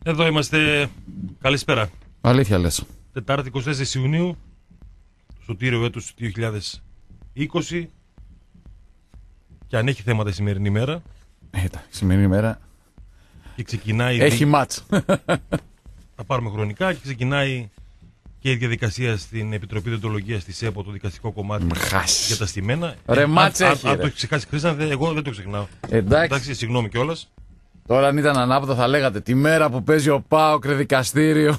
Εδώ είμαστε. Καλησπέρα. Αλήθεια λες. Τετάρτη 24 Ιουνίου, το σωτήριο έτους 2020. Και αν έχει θέματα η σημερινή μέρα. Η σημερινή μέρα. Και ξεκινάει. Έχει μάτς. Θα πάρουμε χρονικά και ξεκινάει και η διαδικασία στην Επιτροπή Διοντολογίας της ΕΠΟ, το δικαστικό κομμάτι για τα στημένα. Ρε μάτς έχει. Αν το έχει ξεχάσει, Χρήστανθε, εγώ δεν το ξεχνάω. Εντάξει, συγγνώμη κιόλας. Τώρα αν ήταν ανάποδα θα λέγατε τη μέρα που παίζει ο ΠΑΟΚ δικαστήριο.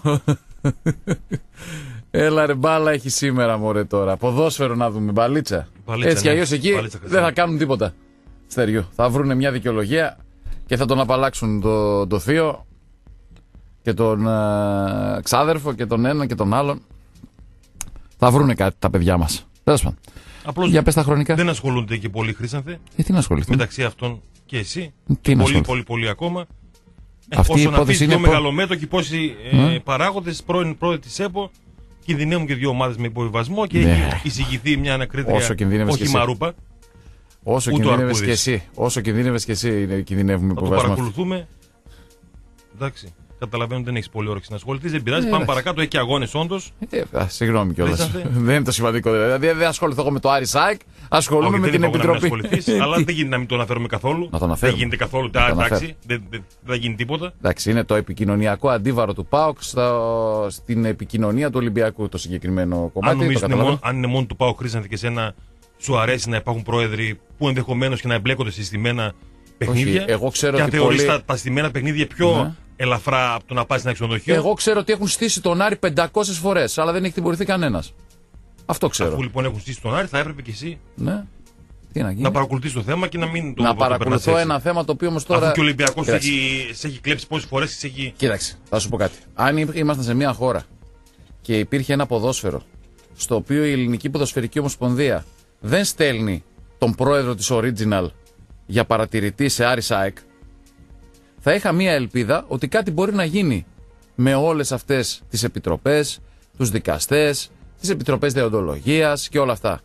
Έλα ρε, μπάλα έχει σήμερα μωρέ τώρα. Ποδόσφαιρο να δούμε, μπαλίτσα. Έτσι κι αλλιώς εκεί δεν θα κάνουν τίποτα. Στεριού. Θα βρούνε μια δικαιολογία και θα τον απαλλάξουν το θείο και τον ξάδερφο και τον ένα και τον άλλον. Θα βρούνε κάτι τα παιδιά μας. Τέλος πάντων. Απλώς για πες τα χρονικά. Δεν ασχολούνται και πολύ, Χρήστανθε. Τι να ασχοληθούν. Μεταξύ αυτών και εσύ. Τι πολύ ακόμα. Αυτή η όσο να πεις είναι δύο μεγαλομέτωκοι, πόσοι παράγοντες, πρώην πρόεδροι της ΕΠΟ, κινδυνεύουν και δύο ομάδες με υποβιβασμό και έχει εισηγηθεί μια ανακρίτρια, όχι μαρούπα. Όσο κινδύνευες και εσύ κινδυνεύουμε με υποβιβασμό. Το παρακολουθούμε. Εντάξει. Καταλαβαίνω ότι δεν έχει πολύ όρεξη να ασχοληθεί. Δεν πειράζει. Πάμε παρακάτω. Έχει και αγώνες όντως. Συγγνώμη κιόλας. Δεν είναι το σημαντικό. Δηλαδή δεν ασχοληθώ εγώ με το Άρη ΣΑΕΚ. Ασχολούμαι με την Επιτροπή. Αλλά δεν γίνεται να μην το αναφέρουμε καθόλου. Δεν γίνεται καθόλου. Εντάξει. Δεν θα γίνει τίποτα. Εντάξει, είναι το επικοινωνιακό αντίβαρο του ΠΑΟΚ στην επικοινωνία του Ολυμπιακού το συγκεκριμένο κομμάτι. Αν είναι μόνο του ΠΑΟΚ, Χρήστανθε, και σένα σου αρέσει να υπάρχουν πρόεδροι που ενδεχομένως και να εμπλέκονται σε στημένα παιχνίδια. Εγώ ξέρω και ότι θεωρείς τα στημένα παιχνίδια πιο ελαφρά από το να πας ένα ξενοδοχείο. Εγώ ξέρω ότι έχουν στήσει τον Άρη 500 φορές, αλλά δεν έχει τιμωρηθεί κανένας. Αυτό ξέρω. Αφού λοιπόν έχουν στήσει τον Άρη, θα έπρεπε και εσύ να παρακολουθείς το θέμα και να μην το. Να παρακολουθώ ένα θέμα το οποίο όμως τώρα. Αφού και ο Ολυμπιακός σε έχει κλέψει πόσες φορές έχει. Κοίταξε, θα σου πω κάτι. Αν ήμασταν σε μια χώρα και υπήρχε ένα ποδόσφαιρο στο οποίο η Ελληνική Ποδοσφαιρική Ομοσπονδία δεν στέλνει τον πρόεδρο της Original για παρατηρητή σε Άρη ΣΑΕΚ, θα είχα μία ελπίδα ότι κάτι μπορεί να γίνει με όλες αυτές τις επιτροπές, τους δικαστές, τις επιτροπές δεοντολογίας και όλα αυτά.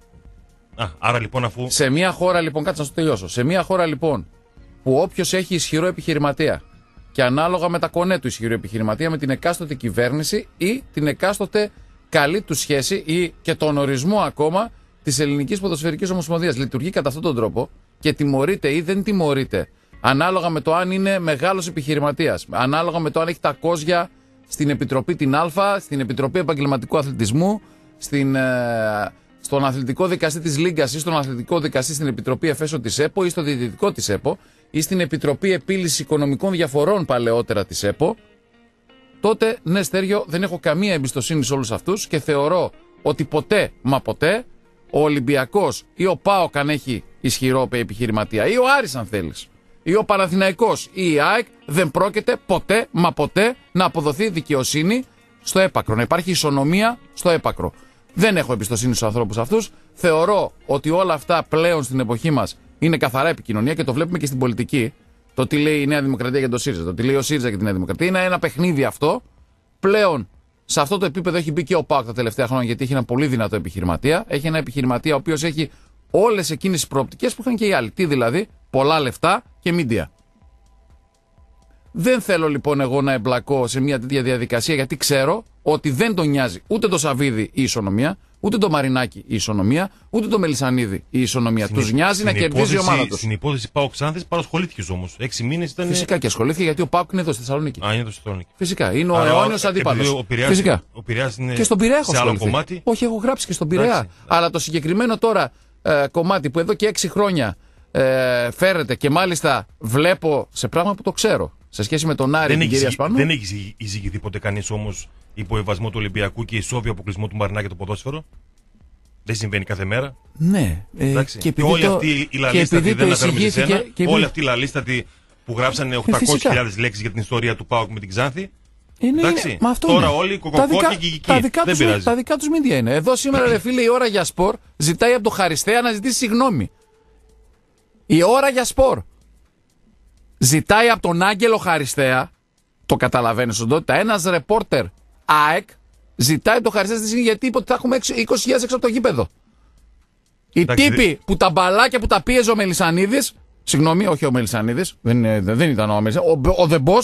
Άρα λοιπόν αφού. Σε μία χώρα λοιπόν, κάτσε να σου τελειώσω. Σε μία χώρα λοιπόν που όποιος έχει ισχυρό επιχειρηματία και ανάλογα με τα κονέ του ισχυρό επιχειρηματία με την εκάστοτε κυβέρνηση ή την εκάστοτε καλή του σχέση ή και τον ορισμό ακόμα της Ελληνικής Ποδοσφαιρικής Ομοσπονδίας λειτουργεί κατά αυτόν τον τρόπο και τιμωρείται ή δεν τιμωρείται. Ανάλογα με το αν είναι μεγάλος επιχειρηματίας, ανάλογα με το αν έχει τα κόζια στην Επιτροπή την Α, στην Επιτροπή Επαγγελματικού Αθλητισμού, στον αθλητικό δικαστή της Λίγκας ή στον αθλητικό δικαστή στην Επιτροπή Εφέσεω της ΕΠΟ ή στο διαιτητικό της ΕΠΟ ή στην Επιτροπή Επίλυσης Οικονομικών Διαφορών παλαιότερα της ΕΠΟ, τότε ναι, Στέργιο, δεν έχω καμία εμπιστοσύνη σε όλους αυτούς και θεωρώ ότι ποτέ, μα ποτέ, ο Ολυμπιακός ή ο ΠΑΟΚ αν έχει ισχυρό επιχειρηματία ή ο Άρης αν θέλεις, ή ο Παναθηναϊκός ή η ΑΕΚ δεν πρόκειται ποτέ, μα ποτέ να αποδοθεί δικαιοσύνη στο έπακρο. Να υπάρχει ισονομία στο έπακρο. Δεν έχω εμπιστοσύνη στους ανθρώπους αυτούς. Θεωρώ ότι όλα αυτά πλέον στην εποχή μας είναι καθαρά επικοινωνία και το βλέπουμε και στην πολιτική. Το τι λέει η Νέα Δημοκρατία για τον ΣΥΡΙΖΑ, το τι λέει ο ΣΥΡΙΖΑ για την Νέα Δημοκρατία. Είναι ένα παιχνίδι αυτό. Πλέον σε αυτό το επίπεδο έχει μπει και ο ΠΑΟΚ τα τελευταία χρόνια γιατί έχει ένα πολύ δυνατό επιχειρηματία. Έχει ένα επιχειρηματία ο οποίος έχει όλες εκείνες τις προοπτικές που είχαν και οι άλλοι. Τι δηλαδή, πολλά λεφτά και μίντια. Δεν θέλω λοιπόν εγώ να εμπλακώ σε μια τέτοια διαδικασία γιατί ξέρω ότι δεν τον νοιάζει ούτε το Σαββίδι η ισονομία, ούτε το Μαρινάκι η ισονομία, ούτε το Μελισσανίδη η ισονομία. Τους νοιάζει να κερδίζει η ομάδα τους. Στην υπόθεση ΠΑΟΚ Ξάνθης παρασχολήθηκε όμως. 6 μήνες ήταν. Φυσικά και ασχολήθηκε γιατί ο ΠΑΟΚ είναι εδώ στη Θεσσαλονίκη. Είναι εδώ στη Θεσσαλονίκη. Φυσικά. Είναι ο αιώνιος αντίπαλος. Φυσικά. Ο Πειραιάς είναι και στον Πειραιά έχω σε άλλο κομμάτι. Όχι, έχω γράψει και στον Πειραιά. Αλλά το συγκεκριμένο τώρα κομμάτι που εδώ και 6 χρόνια φέρεται και μάλιστα βλέπω σε πράγμα που το ξέρω. Σε σχέση με τον Άρη και την κυρία Σπανού. Δεν έχει εισηγηθεί ποτέ κανείς όμως υποβιβασμό του Ολυμπιακού και ισόβιο αποκλεισμό του Μαρινά για το ποδόσφαιρο. Δεν συμβαίνει κάθε μέρα. Ναι. Και όλοι αυτοί οι λαλίστατοι, δεν αναφέρομαι σε σένα, όλοι αυτοί οι λαλίστατοι που γράψανε 800.000 λέξεις για την ιστορία του ΠΑΟΚ με την Ξάνθη. Εντάξει. Τώρα όλοι κοκοκό και γηγικοί. Τα δικά τους μίντια είναι. Εδώ σήμερα, ρε φίλε, η Ώρα για Σπορ ζητάει από τον Χαριστέα να ζητήσει συγγνώμη. Η Ώρα για Σπορ ζητάει από τον Άγγελο Χαριστέα, το καταλαβαίνεις οντότητα, ένας ρεπόρτερ ΑΕΚ ζητάει τον Χαριστέα γιατί είπε ότι θα έχουμε 20.000 έξω από το γήπεδο. Οι τύποι που τα μπαλάκια που τα πίεζε ο Μελισσανίδης, συγγνώμη, όχι ο Μελισσανίδης, δεν ήταν ο Μελισσανίδης, ο The Boss,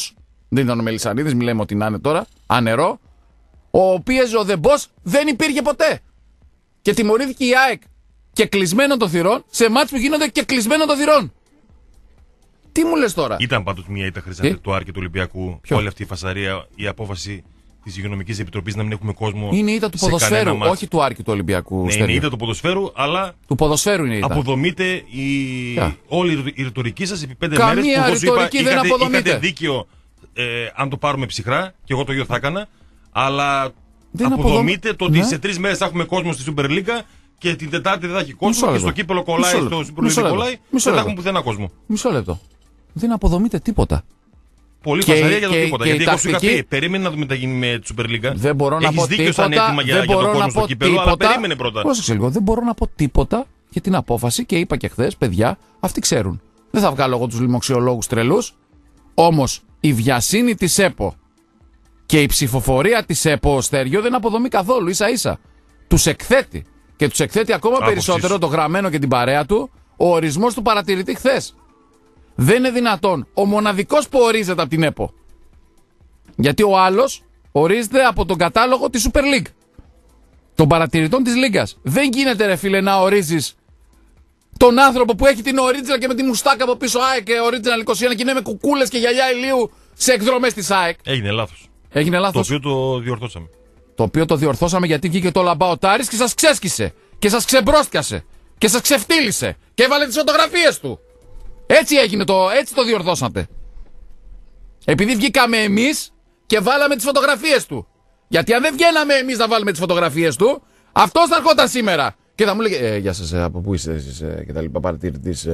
Δεν ήταν ο Μελισσανίδης, μιλάμε ότι να είναι τώρα. Ανερό. Ο πίεζε ο Δεμπός, δεν υπήρχε ποτέ. Και τιμωρήθηκε η ΑΕΚ και κλεισμένων των θυρών σε μάτς που γίνονται και κλεισμένων των θυρών. Τι μου λες τώρα? Ήταν πάντως μία ήττα, Χρυσάνθη, του Άρη και του Ολυμπιακού. Όλη αυτή η φασαρία, η απόφαση της Υγειονομικής Επιτροπής να μην έχουμε κόσμο. Είναι η ήττα του ποδοσφαίρου, όχι του Άρη και του Ολυμπιακού. Ναι, είναι η ήττα του ποδοσφαίρου, αλλά. Του ποδοσφαίρου είναι η ήττα. Αποδομείται όλη η ρητορική σας επί 5 μέρες που όπως είπα, είχατε δίκαιο αν το πάρουμε ψυχρά, και εγώ το ίδιο θα έκανα. Αλλά αποδομείται το ότι σε 3 μέρες θα έχουμε κόσμο στη Super League και την Τετάρτη δεν θα έχει κόσμο και στο κύπελο κολλάει, στο Super League κολλάει. Δεν θα έχουμε πουθενά κόσμο. Μισό λεπτό. Δεν αποδομείται τίποτα. Πολύ φασαρία για το τίποτα. Γιατί εγώ σου είχα πει, περίμενε να δούμε τι θα γίνει με τη Super League. Δεν μπορώ να πω τίποτα. Έχεις δίκιο σαν έτοιμα για τον κόσμο στο κύπελο, αλλά περίμενε πρώτα. Πρόσεξε λίγο. Δεν μπορώ να πω τίποτα για την απόφαση και είπα και χθες, παιδιά, αυτοί ξέρουν. Δεν θα βγάλω εγώ τους λοιμοξιολόγους τρελούς. Όμως η βιασύνη της ΕΠΟ και η ψηφοφορία της ΕΠΟ, Στέργιο, δεν αποδομεί καθόλου, ίσα ίσα. Τους εκθέτει. Και τους εκθέτει ακόμα περισσότερο το γραμμένο και την παρέα του ο ορισμός του παρατηρητή χθες. Δεν είναι δυνατόν ο μοναδικός που ορίζεται από την ΕΠΟ. Γιατί ο άλλος ορίζεται από τον κατάλογο της Super League. Των παρατηρητών της Λίγκας. Δεν γίνεται, ρε φίλε, να ορίζεις τον άνθρωπο που έχει την original και με τη μουστάκα από πίσω ΑΕΚ original 21 και είναι με κουκούλες και γυαλιά ηλίου σε εκδρομές της ΑΕΚ. Έγινε λάθος. Έγινε λάθος. Το οποίο το διορθώσαμε. Το οποίο το διορθώσαμε γιατί βγήκε το λαμπαοτάρης και σας ξέσκησε. Και σας ξεμπρόστιασε. Και σας ξεφτύλισε. Και έβαλε τις φωτογραφίες του. Έτσι έγινε έτσι το διορθώσατε. Επειδή βγήκαμε εμείς και βάλαμε τις φωτογραφίες του. Γιατί αν δεν βγαίναμε εμείς να βάλουμε τις φωτογραφίες του, αυτός θα ερχόταν σήμερα. Και θα μου λέγε, γεια σας, από πού είστε εσείς και τα λοιπά, παρατηρητής.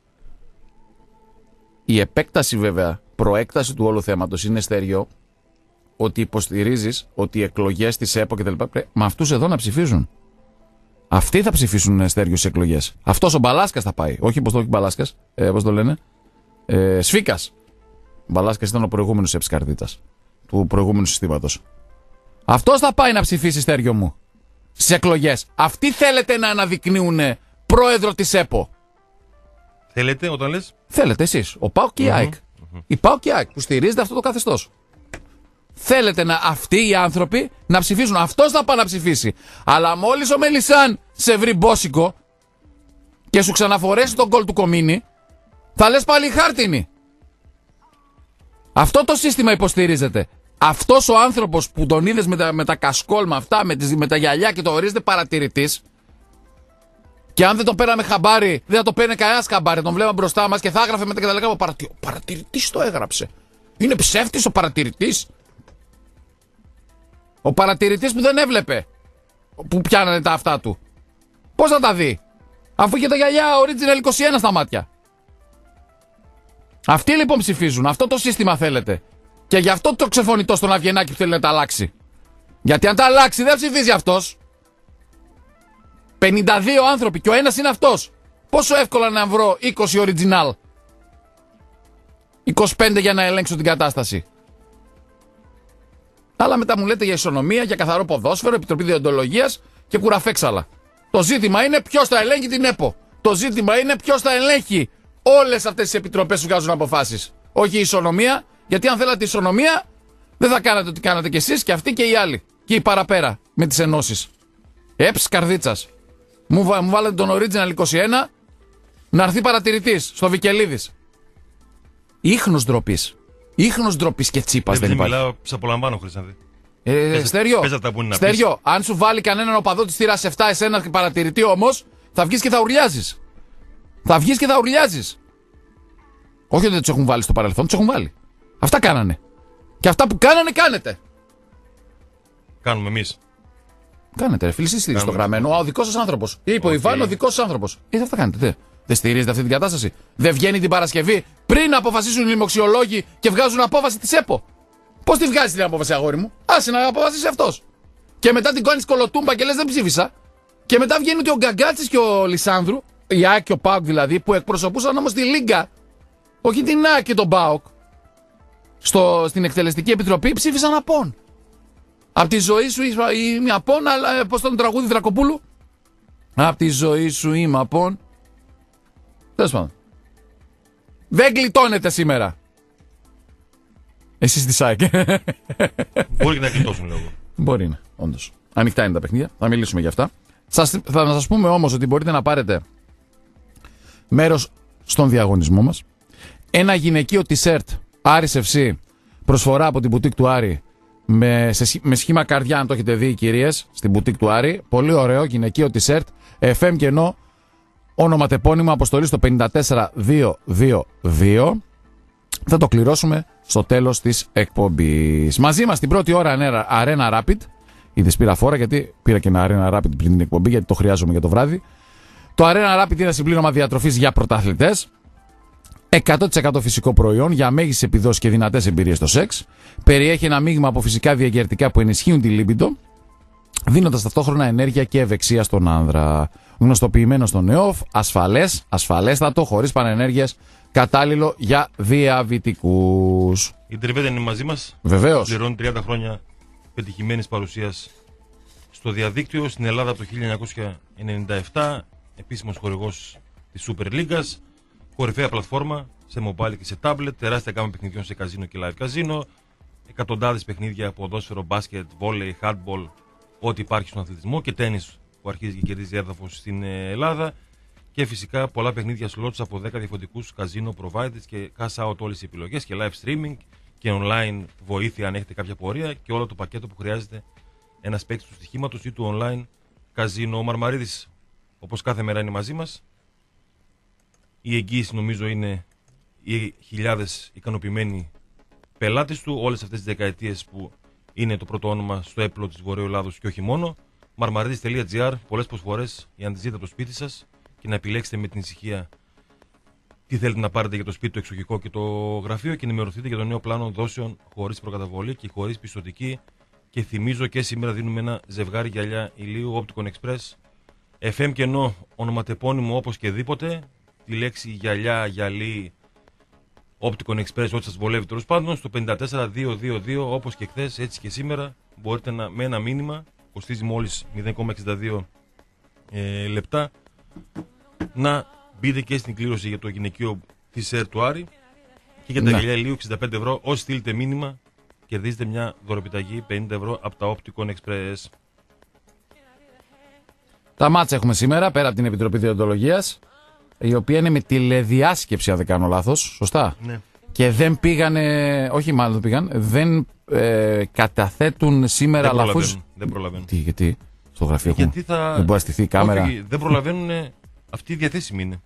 Η επέκταση βέβαια, προέκταση του όλου θέματος είναι, Στέργιο, ότι υποστηρίζεις ότι οι εκλογές της ΕΠΟ και τα λοιπά, με αυτούς εδώ να ψηφίζουν. Αυτοί θα ψηφίσουν, Στέργιο, στις εκλογές. Αυτός ο Μπαλάσκας θα πάει. Όχι, πώς το λέει Μπαλάσκας, πώς το λένε. Σφίκας. Ο Μπαλάσκας ήταν ο προηγούμενος Εψκαρδίτας του προηγούμενου συστήματος. Αυτός θα πάει να ψηφίσει, Στέργιο μου, στις εκλογές. Αυτοί θέλετε να αναδεικνύουν πρόεδρο της ΕΠΟ. Θέλετε, όταν λες. Θέλετε εσείς. Ο ΠΑΟΚ και η ΑΕΚ. Η ΠΑΟΚ και η ΑΕΚ που στηρίζεται αυτό το καθεστώς. Θέλετε αυτοί οι άνθρωποι να ψηφίσουν. Αυτός θα πάει να ψηφίσει. Αλλά μόλις ο Μελισσάν σε βρει μπόσικο και σου ξαναφορέσει τον κόλ του Κομίνη, θα λες πάλι χάρτινη. Αυτό το σύστημα υποστηρίζεται. Αυτός ο άνθρωπος που τον είδες με τα κασκόλ με αυτά, με τα γυαλιά και το ορίζεται παρατηρητής, και αν δεν τον πέραμε χαμπάρι, δεν θα το παίρνει κανένας χαμπάρι, τον βλέπαμε μπροστά μας και θα έγραφε μετά και τα λέγαμε ο παρατηρητής το έγραψε. Είναι ψεύτης ο παρατηρητής. Ο παρατηρητής που δεν έβλεπε που πιάνανε τα αυτά του. Πώς θα τα δει, αφού είχε τα γυαλιά original 21 στα μάτια. Αυτοί λοιπόν ψηφίζουν. Αυτό το σύστημα θέλετε. Και γι' αυτό το ξεφωνητό στον Αβγενάκη που θέλει να τα αλλάξει. Γιατί αν τα αλλάξει δεν ψηφίζει αυτός. 52 άνθρωποι και ο ένας είναι αυτός. Πόσο εύκολα να βρω 20 original. 25 για να ελέγξω την κατάσταση. Αλλά μετά μου λέτε για ισονομία, για καθαρό ποδόσφαιρο, επιτροπή διοντολογίας και κουραφέξαλα. Το ζήτημα είναι ποιος θα ελέγχει την ΕΠΟ. Το ζήτημα είναι ποιος θα ελέγχει όλες αυτές τις επιτροπές που βγάζουν αποφάσεις. Όχι η ισονομία, γιατί αν θέλατε ισονομία, δεν θα κάνατε ό,τι κάνατε κι εσείς και αυτοί και οι άλλοι. Και οι παραπέρα με τις ενώσεις. Καρδίτσας. Μου βάλετε τον original 21 να έρθει παρατηρητής στο Βικελίδης. Ίχνος ντροπής. Ίχνος ντροπής και τσίπας δεν υπάρχει. Μιλάω, σε απολαμβάνω, Χρυσάνθη. Στέριο, αν σου βάλει κανέναν οπαδό της θύρας 7 εσένα και παρατηρητή όμως, θα βγεις και θα ουρλιάζεις. Θα βγεις και θα ουρλιάζεις. Όχι ότι δεν τους έχουν βάλει στο παρελθόν, τους έχουν βάλει. Αυτά κάνανε. Και αυτά που κάνανε, κάνετε. Κάνουμε εμείς. Κάνετε, ρε φίλοι, εσείς στηρίζετε το γραμμένο. Ο δικός σας άνθρωπος. Είπε ο Ιβάν, ο δικός σας άνθρωπος. Αυτά κάνετε. Δεν στηρίζετε αυτή την κατάσταση. Δεν βγαίνει την Παρασκευή πριν να αποφασίσουν οι λοιμοξιολόγοι και βγάζουν απόφαση της ΕΠΟ. Πώς τη βγάζει την απόφαση, αγόρι μου? Άσε να αποφασίσει αυτός. Και μετά την κάνεις κολοτούμπα και λες δεν ψήφισα. Και μετά βγαίνει ότι ο Γκαγκάτσης και ο Λισάνδρου, η ΑΕΚ και ο ΠΑΟΚ δηλαδή, που εκπροσωπούσαν όμως τη Λίγκα, όχι την ΑΕΚ και τον ΠΑΟΚ, στην εκτελεστική επιτροπή ψήφισαν απόν. Απ' τη ζωή σου είμαι απόν, αλλά πώς τον τραγούδι Δρακοπούλου. Απ' τη ζωή σου είμαι απόν. Τέλος πάντων. Δεν γλιτώνεται σήμερα. Εσείς τη ΣΑΕΚ. Μπορεί να γλιτώσουν λόγω. Μπορεί να, όντως. Ανοιχτά είναι τα παιχνίδια. Θα μιλήσουμε για αυτά. Θα σας πούμε όμως ότι μπορείτε να πάρετε μέρος στον διαγωνισμό μας. Ένα γυναικείο t-shirt Άρης FC, προσφορά από την μπουτίκ του Άρη, με σχήμα καρδιά, αν το έχετε δει, κυρίες, στην μπουτίκ του Άρη. Πολύ ωραίο γυναικείο t-shirt. FM κενό, ονοματεπώνυμο, αποστολή στο 54222. Θα το κληρώσουμε στο τέλος της εκπομπής. Μαζί μας την πρώτη ώρα Arena Rapid. Είδες, πήρα φόρα γιατί πήρα και ένα Arena Rapid πριν την εκπομπή, γιατί το χρειάζομαι για το βράδυ. Το Arena Rapid είναι ένα συμπλήρωμα διατροφής για πρωταθλητές. 100% φυσικό προϊόν για μέγιστες επιδόσεις και δυνατές εμπειρίες στο σεξ. Περιέχει ένα μείγμα από φυσικά διαγερτικά που ενισχύουν τη λίμπιντο, δίνοντας ταυτόχρονα ενέργεια και ευεξία στον άνδρα. Γνωστοποιημένο στο νεόφ, ασφαλέστατο, χωρίς πανενέργειες, κατάλληλο για διαβητικούς. Η Τριβέτα είναι μαζί μας. Βεβαίως. Πληρώνει 30 χρόνια πετυχημένης παρουσίας στο διαδίκτυο, στην Ελλάδα από το 1997, επίσημος χορηγός της Super League, κορυφαία πλατφόρμα σε mobile και σε tablet, τεράστια γάμα παιχνιδιών σε καζίνο και live καζίνο, εκατοντάδες παιχνίδια, ποδόσφαιρο, μπάσκετ, βόλεϊ, handball, ό,τι υπάρχει στον αθλητισμό, και τένις που αρχίζει και κερδίζει έδαφος στην Ελλάδα, και φυσικά πολλά παιχνίδια slots από 10 διαφορετικούς καζίνο providers και cash out όλες οι επιλογές, και live streaming και online βοήθεια αν έχετε κάποια πορεία, και όλο το πακέτο που χρειάζεται ένας παίκτης του στοιχήματος ή του online καζίνο. Ο Μαρμαρίδης, όπως κάθε μέρα, είναι μαζί μας. Η εγγύηση νομίζω είναι οι χιλιάδες ικανοποιημένοι πελάτες του όλες αυτές τις δεκαετίες που είναι το πρώτο όνομα στο έπλο της Βορείου Ελλάδος και όχι μόνο. Marmaridis.gr, πολλές προσφορές για να τη ζείτε το σπίτι σας και να επιλέξετε με την ησυχία τι θέλετε να πάρετε για το σπίτι, το εξοχικό και το γραφείο, και ενημερωθείτε για το νέο πλάνο δόσεων χωρίς προκαταβολή και χωρίς πιστωτική. Και θυμίζω και σήμερα δίνουμε ένα ζευγάρι γυαλιά ηλίου Opticon Express. FM κενό, ονοματεπώνυμο όπως και δίποτε. Τη λέξη γυαλιά, γυαλί, Opticon Express, ό,τι σας βολεύει τέλος πάντων, στο 54222, όπως και χθες, έτσι και σήμερα. Μπορείτε με ένα μήνυμα, κοστίζει μόλις 0,62 λεπτά, να μπείτε και στην κλήρωση για το γυναικείο t-shirt του Άρη και για τα γυαλιά ηλίου 65 ευρώ. Όσοι στείλετε μήνυμα, κερδίζετε μια δωροπιταγή 50 ευρώ από τα Opticon Express. Τα μάτσα έχουμε σήμερα, πέρα από την Επιτροπή Διοντολογίας, η οποία είναι με τηλεδιάσκεψη, αν δεν κάνω λάθος, σωστά. Ναι. Και δεν πήγανε, όχι μάλλον δεν πήγαν, δεν καταθέτουν σήμερα λαφούς. Δεν προλαβαίνουν. Γιατί στο γραφείο έχουν. Γιατί θα... Δεν μπορεί να στηθεί η κάμερα. Όχι, δεν προλαβαίνουν, αυτοί οι διαθέσιμοι είναι.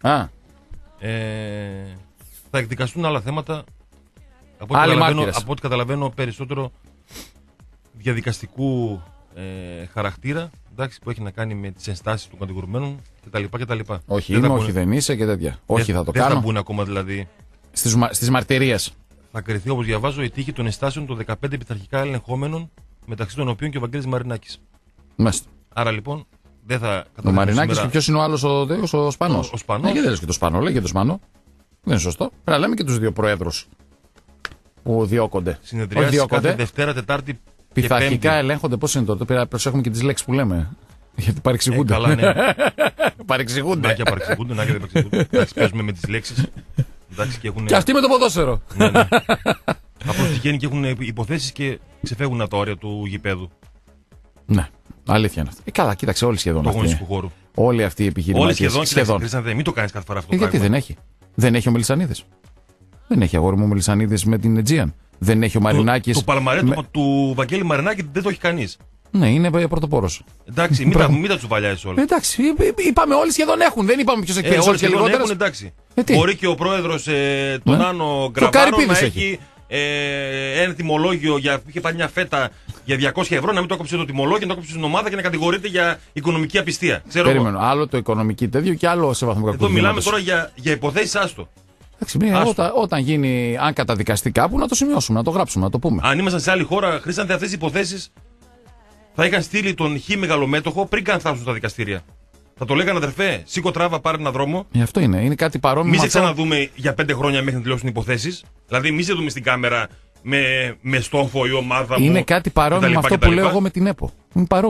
Θα εκδικαστούν άλλα θέματα. Από ό,τι καταλαβαίνω, περισσότερο διαδικαστικού χαρακτήρα, εντάξει, που έχει να κάνει με τις ενστάσεις των κατηγορουμένων κτλ. Όχι, είμαι, όχι, δεν είσαι και τέτοια. Όχι, θα το κάνω. Δεν θα μπουν ακόμα δηλαδή. Στις μαρτυρίες. Θα κριθεί, όπως διαβάζω, η τύχη των ενστάσεων των 15 πειθαρχικά ελεγχόμενων, μεταξύ των οποίων και ο Βαγγέλης Μαρινάκης. Μάλιστα. Άρα λοιπόν δεν θα ο Μαρινάκης σήμερα... και ποιος είναι ο άλλος, ο Σπανός. Ο Σπανός. Και δεν λες και το Σπανό, λέει και το Σπανό. Δεν είναι σωστό. Πρέπει να λέμε και τους δύο προέδρους που διώκονται. Συνεδριάσεις κάθε Δευτέρα, Τετάρτη. Πειθαρχικά ελέγχονται, πώς είναι τότε. Πρέπει να προσέχουμε και τις λέξεις που λέμε. Γιατί παρεξηγούνται. Καλά, ναι. Παρεξηγούνται. Να και παρεξηγούνται, να και δεν παρεξηγούνται. Εντάξει, παίζουμε με τις λέξεις. Εντάξει, και αυτοί με το ποδόσφαιρο. Ναι. Απλώς τυχαίνει και έχουν υποθέσεις και ξεφεύγουν από τα όρια του γηπέδου. Ναι, αλήθεια είναι αυτό. Καλά, κοίταξε, όλοι σχεδόν. Το αγωνιστικού χώρου. Όλοι αυτοί οι επιχειρηματίες. Όλοι σχεδόν. Μην το κάνεις κάθε φορά αυτό. Γιατί δεν έχει. Δεν έχει ο Μελισσανίδης. Δεν έχει, αγόρι μου, ο Μελισσανίδης με την Aegean. Δεν έχει ο Μαρινάκης. Το παλμαρέτο του Βαγγέλη Μαρινάκη δεν το έχει κανείς. Ναι, είναι πρωτοπόρος. Εντάξει, μην τα τσουβαλιάζεις όλα. Εντάξει, είπαμε όλοι σχεδόν έχουν. Δεν είπαμε ποιος έχει περισσότερους και λιγότερους. Εντάξει. Μπορεί και ο πρόεδρος τον Άνω Γκραβάρο να έχει ένα τιμολόγιο για. Είχε πάρει μια φέτα για 200 ευρώ, να μην το έκοψε το τιμολόγιο, να το έκοψε την ομάδα και να κατηγορείται για οικονομική απιστία. Περίμενο. Άλλο το οικονομική τέτοιο και άλλο σε βαθμό κακού. Εδώ μιλάμε τώρα για υποθέσεις, άστο. Όταν γίνει, αν καταδικαστεί κάπου, να το σημειώσουμε, να το γράψουμε, να το πούμε. Αν ήμασταν σε άλλη χώρα, χρήσαν αυτές τις υποθέσεις, θα είχαν στείλει τον Χ μεγαλομέτωχο πριν καν φτάσουν στα δικαστήρια. Θα το λέγανε, αδερφέ, σήκω τράβα, πάρε έναν δρόμο. Αυτό είναι κάτι παρόμοιο. Μη σε ξαναδούμε για 5 χρόνια μέχρι να τελειώσουν οι υποθέσεις. Δηλαδή, μη σε δούμε στην κάμερα με στόφο η ομάδα μου. Είναι κάτι παρόμοιο με αυτό που λέω εγώ με την ΕΠΟ. Είναι παρόμοιο.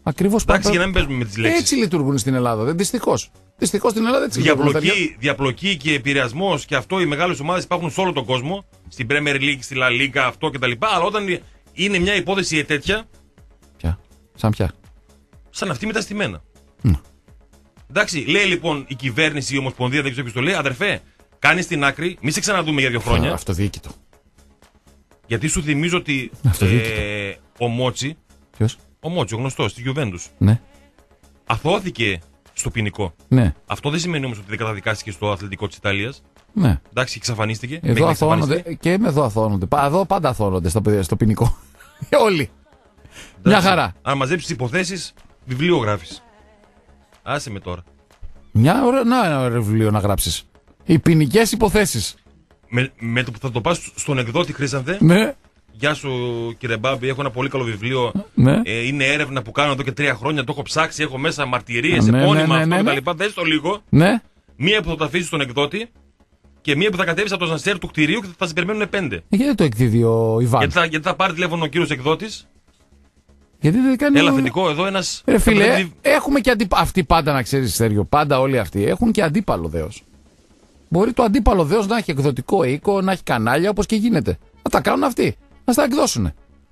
Ακριβώς. Εντάξει, για να μην παίζουμε με τις λέξεις. Έτσι λειτουργούν στην Ελλάδα. Δυστυχώς. Δυστυχώς στην Ελλάδα έτσι λειτουργούν. Διαπλοκή και επηρεασμός και αυτό, οι μεγάλες ομάδες υπάρχουν σε όλο τον κόσμο. Στην Premier League, στη La Liga, αυτό κτλ. Αλλά όταν είναι μια υπόθεση τέτοια. Ποια? Σαν ποια? Σαν αυτή με τα στημένα. Εντάξει, λέει λοιπόν η κυβέρνηση, η Ομοσπονδία, δεν ξέρω ποιος το λέει, αδερφέ, κάνει στην άκρη, μη σε ξαναδούμε για 2 χρόνια. Αυτοδιοίκητο. Γιατί σου θυμίζω ότι ο Μότσι. Ποιος? Ο Μότσι, ο γνωστός, τη Γιουβέντους. Ναι. Αθώθηκε στο ποινικό. Ναι. Αυτό δεν σημαίνει όμως ότι δεν καταδικάστηκε στο αθλητικό της Ιταλίας. Ναι. Εντάξει, εξαφανίστηκε. Εδώ αθώνονται. Και εδώ αθώνονται. Εδώ πάντα αθώνονται στο ποινικό. Όλοι. Μια χαρά. Αν μαζέψεις υποθέσεις, βιβλίο γράφεις. Άσε με τώρα. Ένα βιβλίο να γράψεις. Οι ποινικές υποθέσεις. Με το που θα το πας στον εκδότη, Χρήσανθε. Ναι. Γεια σου κύριε Μπάμπη, έχω ένα πολύ καλό βιβλίο. Ναι. Είναι έρευνα που κάνω εδώ και 3 χρόνια. Το έχω ψάξει, έχω μέσα μαρτυρίες, επώνυμα, αυτό κτλ. Δες το λίγο. Ναι. Μία που θα το αφήσεις στον εκδότη και μία που θα κατέβεις από το σανσέρ του κτηρίου και θα σε περιμένουν 5. Γιατί το εκδίδει ο Ιβάν? Γιατί θα πάρει τηλέφωνο ο κύριος εκδότης. Γιατί δεν κάνει. Έλα, αφεντικό, εδώ ένας. Φίλε, έχουμε και αντίπαλο. Αυτοί πάντα, να ξέρεις, Σέργιο, πάντα όλοι αυτοί έχουν και αντίπαλο δέος. Μπορεί το αντίπαλο δέος να έχει εκδοτικό οίκο, να έχει κανάλια, όπως και γίνεται. Να τα κάνουν αυτοί. Να τα εκδώσουν.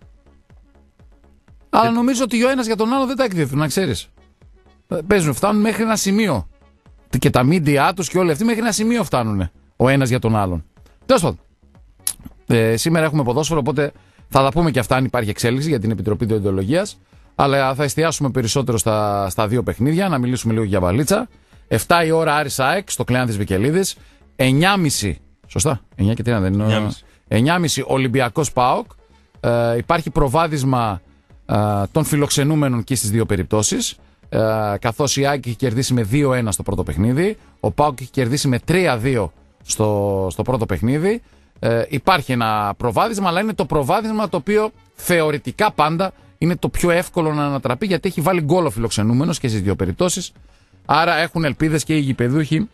Αλλά νομίζω ότι ο ένας για τον άλλο δεν τα εκδίδουν, να ξέρεις. Παίζουν, φτάνουν μέχρι ένα σημείο. Και τα μίντια τους και όλοι αυτοί μέχρι ένα σημείο φτάνουν. Ο ένας για τον άλλον. Τέλος πάντων. Σήμερα έχουμε ποδόσφαιρο, οπότε θα τα πούμε και αυτά αν υπάρχει εξέλιξη για την Επιτροπή Διοντολογίας. Αλλά θα εστιάσουμε περισσότερο στα 2 παιχνίδια, να μιλήσουμε λίγο για βαλίτσα. 7 η ώρα Άρης ΑΕΚ στο Κλεάνθης Βικελίδης. 9.30. Σωστά. 9 και 30 δεν είναι. 9.30 Ολυμπιακός ΠΑΟΚ. Υπάρχει προβάδισμα των φιλοξενούμενων και στις 2 περιπτώσεις. Καθώς η ΑΕΚ έχει κερδίσει με 2-1 στο πρώτο παιχνίδι. Ο ΠΑΟΚ έχει κερδίσει με 3-2 στο πρώτο παιχνίδι. Υπάρχει ένα προβάδισμα, αλλά είναι το προβάδισμα το οποίο θεωρητικά πάντα είναι το πιο εύκολο να ανατραπεί, γιατί έχει βάλει γκολ ο φιλοξενούμενος και στις 2 περιπτώσεις. Άρα έχουν ελπίδες και οι γηπεδούχοι,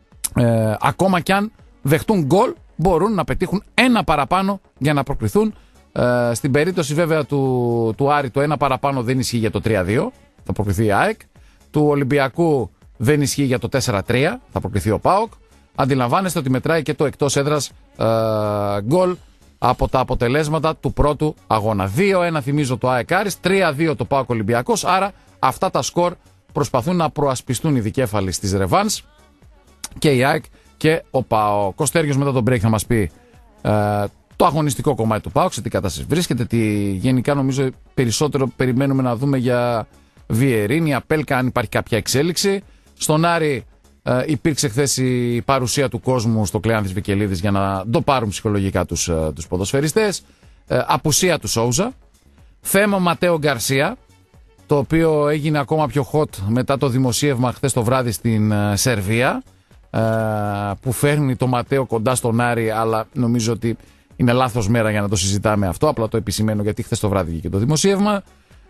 ακόμα κι αν δεχτούν γκολ, μπορούν να πετύχουν 1 παραπάνω για να προκριθούν. Στην περίπτωση βέβαια του Άρη, το 1 παραπάνω δεν ισχύει για το 3-2, θα προκριθεί η ΑΕΚ. Του Ολυμπιακού δεν ισχύει για το 4-3, θα προκριθεί ο ΠΑΟΚ. Αντιλαμβάνεστε ότι μετράει και το εκτός έδρας γκολ από τα αποτελέσματα του πρώτου αγώνα. 2-1 θυμίζω το ΑΕΚ Άρης, 3-2 το ΠΑΟΚ Ολυμπιακός. Άρα αυτά τα σκορ προσπαθούν να προασπιστούν οι δικέφαλοι στις ρεβάνς, και η ΑΕΚ και ο ΠΑΟΚ. Κωστέργιος μετά τον break θα μας πει το αγωνιστικό κομμάτι του ΠΑΟΚ, σε τι κατάσταση βρίσκεται, τι γενικά νομίζω περισσότερο περιμένουμε να δούμε για Βιερίνη, Απέλκα, αν υπάρχει κάποια εξέλιξη. Στον Άρη υπήρξε χθες η παρουσία του κόσμου στο Κλεάνθης Βικελίδης για να το πάρουν ψυχολογικά τους ποδοσφαιριστές. Απουσία του Σόουζα. Θέμα Ματέο Γκαρσία, το οποίο έγινε ακόμα πιο hot μετά το δημοσίευμα χθες το βράδυ στην Σερβία, που φέρνει το Ματέο κοντά στον Άρη, αλλά νομίζω ότι είναι λάθος μέρα για να το συζητάμε αυτό, απλά το επισημαίνω γιατί χθες το βράδυ βγήκε το δημοσίευμα.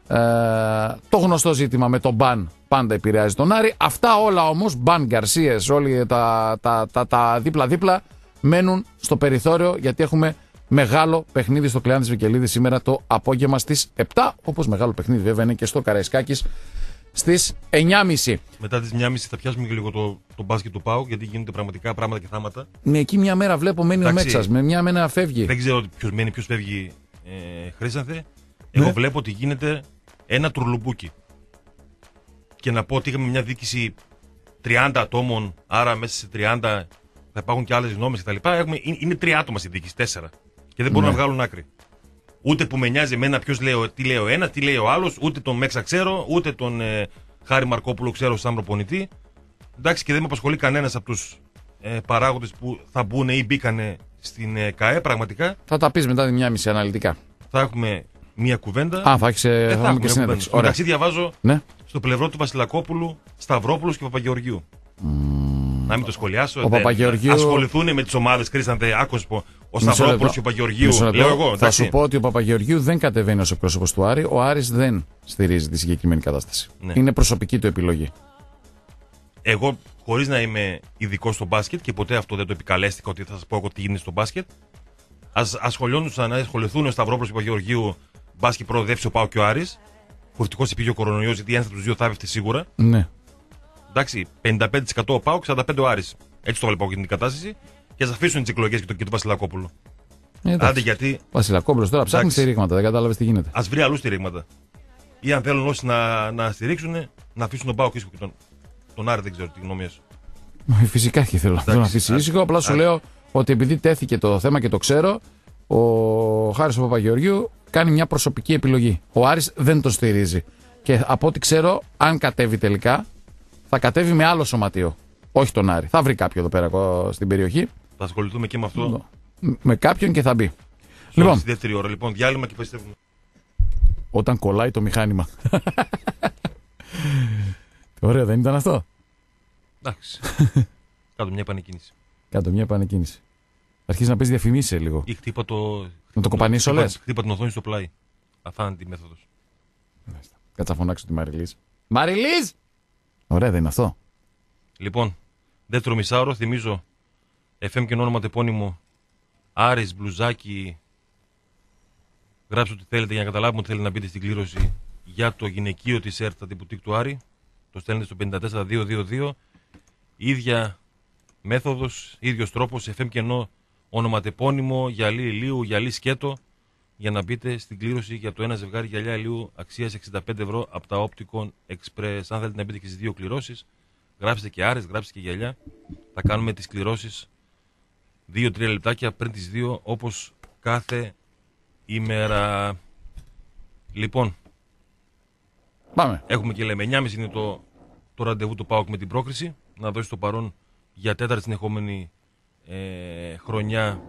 Το γνωστό ζήτημα με τον μπαν πάντα επηρεάζει τον Άρη. Αυτά όλα όμως, μπαν, Γκαρσίες, όλοι τα δίπλα-δίπλα μένουν στο περιθώριο, γιατί έχουμε μεγάλο παιχνίδι στο Κλεάνθης Βικελίδης σήμερα το απόγευμα στις 7, όπως μεγάλο παιχνίδι βέβαια είναι και στο Καραϊσκάκης στις 9.30. Μετά τις 9.30 θα πιάσουμε και λίγο το μπάσκετ του ΠΑΟΚ, γιατί γίνονται πραγματικά πράγματα και θάματα. Ναι, εκεί μια μέρα βλέπω μένει ο Μέξας, με μια μέρα φεύγει. Δεν ξέρω ποιος μένει, ποιος φεύγει, Χρήσανθε. Εγώ βλέπω ότι γίνεται ένα τουρλουμπούκι. Και να πω ότι είχαμε μια διοίκηση 30 ατόμων, άρα μέσα σε 30 θα υπάρχουν και άλλες γνώμες κτλ. Είναι 3 άτομα στη διοίκηση, 4. Και δεν μπορούν να βγάλουν άκρη. Ούτε που με νοιάζει εμένα τι λέει ο ένας, τι λέει ο άλλος, ούτε τον Μέξα ξέρω, ούτε τον Χάρη Μαρκόπουλο ξέρω σαν προπονητή. Εντάξει, και δεν με απασχολεί κανένας από τους παράγοντες που θα μπουν ή μπήκανε στην ΚΑΕ πραγματικά. Θα τα πεις μετά τη 1.30 αναλυτικά. Θα έχουμε μία κουβέντα. Θα έχουμε και συνέντευξη. Εντάξει, διαβάζω στο πλευρό του Βασιλακόπουλου, Σταυρόπουλος και Παπαγεωργίου. Να μην το σχολιάσω. Ασχοληθούν με τις ομάδες, Χρήσανθε, άκουσπο. Ο Σταυρόπουλος και ο Παπαγεωργίου. Λέω εγώ. Θα σου πω ότι ο Παπαγεωργίου δεν κατεβαίνει ως εκπρόσωπος του Άρη. Ο Άρης δεν στηρίζει τη συγκεκριμένη κατάσταση. Ναι. Είναι προσωπική του επιλογή. Εγώ, χωρίς να είμαι ειδικός στο μπάσκετ και ποτέ αυτό δεν το επικαλέστηκα ότι θα σας πω εγώ τι γίνεται στο μπάσκετ, ας ασχοληθούν ο Σταυρόπουλος και ο Παπαγεωργίου, μπάσκετ προοδεύσει ο ΠΑΟΚ και ο Άρης. Φορτικός πήγε ο κορονοϊός, γιατί ένας από τους δύο θα έπεφτε σίγουρα. Ναι. Εντάξει, 55% ο ΠΑΟΚ, 45% ο Άρης. Έτσι το βλέπω για την κατάσταση. Και ας αφήσουν τις εκλογές και το Βασιλακόπουλο. Άντε γιατί. Βασιλακόπουλος τώρα ψάχνει στηρίγματα, δεν κατάλαβες τι γίνεται. Ας βρει αλλού στηρίγματα. Ή αν θέλουν όσοι να στηρίξουν, να αφήσουν τον ΠΑΟΚ ήσυχο και τον Άρη, δεν ξέρω τι γνώμη σου. Φυσικά και θέλω να αφήσει ήσυχο. Απλά σου λέω ότι επειδή τέθηκε το θέμα και το ξέρω, ο Χάρης ο Παπαγεωργίου κάνει μια προσωπική επιλογή. Ο Άρης δεν τον στηρίζει. Και από ό,τι ξέρω, αν κατέβει τελικά, θα κατέβει με άλλο σωματείο. Όχι τον Άρη. Θα βρει κάποιο εδώ πέρα στην περιοχή. Θα ασχοληθούμε και με αυτό. Με κάποιον και θα μπει. Λοιπόν, στη δεύτερη ώρα, λοιπόν, διάλειμμα και πιστεύουμε. Όταν κολλάει το μηχάνημα. Ωραίο, δεν ήταν αυτό? Εντάξει. Κάτω μια επανεκκίνηση. Κάτω μια επανεκκίνηση. Αρχίζει να παίζει διαφημίσεις λίγο. Ή χτύπα το. Να το κοπανίσω, λες? Χτύπα την οθόνη στο πλάι. Αθάνατη μέθοδος. Κάτσα φωνάξω τη Μαριλίζ. Μαριλίζ! Ωραία, δεν είναι αυτό? Λοιπόν, δεύτερο μισάωρο, θυμίζω FM και όνομα τεπώνυμο Άρης, μπλουζάκι. Γράψτε ό,τι θέλετε για να καταλάβουμε ότι θέλετε να μπείτε στην κλήρωση για το γυναικείο της ΕΡΤ, την μπουτίκ του Άρη. Το στέλνετε στο 54222. Ίδια μέθοδος, ίδιος τρόπος, FM και όνομα τεπώνυμο, γυαλί ηλίου, γυαλί σκέτο, για να μπείτε στην κλήρωση για το ένα ζευγάρι γυαλιά ηλίου αξίας 65 ευρώ από τα Opticon Express. Αν θέλετε να μπείτε και στις δύο κληρώσεις, γράψτε και Άρες, γράψτε και γυαλιά. Θα κάνουμε τις κληρώσεις 2-3 λεπτάκια πριν τις 2, όπως κάθε ημέρα. Λοιπόν, πάμε. Έχουμε και λέμε 9.30 είναι το ραντεβού του ΠΑΟΚ με την πρόκριση. Να δώσει το παρόν για τέταρτη συνεχόμενη χρονιά.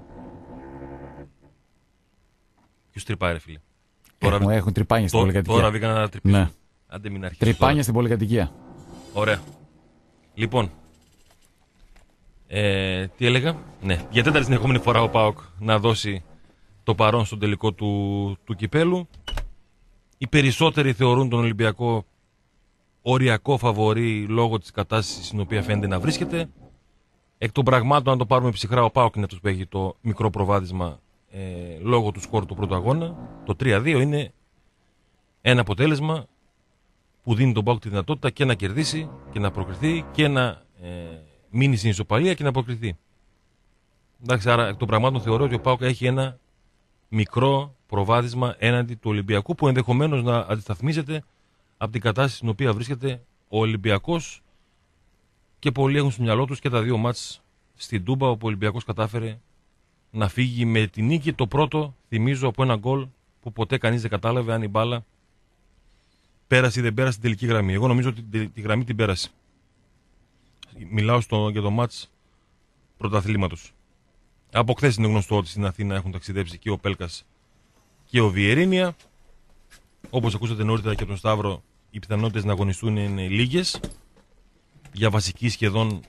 Ποιος τρυπάει, ρε φίλε? Έχουν τρυπάνια στην πολυκατοικία. Τώρα βγήκα να τρυπήσω. Ναι. Άντε μην αρχίσεις. Τρυπάνια στην πολυκατοικία. Ωραία. Λοιπόν, τι έλεγα? Ναι, για τέταρτη συνεχόμενη φορά ο ΠΑΟΚ να δώσει το παρόν στον τελικό του κυπέλου. Οι περισσότεροι θεωρούν τον Ολυμπιακό οριακό φαβορί λόγω της κατάστασης στην οποία φαίνεται να βρίσκεται. Εκ των πραγμάτων, αν το πάρουμε ψυχρά, ο ΠΑΟΚ είναι αυτός που έχει το μικρό προβάδισμα λόγω του σκορ του πρώτου αγώνα. Το 3-2 είναι ένα αποτέλεσμα που δίνει τον ΠΑΟΚ τη δυνατότητα και να κερδίσει και να προκριθεί και να μείνει στην ισοπαλία και να προκριθεί. Εντάξει, άρα εκ των πραγμάτων θεωρώ ότι ο ΠΑΟΚ έχει ένα μικρό προβάδισμα έναντι του Ολυμπιακού, που ενδεχομένως να αντισταθμίζεται από την κατάσταση στην οποία βρίσκεται ο Ολυμπιακός, και πολλοί έχουν στο μυαλό τους και τα δύο μάτς στην Τούμπα, όπου ο Ολυμπιακός κατάφερε να φύγει με τη νίκη. Το πρώτο, θυμίζω, από ένα γκολ που ποτέ κανείς δεν κατάλαβε αν η μπάλα πέρασε ή δεν πέρασε την τελική γραμμή. Εγώ νομίζω ότι τη γραμμή την πέρασε. Μιλάω για το μάτς πρωταθλήματος. Από χθες είναι γνωστό ότι στην Αθήνα έχουν ταξιδέψει και ο Πέλκας και ο Βιερίνια. Όπως ακούσατε νωρίτερα και από τον Σταύρο, οι πιθανότητες να αγωνιστούν είναι λίγες. Για βασική σχεδόν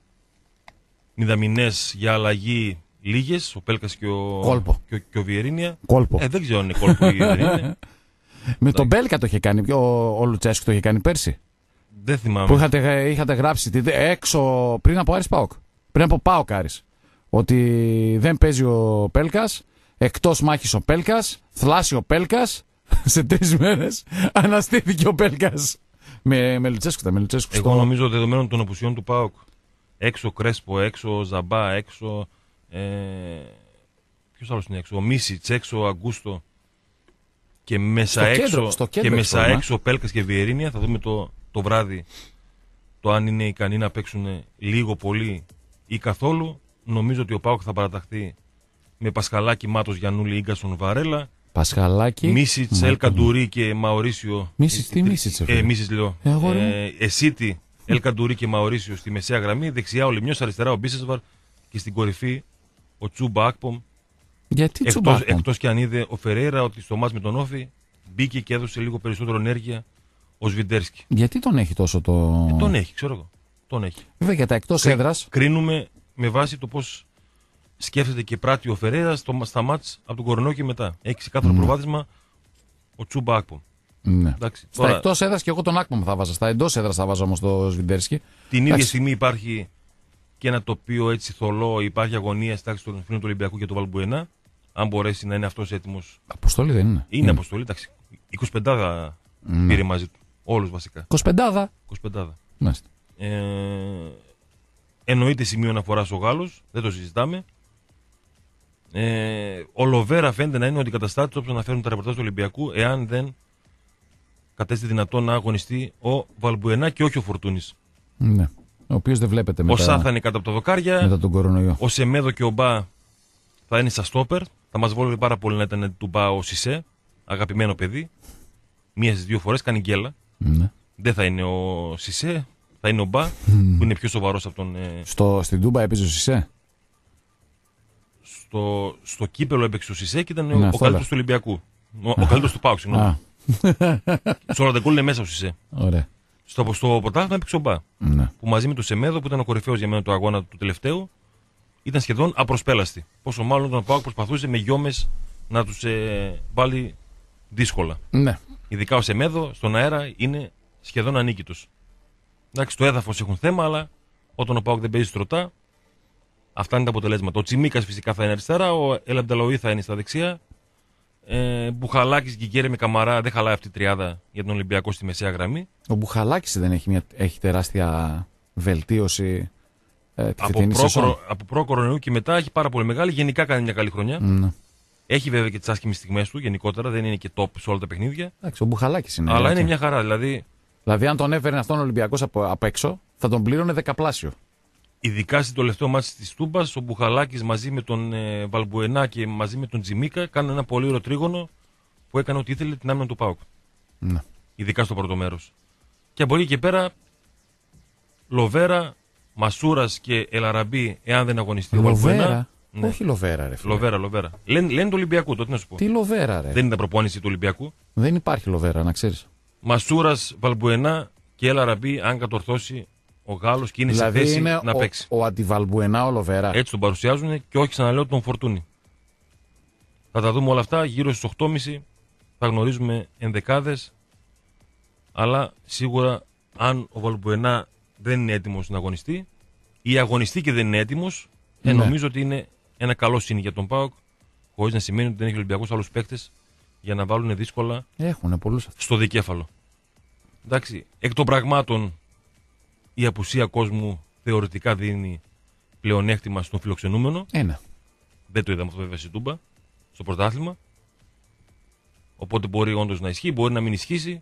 μηδαμινές, για αλλαγή λίγες. Ο Πέλκας και ο Βιερίνια. Κόλπο. Δεν ξέρω αν είναι κόλπο η Βιερίνια. Με τον Μπέλκα το είχε κάνει, ο Λουτσέσκου το είχε κάνει πέρσι. Δεν θυμάμαι. Που είχατε γράψει έξω πριν από Άρης ΠΑΟΚ. Πριν από ΠΑΟΚ Άρης. Ότι δεν παίζει ο Πέλκας, εκτός μάχης ο Πέλκας, θλάσσει ο Πέλκας. Σε 3 μέρες αναστήθηκε ο Πέλκας. Με Λουτσέσκου. Εγώ νομίζω δεδομένων των απουσιών του ΠΑΟΚ, έξω Κρέσπο, έξω Ζαμπά, έξω. Ποιος άλλος είναι έξω? Ο Μίσιτς, έξω Αγκούστο. Και μέσα έξω ο Πέλκας και Βιερίνια. Θα δούμε το βράδυ το αν είναι ικανοί να παίξουν λίγο, πολύ ή καθόλου. Νομίζω ότι ο ΠΑΟΚ θα παραταχθεί με Πασχαλάκη, Μάτος, Γιαννούλη, Ίγκασον, Βαρέλα. Πασχαλάκη, Μίσιτς, Ελ Καντουρί και Μαωρίσιο. Μίσιτς λέω. Εσίτη, Ελ Καντουρί και Μαωρίσιο στη μεσαία γραμμή. Δεξιά ο Λιμιός, αριστερά ο Μπίσεσβαρ και στην κορυφή ο Τσούμπα Άκπομ. Γιατί Τσούμπα Άκπομ? Εκτός και αν είδε ο Φερέιρα ότι στο μάτς με τον Όφη μπήκε και έδωσε λίγο περισσότερο ενέργεια ο Σβιντέρσκι. Γιατί τον έχει τόσο το. Τον έχει, ξέρω εγώ. Τον έχει. Βέβαια για τα εκτός έδρας. Κρίνουμε με βάση το πώς σκέφτεται και πράττει ο Φερέιρα στα μάτς από τον κορονοϊό και μετά. Έχει ξεκάθαρο προβάδισμα ο Τσούμπα Άκπομ. Ναι. Στα εκτός έδρας και εγώ τον Άκπομ θα βάζα. Στα εντός έδρας θα βάζα όμως το Σβιντέρσκι. Την ίδια στιγμή υπάρχει και ένα τοπίο έτσι θολό, υπάρχει αγωνία στάξη των φίλων του Ολυμπιακού και του Βαλμπουενά. Αν μπορέσει να είναι αυτός έτοιμος. Αποστολή δεν είναι? Είναι αποστολή, εντάξει. 25 πήρε μαζί του. Όλους βασικά. 25. Μάλιστα. Εννοείται σημείο αναφοράς ο Γάλλος, δεν το συζητάμε. Ο Λοβέρα φαίνεται να είναι ο αντικαταστάτης, όπως αναφέρουν τα ρεπορτάζ του Ολυμπιακού, εάν δεν κατέστη δυνατόν να αγωνιστεί ο Βαλμπουενά και όχι ο Φορτούνης. Ναι. Ο οποίος δεν βλέπετε μετά. Ο Σά θα είναι κάτω από τα δοκάρια. Μετά τον κορονοϊό. Ο Σεμέδο και ο Μπα θα είναι στα στόπερ. Θα μας βόλευε πάρα πολύ να ήταν του Μπα ο Σισέ. Αγαπημένο παιδί. Μία στις 2 φορές κάνει γκέλα. Ναι. Δεν θα είναι ο Σισέ, θα είναι ο Μπα που είναι πιο σοβαρός από τον. Στην Τούμπα έπαιζε ο Σισέ. Στο κύπελο έπαιξε ο Σισέ και ήταν ο καλύτερος του Ολυμπιακού. Ο καλύτερος του ΠΑΟΚ, συγγνώμη. Στο Ραντεκούλ είναι μέσα ο Σισέ. Ωραία. Στο πρωτάθλημα έπαιξε ο Μπα. Ναι. Που μαζί με τον Σεμέδο, που ήταν ο κορυφαίος για μένα του αγώνα του τελευταίου, ήταν σχεδόν απροσπέλαστη. Πόσο μάλλον τον ΠΑΟΚ προσπαθούσε με γιόμες να τους βάλει δύσκολα. Ναι. Ειδικά ο Σεμέδο στον αέρα είναι σχεδόν ανίκητος. Εντάξει, στο έδαφος έχουν θέμα, αλλά όταν ο ΠΑΟΚ δεν παίζει στρωτά, αυτά είναι τα αποτελέσματα. Ο Τσιμίκας φυσικά θα είναι αριστερά, ο Ελαμπτελαουή θα είναι στα δεξιά. Μπουχαλάκης, Γκικέρι με Καμαρά, δεν χαλάει αυτή η τριάδα για τον Ολυμπιακό στη μεσαία γραμμή. Ο Μπουχαλάκης δεν έχει τεράστια βελτίωση τη φετινή σεζόν. Από προ-κορονοϊού και μετά έχει πάρα πολύ μεγάλη. Γενικά κάνει μια καλή χρονιά. Ναι. Έχει βέβαια και τις άσχημες στιγμές του γενικότερα, δεν είναι και top σε όλα τα παιχνίδια. Εντάξει, ο Μπουχαλάκης είναι. Αλλά είναι μια χαρά. Δηλαδή αν τον έφερε αυτόν ο Ολυμπιακός από έξω, θα τον πλήρωνε δεκαπλάσιο. Ειδικά στο τελευταίο μάτι της Τούμπας, ο Μπουχαλάκης μαζί με τον Βαλμπουενά και μαζί με τον Τζιμίκα κάνουν ένα πολύ ωραίο τρίγωνο που έκανε ό,τι ήθελε την άμυνα του ΠΑΟΚ. Ναι. Ειδικά στο πρώτο μέρος. Και από εκεί και πέρα, Λοβέρα, Μασούρας και Ελαραμπή, εάν δεν αγωνιστεί ο Βαλμπουενά. Ναι. Όχι Λοβέρα, ρε φίλε. Λοβέρα. Λένε του Ολυμπιακού, τότε να σου πω. Τι Λοβέρα, ρε. Δεν είναι προπόνηση του Ολυμπιακού. Δεν υπάρχει Λοβέρα, να ξέρεις. Μασούρας, Βαλμπουενά και Ελαραμπή, αν κατορθώσει ο Γάλλος και είναι δηλαδή σε θέση είναι να παίξει. Ο αντιβαλμπουενά ο Λοβέρα. Έτσι τον παρουσιάζουν και όχι ξαναλέω τον Φορτούνη. Θα τα δούμε όλα αυτά γύρω στις 8.30. Θα γνωρίζουμε ενδεκάδες. Αλλά σίγουρα αν ο Βαλμπουενά δεν είναι έτοιμος να αγωνιστεί ή αγωνιστεί και δεν είναι έτοιμος, ναι. Νομίζω ότι είναι ένα καλό σύνη για τον ΠΑΟΚ. Χωρίς να σημαίνει ότι δεν έχει ο Ολυμπιακός άλλους παίκτες για να βάλουν δύσκολα στο δικέφαλο. Εντάξει, εκ των πραγμάτων η απουσία κόσμου θεωρητικά δίνει πλεονέκτημα στον φιλοξενούμενο. Δεν το είδαμε αυτό βέβαια στην Τούμπα, στο πρωτάθλημα. Οπότε μπορεί όντως να ισχύει, μπορεί να μην ισχύσει.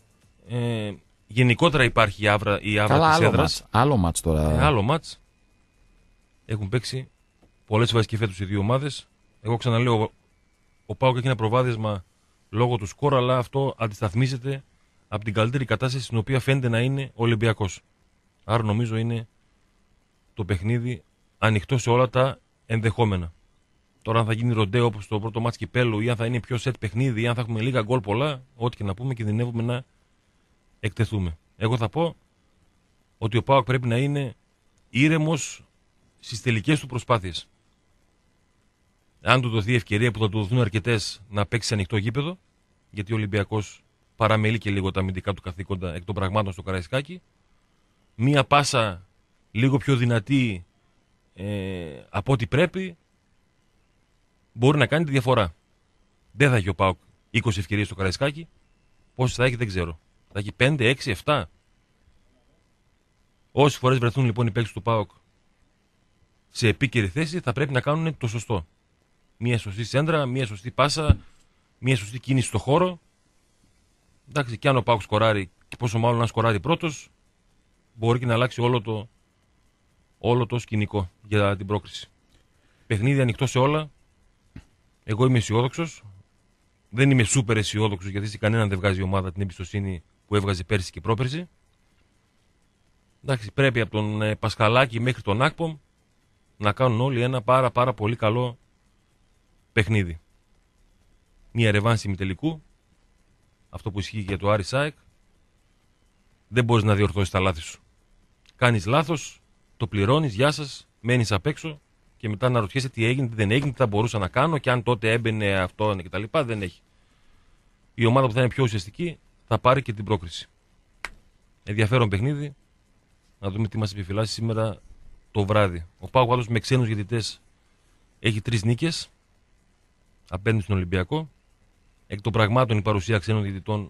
Γενικότερα υπάρχει η άβρα της έδρας. Άλλο μάτς τώρα. Άλλο μάτς. Έχουν παίξει πολλές φορές και φέτος οι δύο ομάδες. Εγώ ξαναλέω, ο ΠΑΟΚ έχει ένα προβάδισμα λόγω του σκορ, αλλά αυτό αντισταθμίζεται από την καλύτερη κατάσταση στην οποία φαίνεται να είναι ο Ολυμπιακός. Άρα νομίζω είναι το παιχνίδι ανοιχτό σε όλα τα ενδεχόμενα. Τώρα αν θα γίνει ροντέο όπως το πρώτο μάτς κυπέλου ή αν θα είναι πιο σετ παιχνίδι ή αν θα έχουμε λίγα γκολ πολλά, ό,τι και να πούμε, κινδυνεύουμε να εκτεθούμε. Εγώ θα πω ότι ο ΠΑΟΚ πρέπει να είναι ήρεμος στις τελικές του προσπάθειες. Αν του δοθεί ευκαιρία, που θα του δοθούν αρκετές, να παίξει σε ανοιχτό γήπεδο, γιατί ο Ολυμπιακός παραμελεί και λίγο τα αμυντικά του καθήκοντα εκ των πραγμάτων στο Καραϊσκάκι. Μία πάσα λίγο πιο δυνατή από ό,τι πρέπει μπορεί να κάνει τη διαφορά. Δεν θα έχει ο ΠΑΟΚ 20 ευκαιρίες στο Καραϊσκάκι. Πόσες θα έχει δεν ξέρω. Θα έχει 5, 6, 7. Όσες φορές βρεθούν λοιπόν οι παίκτες του ΠΑΟΚ σε επίκαιρη θέση, θα πρέπει να κάνουν το σωστό. Μία σωστή σέντρα, μία σωστή πάσα, μία σωστή κίνηση στο χώρο. Εντάξει, και αν ο ΠΑΟΚ σκοράρει, και πόσο μάλλον αν σκοράρει πρώτος, μπορεί και να αλλάξει όλο το σκηνικό για την πρόκριση. Παιχνίδι ανοιχτό σε όλα. Εγώ είμαι αισιόδοξος. Δεν είμαι σούπερ αισιόδοξος, γιατί σε κανέναν δεν βγάζει η ομάδα την εμπιστοσύνη που έβγαζε πέρσι και πρόπερσι. Εντάξει, πρέπει από τον Πασχαλάκη μέχρι τον Άκπομ να κάνουν όλοι ένα πάρα πολύ καλό παιχνίδι. Μια ρεβάνση ημιτελικού. Αυτό που ισχύει για το Άρη ΣΑΕΚ. Δεν μπορείς να διορθώσεις τα λάθη σου. Κάνεις λάθος, το πληρώνεις, γεια σας, μένεις απ' έξω και μετά να ρωτιέσαι τι έγινε, τι δεν έγινε, τι θα μπορούσα να κάνω και αν τότε έμπαινε αυτό κτλ. Δεν έχει. Η ομάδα που θα είναι πιο ουσιαστική θα πάρει και την πρόκριση. Ενδιαφέρον παιχνίδι. Να δούμε τι μας επιφυλάσσει σήμερα το βράδυ. Ο ΠΑΟΚ πάντως με ξένους διαιτητές έχει 3 νίκες απέναντι στον Ολυμπιακό. Εκ των πραγμάτων η παρουσία ξένων διαιτητών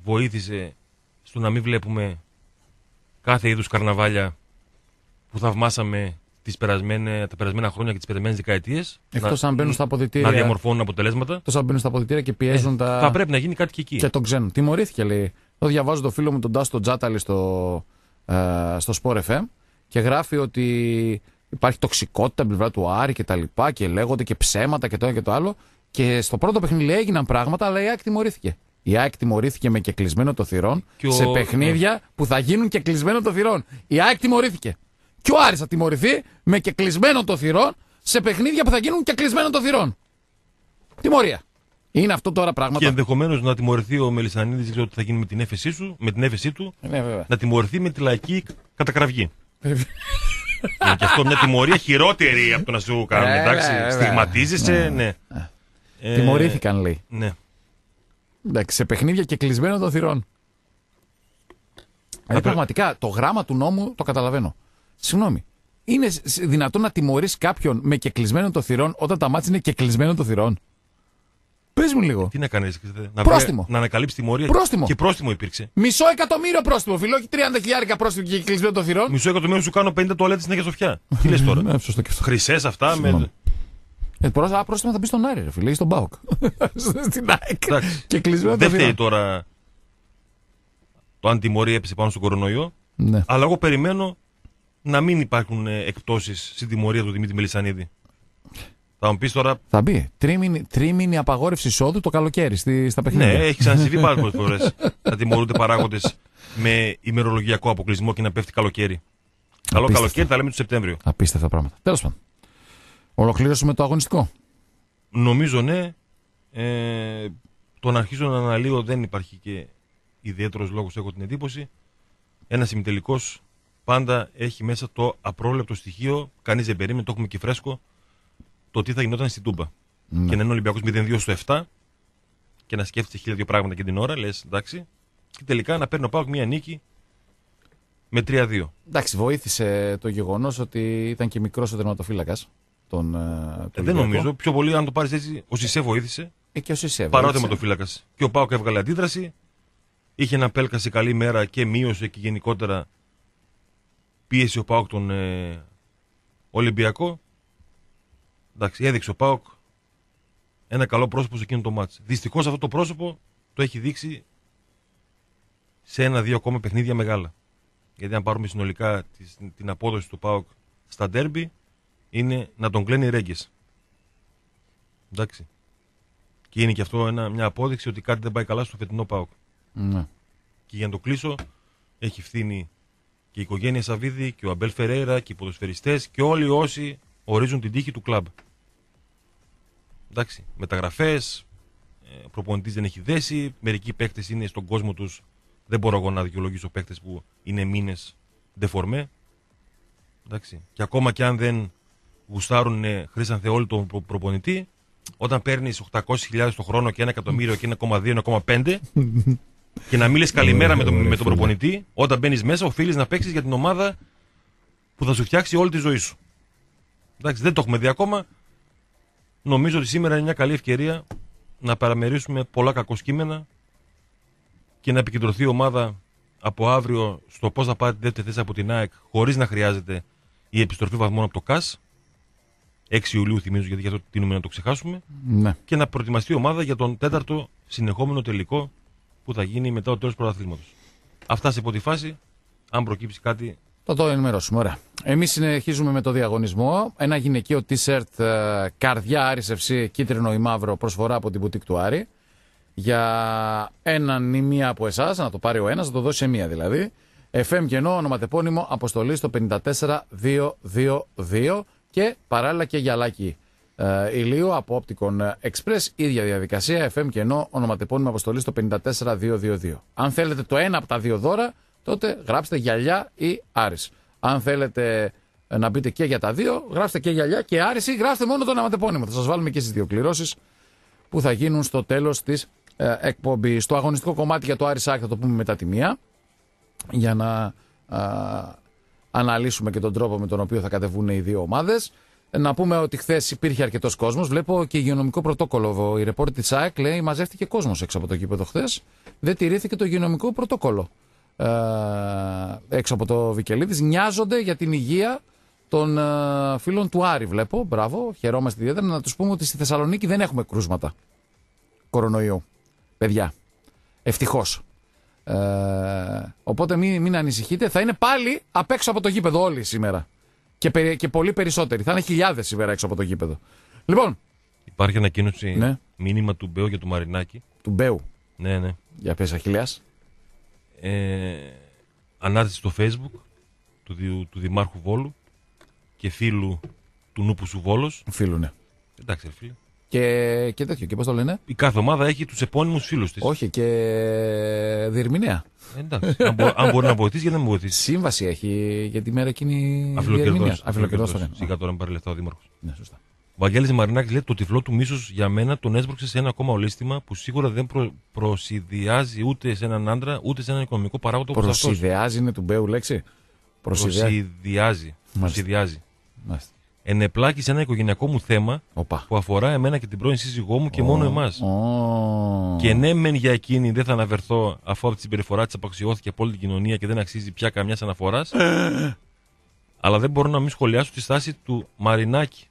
βοήθησε στο να μην βλέπουμε κάθε είδους καρναβάλια που θαυμάσαμε τα περασμένα χρόνια και τις περασμένες δεκαετίες. Εκτός αν μπαίνουν στα αποδυτήρια. Να διαμορφώνουν αποτελέσματα. Εκτός αν μπαίνουν στα αποδυτήρια και πιέζουν τα. Θα πρέπει να γίνει κάτι και εκεί. Και τον ξένο. Τιμωρήθηκε, λέει. Το διαβάζω το φίλο μου τον Τάστο Τζάταλη στο Sport FM και γράφει ότι υπάρχει τοξικότητα από την πλευρά του Άρη και τα λοιπά και λέγονται και ψέματα και το ένα και το άλλο. Και στο πρώτο παιχνίδι λέει, έγιναν πράγματα, αλλά η ΑΕΚ τιμωρήθηκε. Η ΑΕΚ τιμωρήθηκε με κεκλεισμένο το θυρών σε παιχνίδια που θα γίνουν κεκλεισμένο το θυρών. Η ΑΕΚ τιμωρήθηκε. Και ο Άρης θα τιμωρηθεί με κεκλεισμένο το θυρών σε παιχνίδια που θα γίνουν κεκλεισμένο το θυρών. Τιμωρία. Είναι αυτό τώρα πράγματα. Και ενδεχομένως να τιμωρηθεί ο Μελισσανίδης, δεν ξέρω τι θα γίνει με την έφεσή του, να τιμωρηθεί με τη λαϊκή κατακραυγή. Είναι και αυτό μια τιμωρία χειρότερη από το να σου κάνουν. Εντάξει, στιγματίζεσαι, ναι. Τιμωρήθηκαν, λέει. Ναι. Εντάξει, σε παιχνίδια και κλεισμένο των θυρών. Πραγματικά το γράμμα του νόμου το καταλαβαίνω. Συγγνώμη. Είναι δυνατόν να τιμωρείς κάποιον με κεκλεισμένο των θυρών όταν τα μάτια είναι κεκλεισμένο των θυρών? Πες μου λίγο. Τι να κάνεις, πρόστιμο. Να ανακαλύψεις τιμωρία. Πρόστιμο. Και πρόστιμο υπήρξε. 500.000 πρόστιμο, φίλο, όχι 30.000 πρόστιμο και κλεισμένο των θυρών. 500.000 σου κάνω 50 τουαλέτες συνέχεια σοφιά. Τι λες τώρα? Χρυσές αυτά με. Πρόστιμο θα μπει στον Άρη, ρε φίλε, ή στον ΠΑΟΚ. Στην ΑΕΚ. Και κλεισμένο δεν φταίει τώρα το αν τιμωρία έπεσε πάνω στον κορονοϊό. Ναι. Αλλά εγώ περιμένω να μην υπάρχουν εκπτώσεις στην τιμωρία του Δημήτρη Μελισσανίδη. Θα μου πεις τώρα. Θα μπει. Τρίμηνη απαγόρευση εισόδου το καλοκαίρι στα παιχνίδια. Ναι, έχει ξανασυμβεί πάρα πολλές φορές να τιμωρούνται παράγοντες με ημερολογιακό αποκλεισμό και να πέφτει καλοκαίρι. Καλό καλοκαίρι, θα λέμε το Σεπτέμβριο. Απίστευτα πράγματα. Τέλος πάντων. Ολοκλήρωσαμε το αγωνιστικό. Νομίζω ναι. Το να αρχίσω να αναλύω δεν υπάρχει και ιδιαίτερος λόγος, έχω την εντύπωση. Ένας ημιτελικός πάντα έχει μέσα το απρόβλεπτο στοιχείο. Κανείς δεν περίμενε, το έχουμε και φρέσκο. Το τι θα γινόταν στην Τούμπα. Ναι. Και να είναι ο Ολυμπιακός 0-2 στο 7 και να σκέφτεσαι 1002 πράγματα και την ώρα, λες εντάξει. Και τελικά να παίρνει ο ΠΑΟΚ μια νίκη με 3-2. Εντάξει, βοήθησε το γεγονός ότι ήταν και μικρός ο τερματοφύλακας. Δεν νομίζω. Πιο πολύ, αν το πάρεις έτσι, ο Σισέ βοήθησε. Και ο Σισέ. Παρά ο τερματοφύλακας. Και ο ΠΑΟΚ έβγαλε αντίδραση. Είχε ένα Πέλκα σε καλή μέρα και μείωσε και γενικότερα πίεση ο ΠΑΟΚ τον Ολυμπιακό. Εντάξει, έδειξε ο ΠΑΟΚ ένα καλό πρόσωπο σε εκείνο το μάτς. Δυστυχώς αυτό το πρόσωπο το έχει δείξει σε 1-2 ακόμα παιχνίδια μεγάλα. Γιατί αν πάρουμε συνολικά την απόδοση του ΠΑΟΚ στα ντέρμπι, είναι να τον κλαίνει ρέγγες. Εντάξει. Και είναι και αυτό μια απόδειξη ότι κάτι δεν πάει καλά στο φετινό ΠΑΟΚ. Ναι. Και για να το κλείσω, έχει ευθύνη και η οικογένεια Σαββίδη και ο Αμπέλ Φερέιρα και οι ποδοσφαιριστές και όλοι όσοι ορίζουν την τύχη του κλαμπ. Εντάξει, μεταγραφές, προπονητής δεν έχει δέσει, μερικοί παίκτες είναι στον κόσμο τους, δεν μπορώ εγώ να δικαιολογήσω παίκτες που είναι μήνες ντεφορμέ. Εντάξει, και ακόμα και αν δεν γουστάρουν χρήσαν όλοι τον προπονητή, όταν παίρνεις 800.000 το χρόνο και 1 εκατομμύριο και 1,2, 1,5 και να μίλεις καλημέρα με τον προπονητή, όταν μπαίνεις μέσα οφείλεις να παίξεις για την ομάδα που θα σου φτιάξει όλη τη ζωή σου. Εντάξει, δεν το έχουμε δει ακόμα. Νομίζω ότι σήμερα είναι μια καλή ευκαιρία να παραμερίσουμε πολλά κακοσκήμενα και να επικεντρωθεί η ομάδα από αύριο στο πώς θα πάρει τη δεύτερη θέση από την ΑΕΚ χωρίς να χρειάζεται η επιστροφή βαθμών από το ΚΑΣ. 6 Ιουλίου θυμίζω, γιατί για αυτό τείνουμε να το ξεχάσουμε. Ναι. Και να προετοιμαστεί η ομάδα για τον 4ο συνεχόμενο τελικό που θα γίνει μετά το τέλος του πρωταθλήματος. Αυτά σε πρώτη φάση. Αν προκύψει κάτι. Θα το ενημερώσουμε. Ωραία. Εμείς συνεχίζουμε με το διαγωνισμό. Ένα γυναικείο t-shirt καρδιά Άρης FC, κίτρινο ή μαύρο, προσφορά από την μπουτίκ του Άρη. Για έναν ή μία από εσάς, να το πάρει ο ένας, να το δώσει σε μία δηλαδή. FM κενό, ονοματεπώνυμο, αποστολή στο 54222 και παράλληλα και γυαλάκι ηλίου από Opticon Express. Ίδια διαδικασία. FM κενό, ονοματεπώνυμο, αποστολή στο 54222. Αν θέλετε το ένα από τα δύο δώρα, τότε γράψτε γυαλιά ή Άρης. Αν θέλετε να μπείτε και για τα δύο, γράψτε και γυαλιά και Άρης ή γράψτε μόνο το ονοματεπώνυμο. Θα σας βάλουμε και στις δύο κληρώσεις που θα γίνουν στο τέλος της εκπομπής. Στο αγωνιστικό κομμάτι για το Άρης ΑΕΚ θα το πούμε μετά τη μία, για να αναλύσουμε και τον τρόπο με τον οποίο θα κατεβούν οι δύο ομάδες. Να πούμε ότι χθες υπήρχε αρκετός κόσμος. Βλέπω και υγειονομικό πρωτόκολλο. Η ρεπόρτερ της ΑΕΚ λέει: μαζεύτηκε κόσμος έξω από το γήπεδο χθες. Δεν τηρήθηκε το υγειονομικό πρωτόκολλο έξω από το Βικελίδης. Νοιάζονται για την υγεία των φίλων του Άρη. Βλέπω. Μπράβο. Χαιρόμαστε ιδιαίτερα. Να τους πούμε ότι στη Θεσσαλονίκη δεν έχουμε κρούσματα κορονοϊού. Παιδιά. Ευτυχώς. Οπότε μην ανησυχείτε. Θα είναι πάλι απ' έξω από το γήπεδο όλοι σήμερα. Και πολύ περισσότεροι. Θα είναι χιλιάδες σήμερα έξω από το γήπεδο. Λοιπόν. Υπάρχει ανακοίνωση, μήνυμα του Μπέου για το Μαρινάκι. Του Μπέου. Ναι. Για πες, Αχιλλέας. Ανάρτηση στο Facebook του Δημάρχου Βόλου και φίλου του Νούπου σου Βόλος. Φίλου, ναι. Εντάξει, φίλε. Και τέτοιο. Και πώς το λένε. Η κάθε ομάδα έχει τους επώνυμους φίλους της. Όχι, και διερμηνέα. Εντάξει. αν μπορεί να βοηθήσει, γιατί να με βοηθήσει. Σύμβαση έχει για τη μέρα εκείνη. Αφιλοκερδός. Σιγά τώρα με πάρει λεφτά ο Δήμαρχος. Ναι, σωστά. Ο Βαγγέλης Μαρινάκης λέει: το τυφλό του μίσους για μένα τον έσπρωξε σε ένα ακόμα ολίσθημα που σίγουρα δεν προσυδειάζει ούτε σε έναν άντρα ούτε σε έναν οικονομικό παράγοντα όπως αυτός. Προσυδειάζει είναι του Μπέου λέξη. Προσυδειάζει. Μάλιστα. Ενεπλάκη σε ένα οικογενειακό μου θέμα που αφορά εμένα και την πρώην σύζυγό μου και μόνο εμάς. Και ναι, μεν για εκείνη δεν θα αναφερθώ, αφού από τη συμπεριφορά της απαξιώθηκε από όλη την κοινωνία και δεν αξίζει πια καμιά αναφορά. Αλλά δεν μπορώ να μην σχολιάσω τη στάση του Μαρινάκη.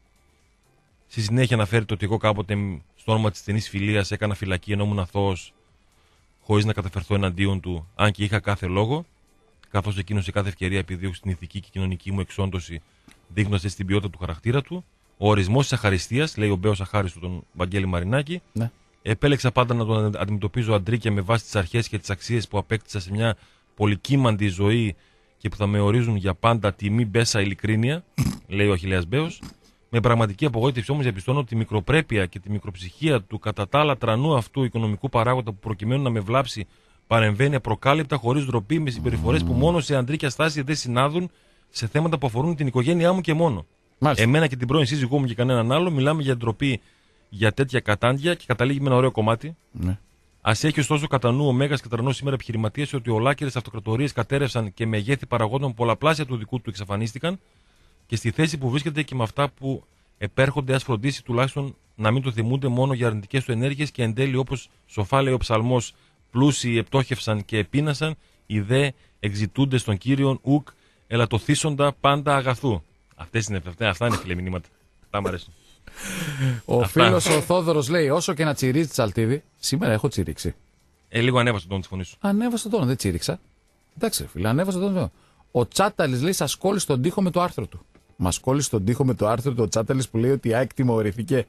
Στη συνέχεια αναφέρεται ότι εγώ κάποτε στο όνομα της στενής φιλίας έκανα φυλακή ενώ ήμουν αθώος, χωρίς να καταφερθώ εναντίον του, αν και είχα κάθε λόγο, καθώς εκείνος σε κάθε ευκαιρία επιδίωξε την ηθική και κοινωνική μου εξόντωση, δείχνοντας την ποιότητα του χαρακτήρα του. Ο ορισμός της αχαριστίας, λέει ο Μπέος αχάριστο τον Βαγγέλη Μαρινάκη, ναι. Επέλεξα πάντα να τον αντιμετωπίζω αντρίκια με βάση τις αρχές και τις αξίες που απέκτησα σε μια πολυκύμαντη ζωή και που θα με ορίζουν για πάντα τη μη μπέσα ειλικρίνεια, λέει ο Αχιλλέας Μπέος. Με πραγματική απογοήτευση όμως διαπιστώνω ότι τη μικροπρέπεια και τη μικροψυχία του κατά τα άλλα τρανού αυτού οικονομικού παράγοντα που προκειμένου να με βλάψει παρεμβαίνει απροκάλυπτα χωρίς ντροπή με συμπεριφορές που μόνο σε αντρίκια στάση δεν συνάδουν σε θέματα που αφορούν την οικογένειά μου και μόνο. Μάλιστα. Εμένα και την πρώην σύζυγό μου και κανέναν άλλο μιλάμε για ντροπή για τέτοια κατάντια και καταλήγει με ένα ωραίο κομμάτι. Ναι. Ας έχει ωστόσο κατά νου ο Μέγας και τρανός σήμερα επιχειρηματίας ότι ολάκερες αυτοκρατορίες κατέρευσαν και μεγέθη παραγόντων πολλαπλάσια του δικού του εξαφανίστηκαν και στη θέση που βρίσκεται και με αυτά που επέρχονται, ας φροντίσει τουλάχιστον να μην το θυμούνται μόνο για αρνητικές του ενέργειες και εν τέλει, όπως σοφά λέει ο ψαλμός, πλούσιοι επτόχευσαν και επίνασαν, οι δε εξητούνται στον Κύριον ουκ ελαττωθήσοντα πάντα αγαθού. Αυτά είναι φίλε μηνύματα. Αυτά μου αρέσουν. Ο φίλος ο Θόδωρος λέει: όσο και να τσιρίζει τσαλτίδι, σήμερα έχω τσιρίξει. Λίγο ανέβασε τον τόνο της φωνής σου. Ανέβασε τον τόνο, δεν τσίριξα. Εντάξει, φίλε, ανέβασε τον τόνο. Ο Τσάταλης λέει: σας κόλλησε τον τοίχο με το άρθρο του. Μας κόλλησε τον τοίχο με το άρθρο του ο Τσάταλης που λέει ότι η ΑΕΚ τιμωρηθήκε.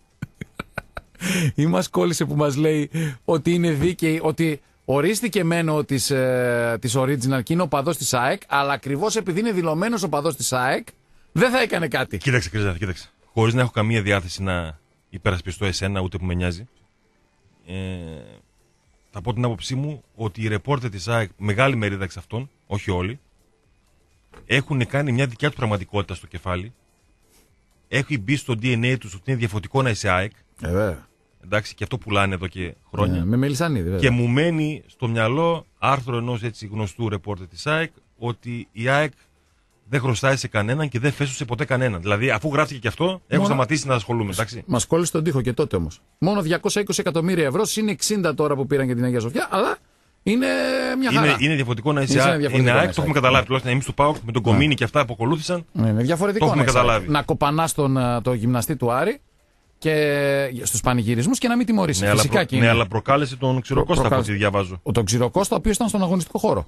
Ή μας κόλλησε που μας λέει ότι είναι δίκαιη, ότι ορίστηκε μένο της Original και είναι οπαδός της ΑΕΚ, αλλά ακριβώς επειδή είναι δηλωμένος οπαδός της ΑΕΚ, δεν θα έκανε κάτι. Κοίταξε. Χωρίς να έχω καμία διάθεση να υπερασπιστώ εσένα, ούτε που με νοιάζει. Θα πω την άποψή μου ότι οι ρεπόρτερ της ΑΕΚ, μεγάλη μερίδα εξ αυτών, όχι όλοι, έχουν κάνει μια δικιά του πραγματικότητα στο κεφάλι. Έχει μπει στο DNA τους ότι είναι διαφορετικό να είσαι ΑΕΚ. Εντάξει, και αυτό πουλάνε εδώ και χρόνια. Με Μελισσανίδη, βέβαια. Και μου μένει στο μυαλό άρθρο ενός έτσι γνωστού ρεπόρτερ της ΑΕΚ ότι η ΑΕΚ δεν χρωστάει σε κανέναν και δεν φέσουσε ποτέ κανέναν. Δηλαδή, αφού γράφτηκε και αυτό, έχω σταματήσει να ασχολούμαι. Μας κόλλησε τον τοίχο και τότε όμως. Μόνο 220 εκατομμύρια ευρώ, συν 60 τώρα που πήραν για την Αγία Σοφιά, αλλά είναι μια χαρά. Είναι διαφορετικό να είσαι ΑΕΚ. Είναι ΑΕΚ, το έχουμε καταλάβει. Τουλάχιστον εμείς του ΠΑΟΚ με τον Κομίνη και αυτά που ακολούθησαν. Είναι διαφορετικό. Το έχουμε καταλάβει. Να κοπανάς το γυμναστή του Άρη και στους πανηγυρισμούς και να μην τιμωρήσει. Ναι, αλλά προκάλεσε τον Ξηροκώστα από ό,τι διαβάζω. Τον Ξηροκώστα, ο οποίος ήταν στον αγωνιστικό χώρο.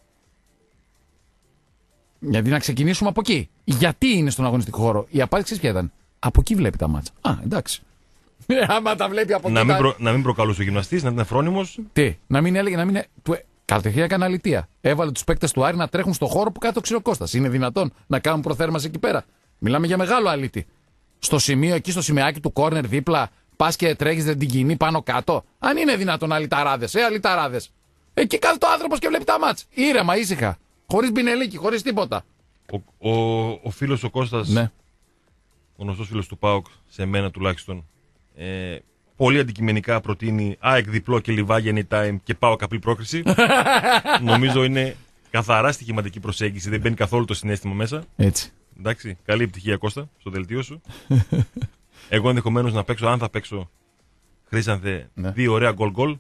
Γιατί να ξεκινήσουμε από εκεί. Γιατί είναι στον αγωνιστικό χώρο. Η απάντηση ποια ήταν. Από εκεί βλέπει τα μάτσα. Α, εντάξει. Άμα τα βλέπει από εκεί. Να μην προκαλούσε ο γυμναστής, να είναι φρόνιμος. Τι, να μην έλεγε. Κατευθείαν έκανε αλητεία. Έβαλε τους παίκτες του Άρη να τρέχουν στο χώρο που κάτω ο Ξηροκώστας. Είναι δυνατόν να κάνουν προθέρμανση εκεί πέρα. Μιλάμε για μεγάλο αλήτη. Στο σημείο εκεί, στο σημαίακι του κόρνερ δίπλα, πας και τρέχεις την κοινή πάνω κάτω. Αν είναι δυνατόν αληταράδες, αληταράδες. Εκεί κάθεται ο άνθρωπος και βλέπει τα μάτσα. Ήρεμα, ήσυχα. Χωρίς μπινελίκι, χωρίς τίποτα. Ο φίλος ο Κώστας, ναι. Ο γνωστός φίλος του ΠΑΟΚ, σε μένα τουλάχιστον, πολύ αντικειμενικά προτείνει ΑΕΚ διπλό και Λιβάγια anytime και ΠΑΟΚ απλή πρόκριση. Νομίζω είναι καθαρά στοιχηματική προσέγγιση, δεν μπαίνει καθόλου το συναίσθημα μέσα. Έτσι. Εντάξει, καλή επιτυχία Κώστα, στο δελτίο σου. Εγώ ενδεχομένως να παίξω, αν θα παίξω, Χρήσανθε, ναι, 2 ωραία γκολ.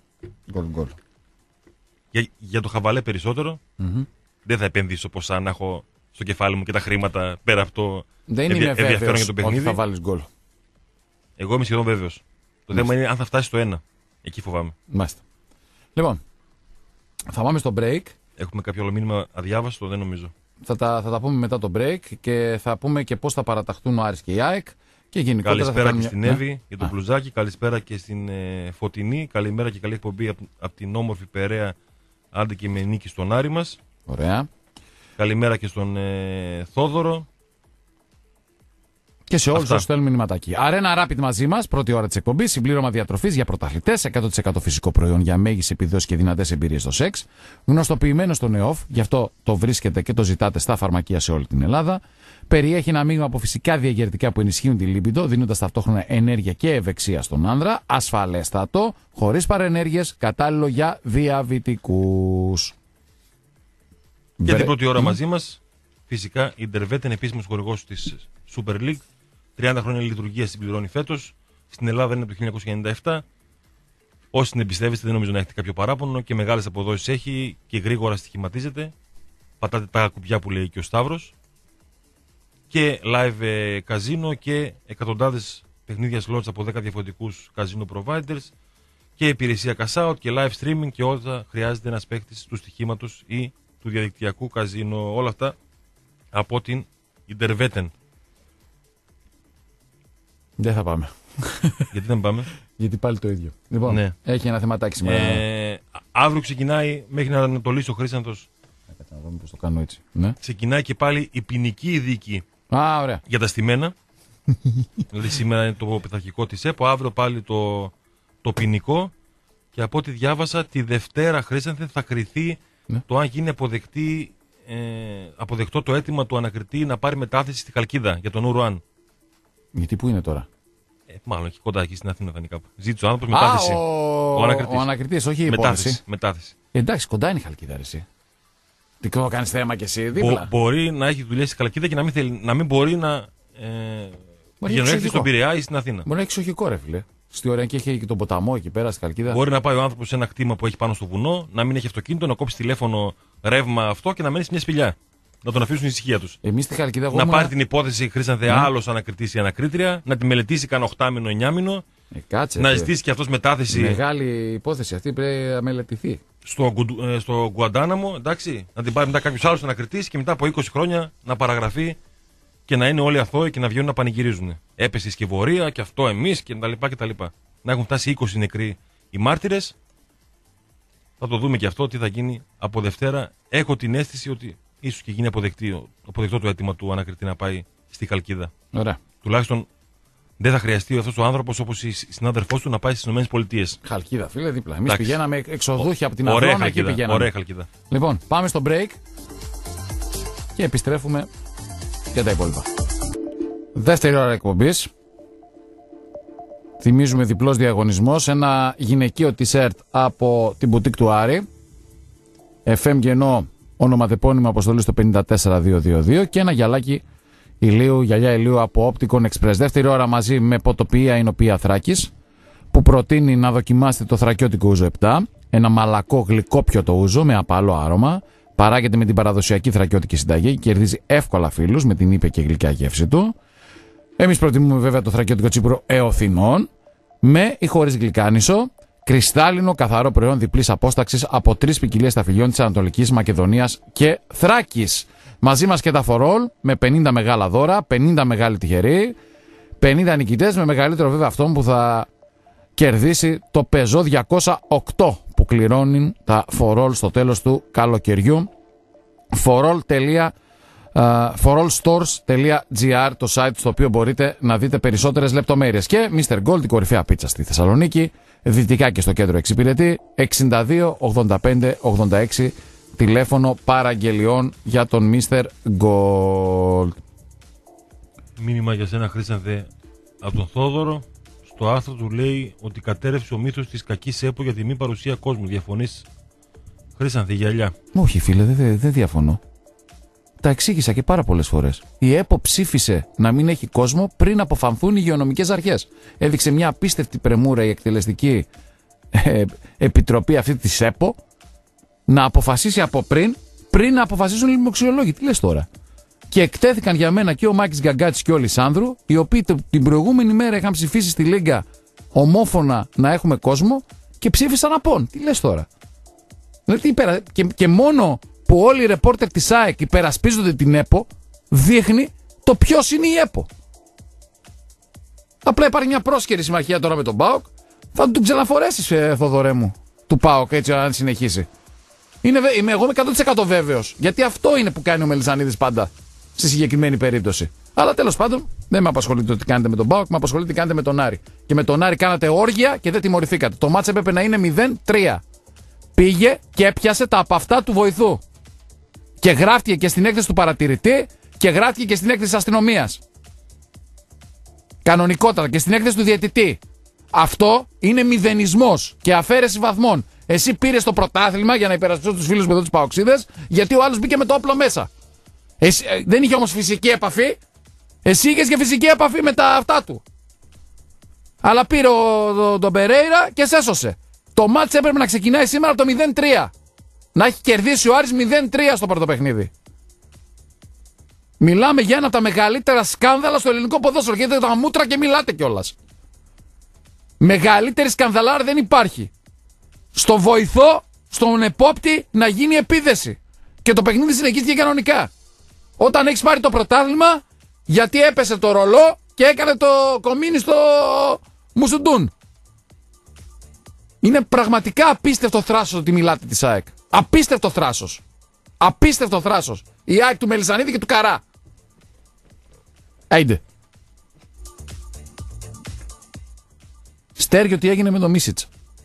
Για το χαβαλέ περισσότερο. Δεν θα επενδύσω ποσά να έχω στο κεφάλι μου και τα χρήματα πέρα από το ενδιαφέρον για το παιχνίδι. Ότι θα βάλεις γκολ. Εγώ είμαι σχεδόν βέβαιος. Το θέμα είναι αν θα φτάσει στο 1. Εκεί φοβάμαι. Μάλιστα. Λοιπόν, θα πάμε στο break. Έχουμε κάποιο άλλο μήνυμα αδιάβαστο, δεν νομίζω. Θα τα πούμε μετά το break και θα πούμε και πώς θα παραταχθούν ο Άρης και η ΑΕΚ. Και γενικότερα καλησπέρα και στην Εύη για το μπλουζάκι. Καλησπέρα και στην Φωτεινή. Καλημέρα και καλή εκπομπή από την όμορφη Περαία. Άντε και με νίκη στον Άρη μας. Ωραία. Καλημέρα και στον Θόδωρο. Και σε όλους όσους στέλνουν μηνυματάκι. Arena Rapid μαζί μας, πρώτη ώρα της εκπομπής. Συμπλήρωμα διατροφής για πρωταθλητές. 100% φυσικό προϊόν για μέγιστη επιδόση και δυνατές εμπειρίες στο σεξ. Γνωστοποιημένο στον ΕΟΦ, γι' αυτό το βρίσκετε και το ζητάτε στα φαρμακεία σε όλη την Ελλάδα. Περιέχει ένα μείγμα από φυσικά διαγερτικά που ενισχύουν τη λίμπιντο, δίνοντας ταυτόχρονα ενέργεια και ευεξία στον άνδρα. Ασφαλέστατο, χωρίς παρενέργειες, κατάλληλο για διαβητικούς. Για την πρώτη ώρα μαζί μας, φυσικά η Intervet είναι επίσημος χορηγός της Super League. 30 χρόνια λειτουργία συμπληρώνει φέτος. Στην Ελλάδα είναι από το 1997. Όσοι την εμπιστεύεστε, δεν νομίζω να έχετε κάποιο παράπονο και μεγάλες αποδόσεις έχει και γρήγορα στοιχηματίζεται. Πατάτε τα κουμπιά που λέει και ο Σταύρος. Και live καζίνο και εκατοντάδες παιχνίδια slots από 10 διαφορετικούς καζίνο providers. Και υπηρεσία cash out και live streaming και όλα χρειάζεται ένας παίκτης του στοιχήματος ή του διαδικτυακού καζίνο. Όλα αυτά από την Interveten. Δεν θα πάμε. Γιατί δεν πάμε? Γιατί πάλι το ίδιο. Λοιπόν, ναι, έχει ένα θεματάκι σήμερα. Αύριο ξεκινάει, μέχρι να ανατολίσει ο Χρήσανθος. Να δούμε πώς το κάνω έτσι. Ναι. Ξεκινάει και πάλι η ποινική δίκη για τα στημένα. Δηλαδή σήμερα είναι το πειθαρχικό της ΕΠΟ, αύριο πάλι το ποινικό. Και από ό,τι διάβασα, τη Δευτέρα, Χρήσανθε, θα κριθεί το αν γίνει αποδεκτό το αίτημα του ανακριτή να πάρει μετάθεση στη Χαλκίδα για τον Ουρουάν. Γιατί πού είναι τώρα? Μάλλον εκεί κοντά, εκεί στην Αθήνα θα είναι κάπου. Ζήτησε ο άνθρωπος μετάθεση. Ο ανακριτής, όχι η υπόθεση. Μετάθεση. Εντάξει, κοντά είναι η Χαλκίδα, εσύ. Τι κάνεις θέμα κι εσύ, δίπλα. Μπορεί να έχει δουλειές στη Χαλκίδα και να μην μπορεί να γενναιθεί στον Πειραιά ή στην Αθήνα. Μπορεί να έχει εξοχικό, ρε φίλε. Στη Ωριακή έχει και τον ποταμό εκεί πέρα, στη Χαλκίδα. Μπορεί να πάει ο άνθρωπος σε ένα κτήμα που έχει πάνω στο βουνό, να μην έχει αυτοκίνητο, να κόψει τηλέφωνο, ρεύμα αυτό και να μένει σε μια σπηλιά. Να τον αφήσουν ησυχία τους. Εμείς στη Χαλκίδα να πάρει την υπόθεση Χρήσανθε άλλος ανακριτής ή ανακρίτρια, να τη μελετήσει κάνα 8μηνο, 9μηνο. Να ζητήσει και αυτός μετάθεση. Μεγάλη υπόθεση αυτή πρέπει να μελετηθεί. Στο Γκουαντάναμο, εντάξει, να την πάρει μετά κάποιος άλλος ανακριτής και μετά από 20 χρόνια να παραγραφεί και να είναι όλοι αθώοι και να βγαίνουν να πανηγυρίζουν. Έπεσε η σκευωρία και αυτό εμείς κτλ. Να έχουν φτάσει 20 νεκροί οι μάρτυρες. Θα το δούμε και αυτό τι θα γίνει από Δευτέρα. Έχω την αίσθηση ότι ίσως και γίνει αποδεκτό το αίτημα του ανακριτή να πάει στη Χαλκίδα. Ωραία. Τουλάχιστον δεν θα χρειαστεί αυτός ο άνθρωπος όπως η συνάδελφός του να πάει στις ΗΠΑ. Χαλκίδα, φίλε, δίπλα. Εμείς πηγαίναμε εξοδούχοι από την Αθήνα και πηγαίναμε. Ωραία Χαλκίδα. Λοιπόν, πάμε στο break και επιστρέφουμε για τα υπόλοιπα. Δεύτερη ώρα εκπομπής. Θυμίζουμε διπλός διαγωνισμός. Ένα γυναικείο t-shirt από την μπουτίκ του Άρη. FM Γενό, ονοματεπώνυμο αποστολή στο 54222 και ένα γυαλάκι γυαλιά ηλίου από Opticon Express. Δεύτερη ώρα μαζί με ποτοποιία Εινοπία Θράκης που προτείνει να δοκιμάσετε το θρακιώτικο ούζο 7. Ένα μαλακό γλυκόπιωτο ούζο με απαλό άρωμα. Παράγεται με την παραδοσιακή θρακιώτικη συνταγή και κερδίζει εύκολα φίλους με την ήπια και γλυκιά γεύση του. Εμείς προτιμούμε βέβαια το θρακιώτικο τσίπουρο Εωθινών με ή χωρίς γλυκάνισο. Κρυστάλλινο καθαρό προϊόν διπλής απόσταξης από 3 ποικιλίες ταφυλιών της Ανατολικής Μακεδονίας και Θράκης. Μαζί μας και τα φορόλ με 50 μεγάλα δώρα, 50 μεγάλοι τυχεροί, 50 νικητές με μεγαλύτερο βέβαια αυτόν που θα κερδίσει το Peugeot 208 που κληρώνουν τα φορόλ στο τέλος του καλοκαιριού. forallstores.gr το site στο οποίο μπορείτε να δείτε περισσότερες λεπτομέρειες. Και Mr. Gold, η κορυφαία πίτσα στη Θεσσαλονίκη, δυτικά και στο κέντρο εξυπηρετεί, 62 85 86 τηλέφωνο παραγγελιών για τον Mr. Gold. Μήνυμα για σένα Χρήσανθε από τον Θόδωρο. Στο άρθρο του λέει ότι κατέρευσε ο μύθος της κακής ΕΠΟ για τη μη παρουσία κόσμου. Διαφωνείς Χρήσανθε, γυαλιά? Όχι φίλε, δεν διαφωνώ. Τα εξήγησα και πάρα πολλές φορές. Η ΕΠΟ ψήφισε να μην έχει κόσμο πριν αποφανθούν οι υγειονομικές αρχές. Έδειξε μια απίστευτη πρεμούρα η εκτελεστική επιτροπή αυτή της ΕΠΟ να αποφασίσει από πριν να αποφασίσουν οι λοιμοξιολόγοι. Τι λες τώρα? Και εκτέθηκαν για μένα και ο Μάκης Γκαγκάτσης και ο Λισάνδρου, οι οποίοι την προηγούμενη μέρα είχαν ψηφίσει στη Λίγκα ομόφωνα να έχουμε κόσμο και ψήφισαν απόν. Τι λες τώρα? Δηλαδή, και μόνο που όλοι οι ρεπόρτερ της ΑΕΚ υπερασπίζονται την ΕΠΟ, δείχνει το ποιος είναι η ΕΠΟ. Απλά υπάρχει μια πρόσκαιρη συμμαχία τώρα με τον ΠΑΟΚ. Θα τον ξαναφορέσεις, Θοδωρέ μου, του ΠΑΟΚ, έτσι, αν συνεχίσει. Εγώ είμαι 100% βέβαιος. Γιατί αυτό είναι που κάνει ο Μελισσανίδης πάντα στη συγκεκριμένη περίπτωση. Αλλά τέλος πάντων δεν με απασχολεί το τι κάνετε με τον ΠΑΟΚ, με απασχολεί τι κάνετε με τον Άρη. Και με τον Άρη κάνατε όργια και δεν τιμωρηθήκατε. Το μάτς έπρεπε να είναι 0-3. Πήγε και έπιασε τα από αυτά του βοηθού. Και γράφτηκε και στην έκθεση του παρατηρητή και γράφτηκε και στην έκθεση της αστυνομίας. Κανονικότατα και στην έκθεση του διαιτητή. Αυτό είναι μηδενισμός και αφαίρεση βαθμών. Εσύ πήρες το πρωτάθλημα για να υπερασπιστείς τους φίλους μου εδώ τους παοξίδες, γιατί ο άλλος μπήκε με το όπλο μέσα. Δεν είχε όμως φυσική επαφή. Εσύ είχες και φυσική επαφή με τα αυτά του. Αλλά πήρε τον Περέιρα και σε έσωσε. Το μάτς έπρεπε να ξεκινάει σήμερα από το 0-3. Να έχει κερδίσει ο Άρης 0-3 στο πρώτο παιχνίδι. Μιλάμε για ένα από τα μεγαλύτερα σκάνδαλα στο ελληνικό ποδόσφαιρο. Έχετε τα μούτρα και μιλάτε κιόλας. Μεγαλύτερη σκανδαλάρα δεν υπάρχει. Στο βοηθό, στον επόπτη να γίνει επίδεση. Και το παιχνίδι συνεχίστηκε κανονικά. Όταν έχεις πάρει το πρωτάθλημα, γιατί έπεσε το ρολό και έκανε το κομίνι στο Μουσουντούν. Είναι πραγματικά απίστευτο θράσος ότι μιλάτε της ΑΕΚ. Απίστευτο θράσος. Απίστευτο θράσος. Η ΑΕΚ του Μελισσανίδη και του Καρά. Άιντε. Στέργιο τι έγινε με το Μίσιτς.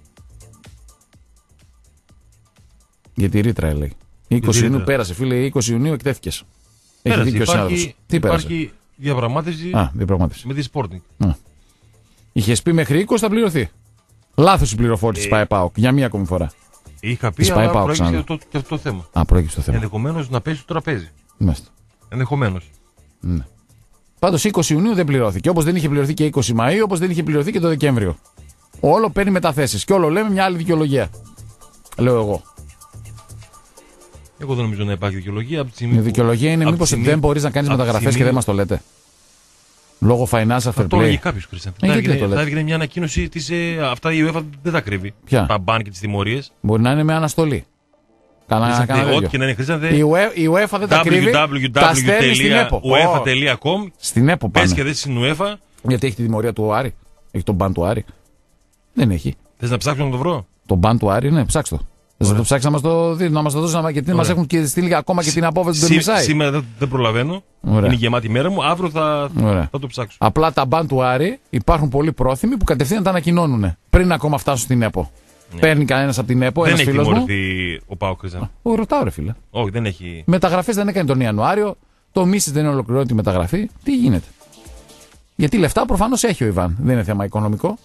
Για τη ρήτρα έλεγε. 20 Ιουνίου πέρασε, φίλε. 20 Ιουνίου εκτέθηκες. Έχει δίκιο ο συνάδελφος. Τι πέρασε? Υπάρχει διαπραγμάτευση με τη Sporting. Είχες πει μέχρι 20 θα πληρωθεί. Λάθος η πληροφόρηση της ΠΑΕΠΑΟΚ για μία ακόμη φορά. Είχα πει, αλλά προέκυψε και αυτό το θέμα. Προέκυψε το θέμα. Ενδεχομένως να πέσει στο τραπέζι. Μάλιστα. Ενδεχομένως. Ναι. Πάντως 20 Ιουνίου δεν πληρώθηκε. Όπως δεν είχε πληρωθεί και 20 Μαΐου, όπως δεν είχε πληρωθεί και το Δεκέμβριο. Όλο παίρνει μεταθέσεις. Και όλο λέμε μια άλλη δικαιολογία. Λέω εγώ. Εγώ δεν νομίζω να υπάρχει δικαιολογία. Η δικαιολογία είναι μήπως δεν μπορείς να κάνεις μεταγραφές και δεν μας το λέτε. Λόγω financial fair play. Το έλεγε κάποιος, Χρήστο. Θα έβγαινε μια ανακοίνωση της. Αυτά η UEFA δεν τα κρύβει. Ποια? Τα μπαν και τις τιμωρίες. Μπορεί να είναι με αναστολή. Ό,τι και να είναι, Χρήστο. Η UEFA δεν τα κρύβει. www.uefa.com. Στην ΕΠΟ πάνε. Πες και δες στην UEFA. Γιατί έχει τη τιμωρία του Άρη. Έχει τον μπαν του Άρη. Δεν έχει. Θες να ψάξω να το βρω? Το μπαν του Άρη, ναι, ψάξτε το. Θα το ψάξει να μας το δει, να μας το δώσει, γιατί μας έχουν και στείλει ακόμα και την απόφαση του Ντεμισάη. Σήμερα δεν προλαβαίνω. Ωραία. Είναι γεμάτη η μέρα μου. Αύριο θα το ψάξω. Απλά τα μπαν του Άρη υπάρχουν πολλοί πρόθυμοι που κατευθείαν τα ανακοινώνουν πριν ακόμα φτάσουν στην ΕΠΟ. Ναι. Παίρνει κανένας από την ΕΠΟ, ένας φίλος μου. Δεν έχει τιμωρηθεί ο ΠΑΟΚ, Χρήστο. Ρωτάω, ρε φίλε. Όχι, δεν έχει. Μεταγραφές δεν έκανε τον Ιανουάριο. Το Μίσιτς δεν ολοκληρώνει τη μεταγραφή. Τι γίνεται? Γιατί λεφτά προφανώς έχει ο Ιβάν. Δεν είναι θέμα οικονομικό.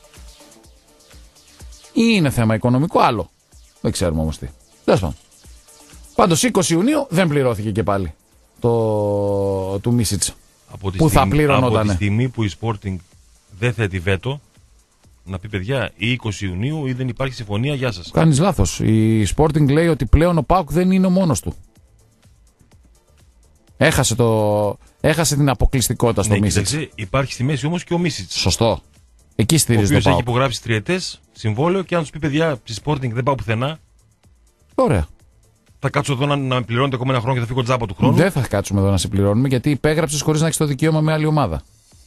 Ή είναι θέμα οικονομικό άλλο? Δεν ξέρουμε όμως τι. Πάντως 20 Ιουνίου δεν πληρώθηκε και πάλι του Μίσιτς. Που θα πληρωνόταν. Από τη στιγμή που η Sporting δεν θέτει βέτο, να πει παιδιά, ή 20 Ιουνίου ή δεν υπάρχει συμφωνία, γεια σας. Κάνεις λάθος. Η Sporting λέει ότι πλέον ο ΠΑΟΚ δεν είναι ο μόνος του. Έχασε την αποκλειστικότητα στο Μίσιτς. Υπάρχει στη μέση όμως και ο Μίσιτς. Σωστό. Εκεί στηρίζει το ΠΑΟΚ. Έχει υπογράψει τριετές συμβόλαιο και αν του πει παιδιά, στη Sporting δεν πάω πουθενά. Ωραία. Θα κάτσω εδώ να πληρώνετε ακόμα ένα χρόνο και θα φύγω τζάμπα του χρόνου. Δεν θα κάτσουμε εδώ να σε πληρώνουμε γιατί υπέγραψες χωρίς να έχεις το δικαίωμα με άλλη ομάδα.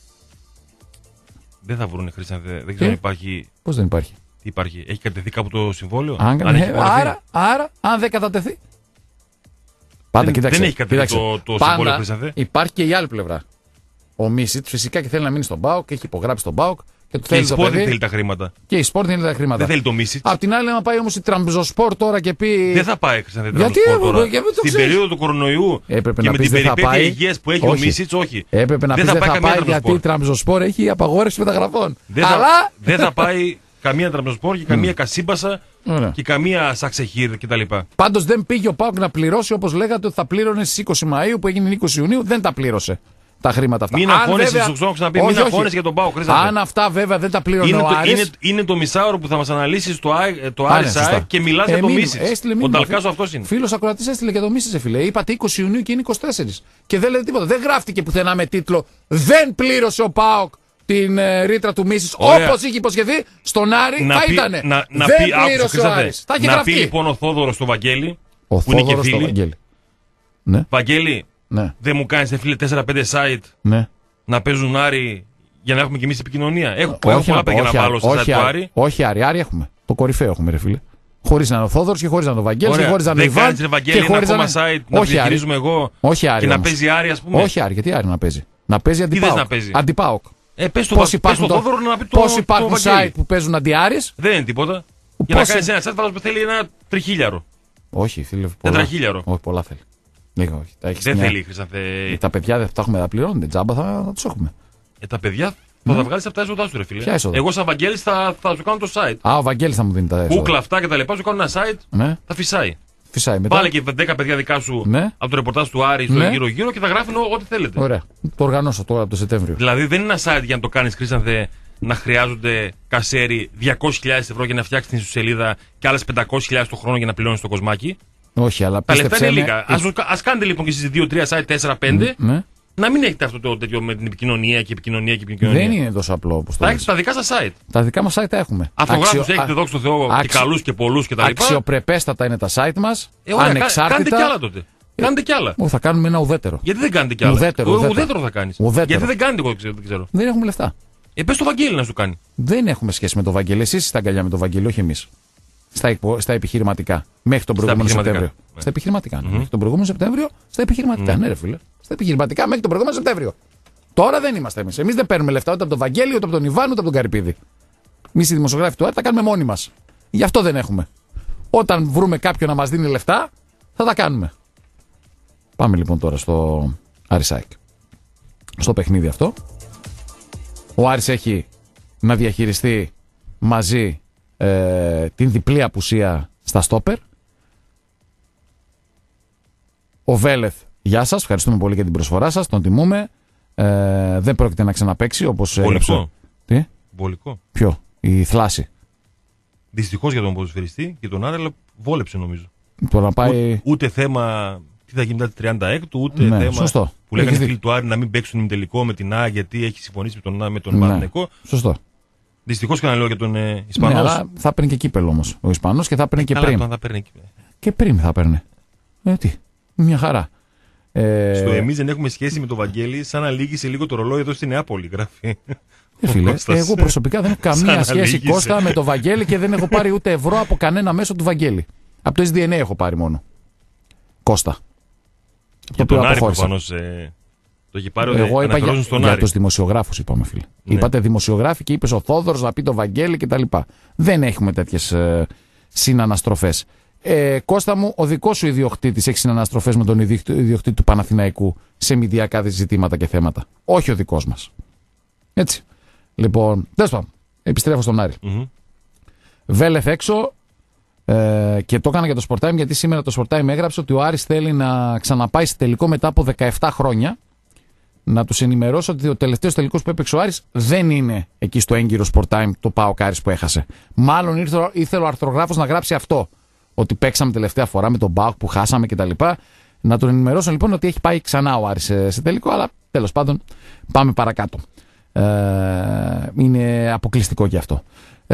Δεν θα βρουν, Χρήστο, δεν ξέρω αν υπάρχει. Πώς δεν υπάρχει? Τι υπάρχει, έχει κατατεθεί κάπου το συμβόλαιο? Άρα, αν δεν κατατεθεί. Πάντα, δεν έχει κατατεθεί το συμβόλαιο, Χρήστο. Υπάρχει και η άλλη πλευρά. Ο Μίσιτς φυσικά και θέλει να μείνει στον ΠΑΟΚ και έχει υπογράψει τον ΠΑΟΚ. Και η Sporting θέλει τα χρήματα. Και η Sporting θέλει τα χρήματα. Δεν θέλει το Μίσιτς. Απ' την άλλη, να πάει όμως η Τραμπζοσπορ τώρα και πει. Δεν θα πάει, Χρήστο. Στην περίοδο του κορονοϊού και με την περιπέτεια υγείας που έχει ο Μίσιτς, όχι. Έπρεπε να πει δεν θα πάει γιατί η Τραμπζοσπορ έχει απαγόρευση μεταγραφών. Δεν θα πάει καμία Τραμπζονσπόρ και καμία Κασίμπασα και καμία Σαξεχήρ κτλ. Πάντως δεν πήγε ο ΠΑΟΚ να πληρώσει όπως λέγατε ότι θα πλήρωνε στις 20 Μαΐου που έγινε 20 Ιουνίου. Δεν τα πλήρωσε τα χρήματα αυτά. Μην αγχώνεσαι, σου ξαναπεί, μην αγχώνεσαι για τον ΠΑΟΚ. Αν αυτά βέβαια δεν τα πλήρωνε ο Άρης. Είναι το μισάωρο που θα μας αναλύσεις το Άρης και μιλάς για το Μίσης. Ο Νταλκάζο αυτός είναι. Φίλος ακροατής έστειλε και το Μίσης, φίλε. Είπατε 20 Ιουνίου και είναι 24. Και δεν λέτε τίποτα. Δεν γράφτηκε πουθενά με τίτλο «Δεν πλήρωσε ο ΠΑΟΚ την ρήτρα του Μίσης όπως είχε υποσχεθεί στον Άρη». Θα ήτανε. Δεν πλήρωσε ο Άρης. Θα είχε γραφτεί. Να πει λοιπόν ο Θόδωρος στο Βαγγέλη, που είναι και φίλοι. Βαγγέλη, δεν μου κάνεις φίλε 4-5 site να παίζουν Άρη για να έχουμε κι εμείς επικοινωνία. Έχω πολλά παιδιά να βάλω στο site του Άρη. Όχι Άρη έχουμε. Το κορυφαίο έχουμε ρε φίλε. Χωρίς να είναι ο Θόδωρος και χωρίς να είναι ο Βαγγέλης και χωρίς να είναι ο Ιβάν. Δεν κάνεις ένα ακόμα site να διαχειρίζουμε εγώ και να παίζει Άρη ας πούμε. Όχι Άρη, γιατί Άρη να παίζει. Να παίζει αντιπάοκ. Πες το Θόδωρο να πει το πώς υπάρχουν site που παίζουν αντιάρης. Δεν είναι τίποτα. Για να κάνεις ένα site φαντάζομαι θέλει ένα τριχίλιαρο. Όχι φίλε. Τετραχίλιαρο. Όχι πολλά θέλει. Δεν θέλει Χρυσανθέ. Τα παιδιά δεν τα έχουμε να πληρώνουν, τζάμπα θα τους έχουμε. Τα παιδιά θα τα βγάλεις από τα έσοδά σου ρε φίλε. Εγώ σαν Βαγγέλης θα σου κάνω το site. Ο Βαγγέλης θα μου δίνει τα έσοδα. Κούκλα αυτά και τα λοιπά, σου κάνω ένα site, θα φυσάει. Πάλε και 10 παιδιά δικά σου από το ρεπορτάζ του Άρη στο γύρω-γύρω και θα γράφουν ό,τι θέλετε. Ωραία. Το οργανώσω τώρα από το Σεπτέμβριο. Δηλαδή δεν είναι ένα site για να το κάνεις Χρυσανθέ να χρειάζονται κασέρι 200.000 ευρώ για να φτιάξει την ιστοσελίδα και άλλες 500.000 το χρόνο για να πληρώνεις το κοσμάκι. Όχι, αλλά τα λεφτά είναι λίγα. Ας κάνετε λοιπόν και στις 2-3 site, 4-5 να μην έχετε αυτό το τέτοιο με την επικοινωνία και επικοινωνία. Δεν είναι τόσο απλό όπως το έχετε τα δικά σας site. Τα δικά μας site τα έχουμε. Αυτογράφους έχετε δόξει στο Θεό και καλούς και πολλούς κτλ. Αξιοπρεπέστατα είναι τα site μας. Ανεξάρτητα. Κάντε κι άλλα τότε. Κάντε κι άλλα. Θα κάνουμε ένα ουδέτερο. Γιατί δεν κάνετε κι άλλα. Ουδέτερο θα κάνεις. Γιατί δεν κάνετε, εγώ δεν ξέρω. Δεν έχουμε λεφτά. Πες το Βαγγέλη να σου κάνει. Δεν έχουμε σχέση με το Βαγγέλη. Εσείς είστε αγκαλιά με το Βαγγέλη, όχι εμείς. Στα επιχειρηματικά. Μέχρι τον προηγούμενο Σεπτέμβριο. Στα επιχειρηματικά. Μέχρι τον προηγούμενο Σεπτέμβριο, στα επιχειρηματικά. Ναι, ρε φίλε. Στα επιχειρηματικά μέχρι τον προηγούμενο Σεπτέμβριο. Τώρα δεν είμαστε εμείς. Εμείς δεν παίρνουμε λεφτά ούτε από τον Βαγγέλη, ούτε από τον Ιβάν, ούτε από τον Καρυπίδη. Εμείς οι δημοσιογράφοι του Άρη τα κάνουμε μόνοι μας. Γι' αυτό δεν έχουμε. Όταν βρούμε κάποιον να μας δίνει λεφτά, θα τα κάνουμε. Πάμε λοιπόν τώρα στο Άρη ΣΑΕΚ. Στο παιχνίδι αυτό. Ο Άρης έχει να διαχειριστεί μαζί την διπλή απουσία στα στόπερ. Ο Βέλεθ, γεια σας, ευχαριστούμε πολύ για την προσφορά σας, τον τιμούμε. Δεν πρόκειται να ξαναπαίξει όπως έγραψε. Τι? Βολικό. Ποιο? Η θλάση. Δυστυχώς για τον ποδοσφαιριστή και τον Άρη, αλλά βόλεψε νομίζω. Το να πάει... Ούτε θέμα τι θα γίνει μετά τη 36ου, ούτε θέμα σωστό. Που λέγανε φίλοι του Άρη να μην παίξουν ημιτελικό με την Α γιατί έχει συμφωνήσει με τον Παναθηναϊκό. Σωστό. Δυστυχώς και να λέω για τον Ισπανό. Ναι, αλλά θα παίρνει και κύπελο όμως ο Ισπανός και θα παίρνει και πριν. Και πριν θα παίρνει. Τι, μια χαρά. Στο εμείς δεν έχουμε σχέση με τον Βαγγέλη, σαν να λύγησε λίγο το ρολόι εδώ στη Νεάπολη, γράφει. Φίλε, εγώ προσωπικά δεν έχω καμία σχέση Κώστα με τον Βαγγέλη και δεν έχω πάρει ούτε ευρώ από κανένα μέσο του Βαγγέλη. Από το SDNA έχω πάρει μόνο. Κώστα. Και τον Άρη προφανώς το έχει πάρει. Εγώ είπα για τους δημοσιογράφους, είπαμε φίλε. Ναι. Είπατε δημοσιογράφοι και είπες ο Θόδωρος να πει το Βαγγέλη κτλ. Δεν έχουμε τέτοιες συναναστροφές. Κώστα μου, ο δικός σου ιδιοκτήτης έχει συναναστροφές με τον ιδιοκτήτη του Παναθηναϊκού σε μηδιακά ζητήματα και θέματα. Όχι ο δικός μας. Έτσι. Λοιπόν, τέλος πάντων, επιστρέφω στον Άρη. Βέλεθ έξω και το έκανα για το Sport Time γιατί σήμερα το Sport Time έγραψε ότι ο Άρης θέλει να ξαναπάει σε τελικό μετά από 17 χρόνια. Να τους ενημερώσω ότι ο τελευταίος τελικός που έπαιξε ο Άρης δεν είναι εκεί στο έγκυρο Sport Time το ΠΑΟΚ Άρης που έχασε. Μάλλον ήθελε ο αρθρογράφος να γράψει αυτό. Ότι παίξαμε τελευταία φορά με τον ΠΑΟΚ που χάσαμε κτλ. Να τον ενημερώσω λοιπόν ότι έχει πάει ξανά ο Άρης σε τελικό, αλλά τέλος πάντων πάμε παρακάτω. Είναι αποκλειστικό και αυτό.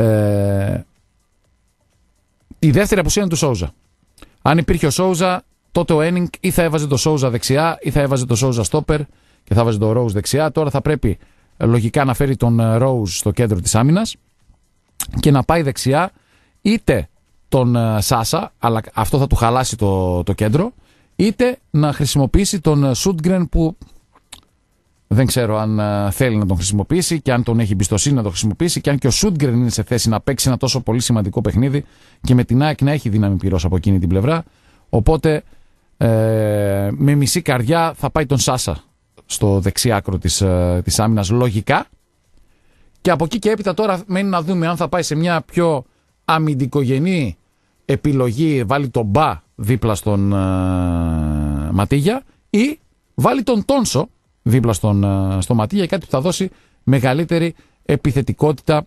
Η δεύτερη απουσία είναι του Σόουζα. Αν υπήρχε ο Σόουζα, τότε ο Ένινγκ ή θα έβαζε το Σόουζα δεξιά ή θα έβαζε το Σόουζα στόπερ και θα έβαζε το Ρόουζ δεξιά. Τώρα θα πρέπει λογικά να φέρει τον Ρόουζ στο κέντρο της άμυνας και να πάει δεξιά είτε τον Σάσα, αλλά αυτό θα του χαλάσει το κέντρο, είτε να χρησιμοποιήσει τον Σούντγκρεν που δεν ξέρω αν θέλει να τον χρησιμοποιήσει και αν τον έχει εμπιστοσύνη να τον χρησιμοποιήσει και αν και ο Σούντγκρεν είναι σε θέση να παίξει ένα τόσο πολύ σημαντικό παιχνίδι και με την ΑΕΚ να έχει δύναμη πυρός από εκείνη την πλευρά. Οπότε με μισή καρδιά θα πάει τον Σάσα στο δεξί άκρο της άμυνας λογικά Και από εκεί και έπειτα τώρα μένει να δούμε αν θα πάει σε μια πιο αμυντικογενή επιλογή, βάλει τον Μπα δίπλα στον Ματίγια ή βάλει τον Τόνσο δίπλα στον Ματίγια, κάτι που θα δώσει μεγαλύτερη επιθετικότητα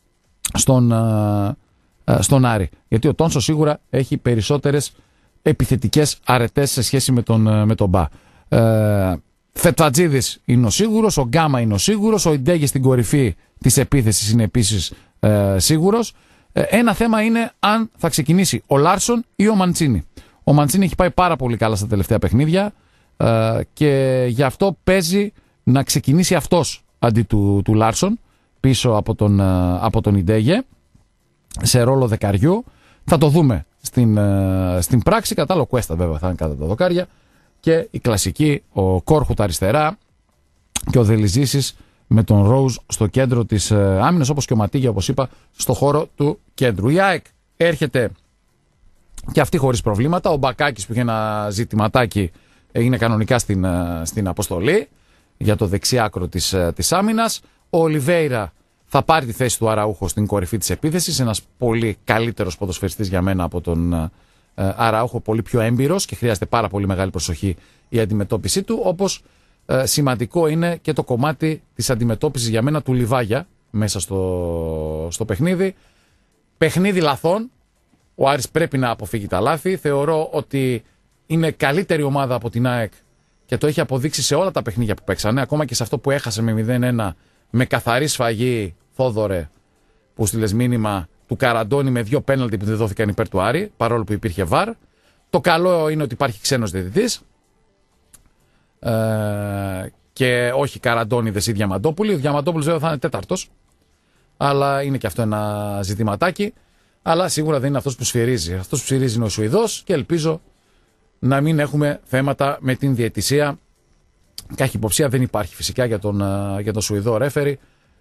στον Άρη. Γιατί ο Τόνσο σίγουρα έχει περισσότερες επιθετικές αρετές σε σχέση με τον Μπα. Φετφατζίδης είναι ο σίγουρος, ο Γκάμα είναι ο σίγουρος, ο Ιντέγε στην κορυφή της επίθεσης είναι επίσης σίγουρος. Ένα θέμα είναι αν θα ξεκινήσει ο Λάρσον ή ο Μαντσίνη. Ο Μαντσίνη έχει πάει πάρα πολύ καλά στα τελευταία παιχνίδια και γι' αυτό παίζει να ξεκινήσει αυτός αντί του Λάρσον πίσω από τον Ιντέγε σε ρόλο δεκαριού. Θα το δούμε στην πράξη. Κατά άλλο Κουέστα βέβαια θα είναι κατά τα δοκάρια και η κλασική, ο Κόρχουτ αριστερά και ο Δελιζήσης με τον Ρόουζ στο κέντρο της άμυνας, όπως και ο Ματίγια, όπως είπα, στο χώρο του κέντρου. Η ΑΕΚ έρχεται και αυτή χωρίς προβλήματα. Ο Μπακάκης που είχε ένα ζητηματάκι είναι κανονικά στην αποστολή για το δεξί άκρο της άμυνας. Ο Ολιβέιρα θα πάρει τη θέση του Αραούχο στην κορυφή της επίθεσης. Ένας πολύ καλύτερος ποδοσφαιριστής για μένα από τον Αραούχο, πολύ πιο έμπειρος και χρειάζεται πάρα πολύ μεγάλη προσοχή η αντιμετώπιση του. Όπως σημαντικό είναι και το κομμάτι της αντιμετώπισης για μένα του Λιβάγια μέσα στο παιχνίδι. Παιχνίδι λαθών. Ο Άρης πρέπει να αποφύγει τα λάθη. Θεωρώ ότι είναι καλύτερη ομάδα από την ΑΕΚ και το έχει αποδείξει σε όλα τα παιχνίδια που παίξανε. Ακόμα και σε αυτό που έχασε με 0-1 με καθαρή σφαγή, Θόδωρε, που στείλες μήνυμα, του Καραντώνη με 2 πέναλτι που δεν δόθηκαν υπέρ του Άρη, παρόλο που υπήρχε βαρ. Το καλό είναι ότι υπάρχει ξένος διαιτητής και όχι Καραντώνηδες ή Διαμαντόπουλοι. Ο Διαμαντόπουλος βέβαια θα είναι τέταρτος, αλλά είναι και αυτό ένα ζητηματάκι. Αλλά σίγουρα δεν είναι αυτός που σφυρίζει. Αυτός που σφυρίζει είναι ο Σουηδός και ελπίζω να μην έχουμε θέματα με την διαιτησία. Καχυποψία δεν υπάρχει φυσικά για τον Σουηδό ρέφερη.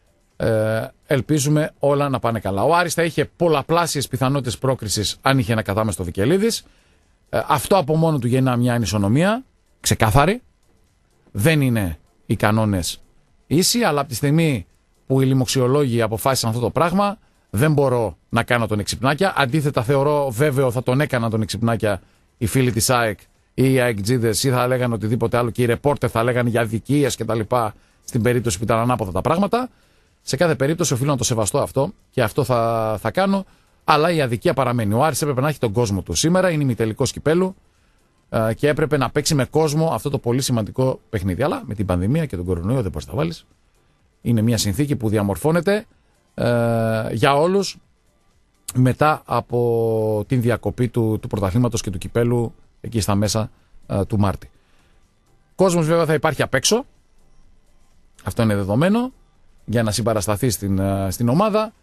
Ελπίζουμε όλα να πάνε καλά. Ο Άρης θα είχε πολλαπλάσιες πιθανότητες πρόκρισης αν είχε ένα κατάμεστο Βικελίδης. Αυτό από μόνο του γεννά μια ανισονομία ξεκάθαρη. Δεν είναι οι κανόνες ίσοι, αλλά από τη στιγμή που οι λοιμοξιολόγοι αποφάσισαν αυτό το πράγμα, δεν μπορώ να κάνω τον εξυπνάκια. Αντίθετα, θεωρώ βέβαιο θα τον έκαναν τον εξυπνάκια οι φίλοι της ΑΕΚ ή οι ΑΕΚτζίδες, ή θα λέγανε οτιδήποτε άλλο και οι ρεπόρτερ θα λέγανε για αδικίες κτλ. Στην περίπτωση που ήταν ανάποδα τα πράγματα. Σε κάθε περίπτωση οφείλω να το σεβαστώ αυτό και αυτό θα κάνω. Αλλά η αδικία παραμένει. Ο Άρης έπρεπε να έχει τον κόσμο του. Σήμερα είναι ημιτελικός κυπέλου και έπρεπε να παίξει με κόσμο αυτό το πολύ σημαντικό παιχνίδι. Αλλά με την πανδημία και τον κορονοϊό δεν μπορείς να τα βάλεις. Είναι μια συνθήκη που διαμορφώνεται για όλους μετά από την διακοπή του πρωταθλήματος και του κυπέλου εκεί στα μέσα του Μάρτη. Κόσμος βέβαια θα υπάρχει απ' έξω. Αυτό είναι δεδομένο για να συμπαρασταθεί στην ομάδα.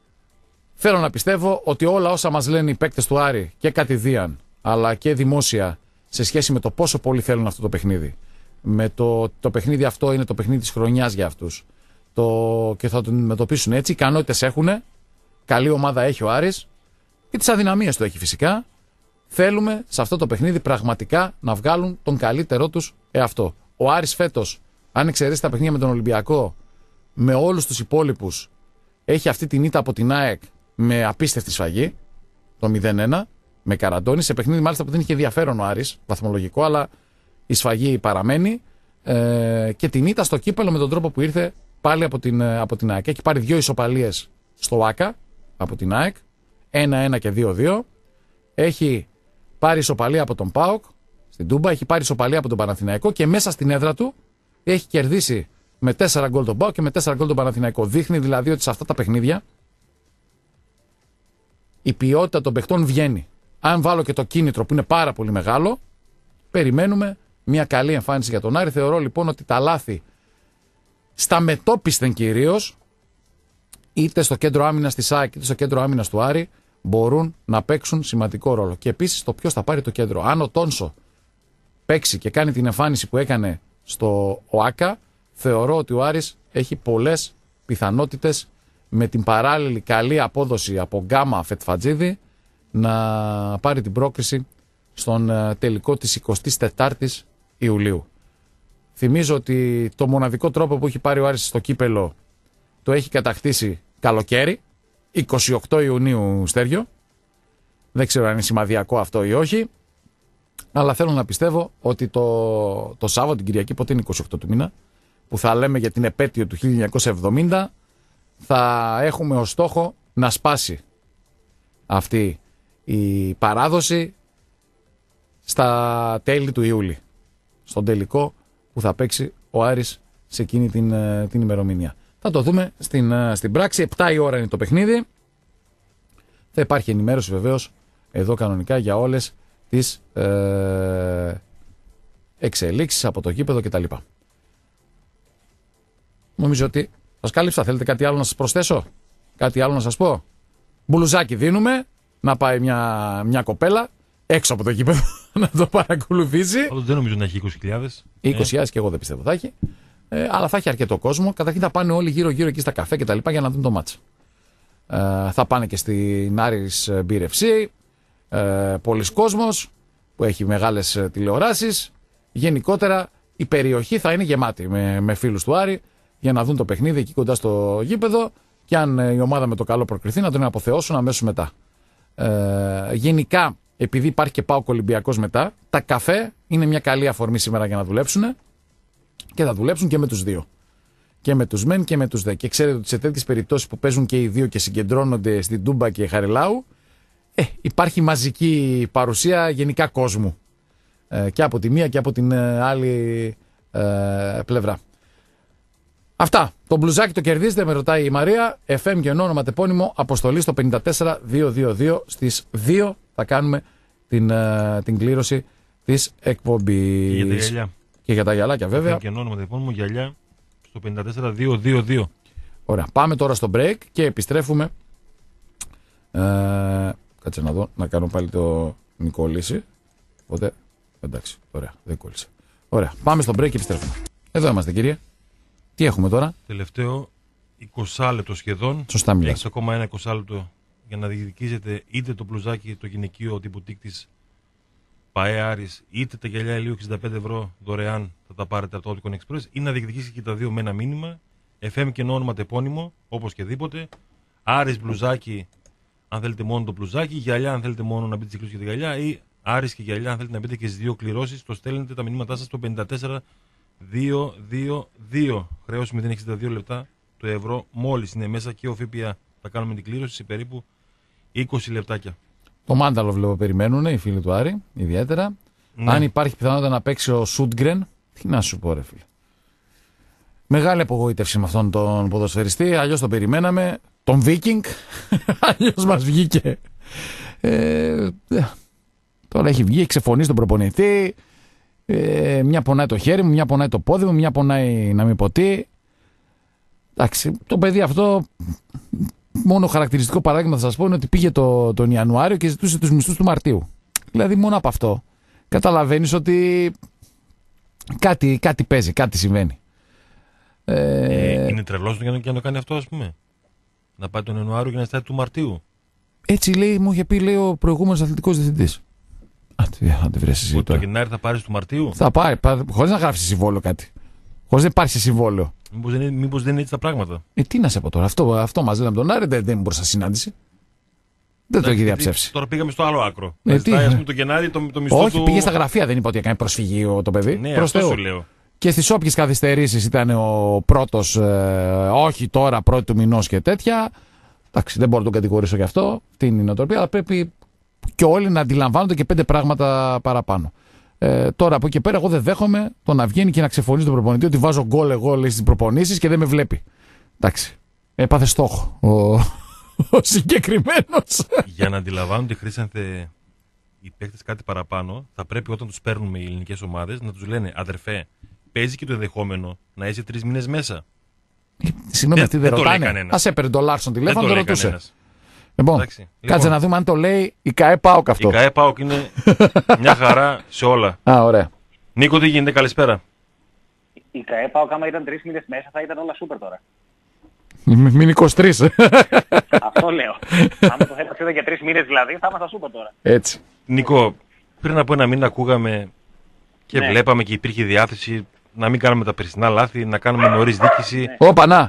Θέλω να πιστεύω ότι όλα όσα μας λένε οι παίκτες του Άρη και κατηδίαν αλλά και δημόσια σε σχέση με το πόσο πολύ θέλουν αυτό το παιχνίδι, με το παιχνίδι αυτό είναι το παιχνίδι της χρονιάς για αυτούς και θα τον αντιμετωπίσουν έτσι, ικανότητες έχουν, καλή ομάδα έχει ο Άρης και τις αδυναμίες του έχει φυσικά. Θέλουμε σε αυτό το παιχνίδι πραγματικά να βγάλουν τον καλύτερό τους εαυτό. Ο Άρης φέτος, αν εξαιρέσει τα παιχνίδια με τον Ολυμπιακό, με όλους τους υπόλοιπους, έχει αυτή την ήττα από την ΑΕΚ με απίστευτη σφαγή, το 0-1, με Καραντώνη, σε παιχνίδι μάλιστα που δεν είχε ενδιαφέρον ο Άρης, βαθμολογικό, αλλά η σφαγή παραμένει και την ήττα στο κύπελο με τον τρόπο που ήρθε πάλι από την ΑΕΚ. Έχει πάρει 2 ισοπαλίες στο ΆΚΑ από την ΑΕΚ, 1-1 και 2-2. Έχει πάρει ισοπαλία από τον ΠΑΟΚ στην Τούμπα, έχει πάρει ισοπαλία από τον Παναθηναϊκό και μέσα στην έδρα του έχει κερδίσει με 4 γκολ τον ΠΑΟΚ και με 4 γκολ τον Παναθηναϊκό. Δείχνει δηλαδή ότι σε αυτά τα παιχνίδια η ποιότητα των παιχτών βγαίνει. Αν βάλω και το κίνητρο που είναι πάρα πολύ μεγάλο, περιμένουμε μια καλή εμφάνιση για τον Άρη. Θεωρώ λοιπόν ότι τα λάθη στα μετόπισθεν κυρίως, είτε στο κέντρο άμυνας της ΑΕΚ είτε στο κέντρο άμυνας του Άρη, μπορούν να παίξουν σημαντικό ρόλο. Και επίσης το ποιος θα πάρει το κέντρο. Αν ο Τόνσο παίξει και κάνει την εμφάνιση που έκανε στο ΟΑΚΑ, θεωρώ ότι ο Άρης έχει πολλές πιθανότητες με την παράλληλη καλή απόδοση από Γκάμα Φετφατζίδη να πάρει την πρόκριση στον τελικό της 24ης Ιουλίου. Θυμίζω ότι το μοναδικό τρόπο που έχει πάρει ο Άρης στο κύπελο το έχει κατακτήσει καλοκαίρι, 28 Ιουνίου, Στέργιο. Δεν ξέρω αν είναι σημαδιακό αυτό ή όχι. Αλλά θέλω να πιστεύω ότι το Σάββατο, την Κυριακή, πότε είναι 28 του μήνα, που θα λέμε για την επέτειο του 1970, θα έχουμε ως στόχο να σπάσει αυτή η παράδοση στα τέλη του Ιούλη. Στον τελικό που θα παίξει ο Άρης σε εκείνη την ημερομηνία. Θα το δούμε στην πράξη. 7 η ώρα είναι το παιχνίδι. Θα υπάρχει ενημέρωση βεβαίως εδώ κανονικά για όλες τις εξελίξεις από το γήπεδο κτλ. Νομίζω ότι σας κάλυψα. Θέλετε κάτι άλλο να σας προσθέσω? Κάτι άλλο να σας πω? Μπουλουζάκι δίνουμε να πάει μια κοπέλα έξω από το γήπεδο να το παρακολουθήσει. Δεν νομίζω να έχει 20.000. 20.000 και εγώ δεν πιστεύω θα έχει. Αλλά θα έχει αρκετό κόσμο. Καταρχήν θα πάνε όλοι γύρω-γύρω εκεί στα καφέ και τα λοιπά για να δουν το μάτς. Θα πάνε και στην Άρης Beer FC. Πολλοί κόσμος που έχει μεγάλες τηλεοράσεις. Γενικότερα η περιοχή θα είναι γεμάτη με φίλους του Άρη για να δουν το παιχνίδι εκεί κοντά στο γήπεδο και αν η ομάδα με το καλό προκριθεί να τον αποθεώσουν αμέσως μετά. Γενικά, επειδή υπάρχει και ΠΑΟΚ Ολυμπιακός μετά, τα καφέ είναι μια καλή αφορμή σήμερα για να δουλέψουν και θα δουλέψουν και με τους δύο. Και με τους μεν και με τους δε. Και ξέρετε ότι σε τέτοιες περιπτώσεις που παίζουν και οι δύο και συγκεντρώνονται στην Τούμπα και Χαριλάου, υπάρχει μαζική παρουσία γενικά κόσμου. Και από τη μία και από την άλλη πλευρά. Αυτά. Το μπλουζάκι το κερδίζετε, με ρωτάει η Μαρία. FM και όνομα τεπώνυμο, αποστολή στο 54222. Στις 2 θα κάνουμε την κλήρωση της εκπομπής. Και για τα γυαλιά. Και για τα γυαλάκια βέβαια. FM και όνομα τεπώνυμο, γυαλιά στο 54222. Ωραία. Πάμε τώρα στο break και επιστρέφουμε. Κάτσε να δω, να κάνω πάλι το Νικόληση. Οπότε, εντάξει, ωραία, δεν κόλλησε. Ωραία, πάμε στο break και επιστρέφουμε. Εδώ είμαστε, κύριε. Τι έχουμε τώρα? Τελευταίο 20 λεπτό σχεδόν. Σωστά μιλάς. Έχεις ακόμα ένα 20 λεπτό για να διεκδικήσετε είτε το μπλουζάκι το γυναικείο τύπου της ΠΑΕ Άρης, είτε τα γυαλιά ηλίου 65€ δωρεάν θα τα πάρετε από το Opticon Express, ή να διεκδικήσετε και τα δύο με ένα μήνυμα. FM και όνομα τεπώνυμο, όπως και δίποτε. Άρης μπλουζάκι, αν θέλετε μόνο το μπλουζάκι. Γυαλιά, αν θέλετε μόνο να μπείτε στις κλήρωση για τη γυαλιά. Ή Άρης και γυαλιά, αν θέλετε να μπείτε και στις δύο κληρώσεις. Το στέλνετε τα μηνύματά σας στο 54222. Χρέωση 0,62 λεπτά. Το ευρώ μόλις είναι μέσα και ο ΦΠΑ. Θα κάνουμε την κλήρωση σε περίπου 20 λεπτάκια. Το μάνταλο βλέπω περιμένουν οι φίλοι του Άρη, ιδιαίτερα. Ναι. Αν υπάρχει πιθανότητα να παίξει ο Σούντγκρεν, τι να σου πω, ρε φίλε. Μεγάλη απογοήτευση με αυτόν τον ποδοσφαιριστή. Αλλιώς τον περιμέναμε. Τον Βίκινγκ. Αλλιώς μας βγήκε. Τώρα έχει βγει, έχει ξεφωνήσει τον προπονητή. Μια πονάει το χέρι μου, μια πονάει το πόδι μου, μια πονάει να μην ποτεί. Εντάξει, το παιδί αυτό, μόνο χαρακτηριστικό παράδειγμα θα σας πω είναι ότι πήγε τον Ιανουάριο και ζητούσε τους μισθούς του Μαρτίου. Δηλαδή μόνο από αυτό καταλαβαίνεις ότι κάτι παίζει, κάτι συμβαίνει. Είναι τρελός για να το κάνει αυτό, ας πούμε. Να πάει τον Ιανουάριο και να στάει του Μαρτίου. Έτσι λέει, μου είχε πει, λέει, ο προηγούμενος αθλητικός διευθυντής. Αν τη βρεις εσύ. Το Γενάρη θα πάρεις του Μαρτίου. Θα πάρει, χωρίς να γράψει συμβόλαιο κάτι. Χωρίς να υπάρχει συμβόλαιο. Μήπως δεν είναι έτσι τα πράγματα. Τι να σε πω τώρα, αυτό μαζί με τον Άρη δεν μπορούσα να συνάντηση. Δεν το έχει διαψεύσει. Τώρα πήγαμε στο άλλο άκρο. Ζητάει, ας πούμε, το Γενάρη το μισθό. Όχι, πήγε στα γραφεία, δεν είπα ότι έκανε προσφυγή το παιδί. Ναι, αυτό σου λέω. Και στις όποιες καθυστερήσεις ήταν ο πρώτος, όχι τώρα, πρώτη του μηνός και τέτοια. Εντάξει, δεν μπορώ να τον κατηγορήσω γι' αυτό. Την νοοτροπία, αλλά πρέπει και όλοι να αντιλαμβάνονται και 5 πράγματα παραπάνω. Τώρα από εκεί πέρα, εγώ δεν δέχομαι το να βγαίνει και να ξεφωνήσει τον προπονητή ότι βάζω γκολ εγώ στις προπονήσεις και δεν με βλέπει. Εντάξει. Έπαθε στόχο ο συγκεκριμένος. Για να αντιλαμβάνονται, Χρήσανθε, οι παίκτες κάτι παραπάνω, θα πρέπει όταν τους παίρνουμε οι ελληνικές ομάδες να τους λένε, αδερφέ, παίζει και το ενδεχόμενο να είσαι 3 μήνες μέσα. Συγγνώμη, τι δεν ρωτάνε. Ας έπαιρνε τον Λάρσον τηλέφωνο, το ρωτούσε. Λοιπόν, κάτσε να δούμε αν το λέει η ΚΑΕ ΠΑΟΚ αυτό. Η ΚΑΕ ΠΑΟΚ είναι μια χαρά σε όλα. Ωραία. Νίκο, τι γίνεται, καλησπέρα. Η ΚΑΕ ΠΑΟΚ, άμα ήταν 3 μήνες μέσα, θα ήταν όλα σούπερ τώρα. Μην 23. Αυτό λέω. Αν το θέλατε ήταν για 3 μήνες δηλαδή, θα ήμασταν σούπερ τώρα. Έτσι. Νίκο, πριν από ένα μήνα ακούγαμε και βλέπαμε και υπήρχε διάθεση να μην κάνουμε τα περσινά λάθη, να κάνουμε νωρίς δίκηση. Όπα, να.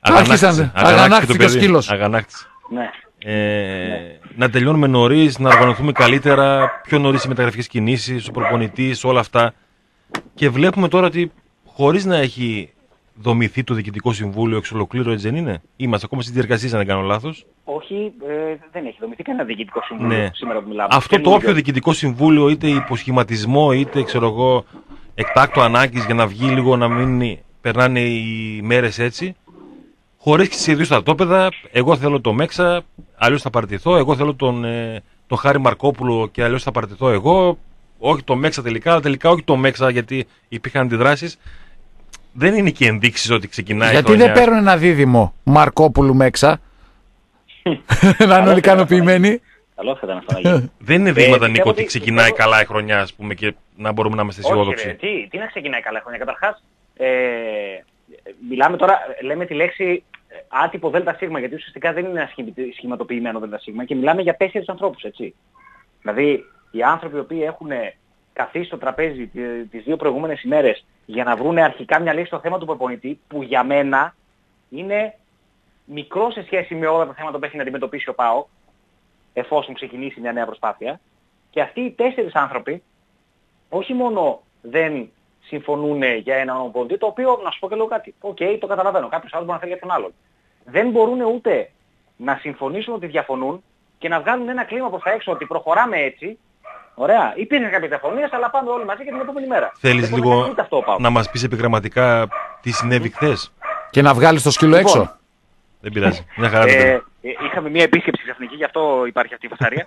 Αγανάκτησε ο σκύλος. Αγανάκτησε. Ναι. Να τελειώνουμε νωρίς, να οργανωθούμε καλύτερα, πιο νωρίς οι μεταγραφικές κινήσεις, ο προπονητής, όλα αυτά. Και βλέπουμε τώρα ότι χωρίς να έχει δομηθεί το Διοικητικό Συμβούλιο εξ ολοκλήρου, έτσι δεν είναι? Είμαστε ακόμα στις διεργασίες, αν δεν κάνω λάθος. Όχι, δεν έχει δομηθεί κανένα Διοικητικό Συμβούλιο σήμερα που μιλάμε. Αυτό το όποιο Διοικητικό Συμβούλιο, είτε υποσχηματισμό, είτε ξέρω εγώ, εκτάκτο ανάγκης για να βγει λίγο, να μην περνάνε οι μέρες έτσι. Χωρίς και στις δύο στρατόπεδα, εγώ θέλω το Μέξα, αλλιώς θα παραιτηθώ. Εγώ θέλω τον Χάρη Μαρκόπουλο και αλλιώς θα παραιτηθώ εγώ. Όχι το Μέξα τελικά, αλλά τελικά όχι το Μέξα, γιατί υπήρχαν αντιδράσεις. Δεν είναι και ενδείξεις ότι ξεκινάει. Γιατί δεν παίρνουν ένα δίδυμο Μαρκόπουλου Μέξα? Να είναι όλοι ικανοποιημένοι. Καλό θα ήταν αυτό να γίνει. Δεν είναι δείγματα, Νίκο, ότι ξεκινάει καλά η χρονιά, ας πούμε, και να μπορούμε να είμαστε αισιόδοξοι. Τι να ξεκινάει καλά η χρονιά? Καταρχάς, μιλάμε τώρα, λέμε τη λέξη άτυπο ΔΣ, γιατί ουσιαστικά δεν είναι ένα σχηματοποιημένο ΔΣ και μιλάμε για 4 ανθρώπους, έτσι. Δηλαδή, οι άνθρωποι οι οποίοι έχουν καθίσει στο τραπέζι τις 2 προηγούμενες ημέρες για να βρουν αρχικά μια λύση στο θέμα του προπονητή, που για μένα είναι μικρό σε σχέση με όλα τα θέματα που έχει να αντιμετωπίσει ο ΠΑΟΚ, εφόσον ξεκινήσει μια νέα προσπάθεια. Και αυτοί οι 4 άνθρωποι όχι μόνο δεν συμφωνούν για έναν προπονητή, το οποίο, να σου πω και λίγο κάτι, το καταλαβαίνω, κάποιος άλλος μπορεί να θέλει για τον άλλον. Δεν μπορούν ούτε να συμφωνήσουν ότι διαφωνούν και να βγάλουν ένα κλίμα προς τα έξω ότι προχωράμε έτσι. Ωραία, υπήρχαν κάποιες διαφωνίες, αλλά πάμε όλοι μαζί για την επόμενη μέρα. Θέλεις λίγο να μας πεις επιγραμματικά τι συνέβη χθες? Και να βγάλεις το σκύλο έξω. Δεν πειράζει. Μια χαρά είχαμε μια επίσκεψη ξαφνική, γι' αυτό υπάρχει αυτή η φασαρία.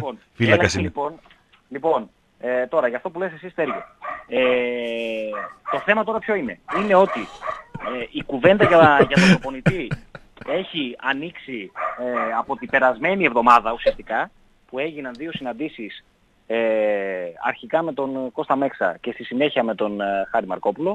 Λοιπόν, τώρα για αυτό που λες εσύ, Στέργιο. Το θέμα τώρα ποιο είναι? Είναι ότι η κουβέντα για τον προπονητή έχει ανοίξει από την περασμένη εβδομάδα ουσιαστικά, που έγιναν 2 συναντήσεις αρχικά με τον Κώστα Μέξα και στη συνέχεια με τον Χάρη Μαρκόπουλο.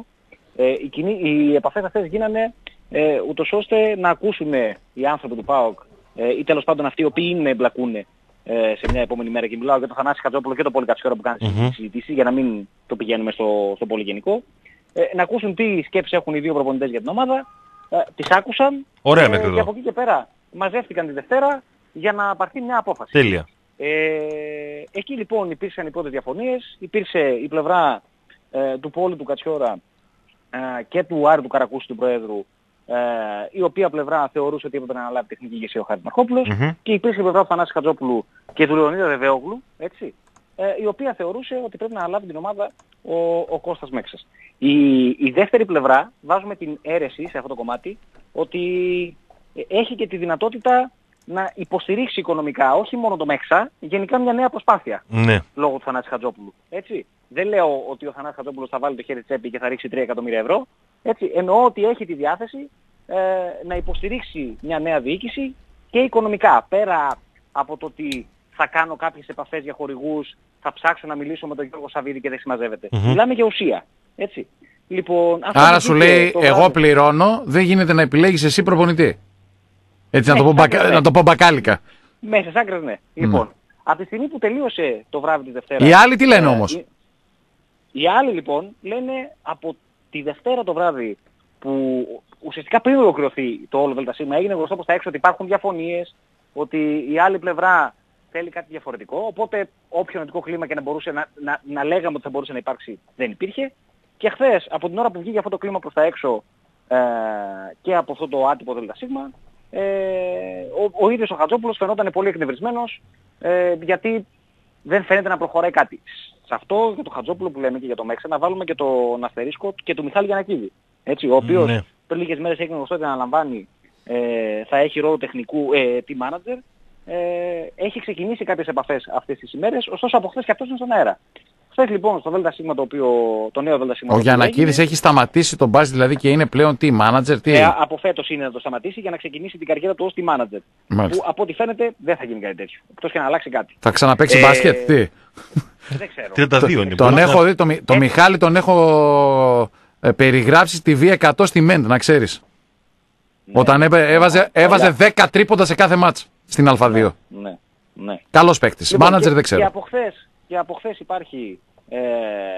Οι επαφές αυτές γίνανε ούτως ώστε να ακούσουν οι άνθρωποι του ΠΑΟΚ ή τέλος πάντων αυτοί οι οποίοι εμπλακούν σε μια επόμενη μέρα, και μιλάω για τον Θανάση Χατζόπουλο και τον Πόλη Κατσιόρα που κάνει συζητήσεις, για να μην το πηγαίνουμε στο πολύ γενικό, να ακούσουν τι σκέψεις έχουν οι 2 προπονητές για την ομάδα, τις άκουσαν. Ωραία, και από εκεί και πέρα μαζεύτηκαν τη Δευτέρα για να πάρθει μια απόφαση. Τέλεια. Εκεί λοιπόν υπήρξαν οι πρώτες διαφωνίες, υπήρξε η πλευρά του Πόλη του Κατσιόρα και του Άρη του Καρακούση του Προέδρου, η οποία πλευρά θεωρούσε ότι έπρεπε να αναλάβει τεχνική ηγεσία ο Χάρης Μαρκόπουλος, και υπήρξε η πλευρά του Θανάση Χατζόπουλου και του Λεωνίδα Δεβέογλου, έτσι, η οποία θεωρούσε ότι πρέπει να αναλάβει την ομάδα ο Κώστας Μέξας. Η δεύτερη πλευρά, βάζουμε την αίρεση σε αυτό το κομμάτι, ότι έχει και τη δυνατότητα να υποστηρίξει οικονομικά όχι μόνο το Μέξα, γενικά μια νέα προσπάθεια. Ναι. Λόγω του Θανάση Χατζόπουλου. Έτσι. Δεν λέω ότι ο Θανάσης Χατζόπουλος θα βάλει το χέρι τσέπη και θα ρίξει 3 εκατομμύρια ευρώ. Έτσι. Εννοώ ότι έχει τη διάθεση να υποστηρίξει μια νέα διοίκηση και οικονομικά. Πέρα από το ότι θα κάνω κάποιες επαφές για χορηγούς, θα ψάξω να μιλήσω με τον Γιώργο Σαββίδη και δεν συμμαζεύεται. Μιλάμε για ουσία. Έτσι. Λοιπόν, άρα σου λέει, εγώ πληρώνω, δεν γίνεται να επιλέγεις εσύ προπονητή. Έτσι, να το πω μπακάλικα. Μέσα σ' άκρες, ναι. Λοιπόν, από τη στιγμή που τελείωσε το βράδυ της Δευτέρας... Οι άλλοι τι λένε όμως? Οι άλλοι λοιπόν λένε από τη Δευτέρα το βράδυ, που ουσιαστικά πριν ολοκληρωθεί το όλο ΔΣ, έγινε γνωστό προς τα έξω ότι υπάρχουν διαφωνίες, ότι η άλλη πλευρά θέλει κάτι διαφορετικό, οπότε όποιο νοητικό κλίμα και να μπορούσε να λέγαμε ότι θα μπορούσε να υπάρξει, δεν υπήρχε. Και χθες, από την ώρα που βγήκε αυτό το κλίμα προς τα έξω και από αυτό το άτυπο ΔΣ, ο ίδιος ο Χατζόπουλος φαινόταν πολύ εκνευρισμένος, γιατί δεν φαίνεται να προχωράει κάτι. Σε αυτό για το Χατζόπουλο που λέμε και για το Μέξα, να βάλουμε και τον αστερίσκο και του Μιχάλη Γιαννακίδη. Έτσι, ο οποίος πριν λίγες μέρες έγινε γνωστό ότι αναλαμβάνει, θα έχει ρόλο τεχνικού team manager. Έχει ξεκινήσει κάποιες επαφές αυτές τις ημέρες, ωστόσο από χθες και αυτός είναι στον αέρα. Χθες λοιπόν στο ΔΣ, το νέο ΔΣ. Ο Γιαννακίδης έχει σταματήσει τον μπάζ δηλαδή και είναι πλέον team manager. Από φέτος είναι να το σταματήσει για να ξεκινήσει την καριέρα του ως team manager. Μάλιστα. Που από ό,τι φαίνεται δεν θα γίνει κάτι τέτοιο. Εκτός και να αλλάξει κάτι. Θα ξαναπαίξει μπάσκετ, τι? Δεν ξέρω. 32 είναι. Τον έχω δει, τον Μιχάλη τον έχω περιγράψει στη V100 στη Μέντ, να ξέρεις. Ναι, όταν έβαζε 10 τρίποντα σε κάθε μάτς στην Α2. Ναι. Καλός παίκτης. Λοιπόν, Μάνατζερ δεν ξέρω. Και από χθες υπάρχει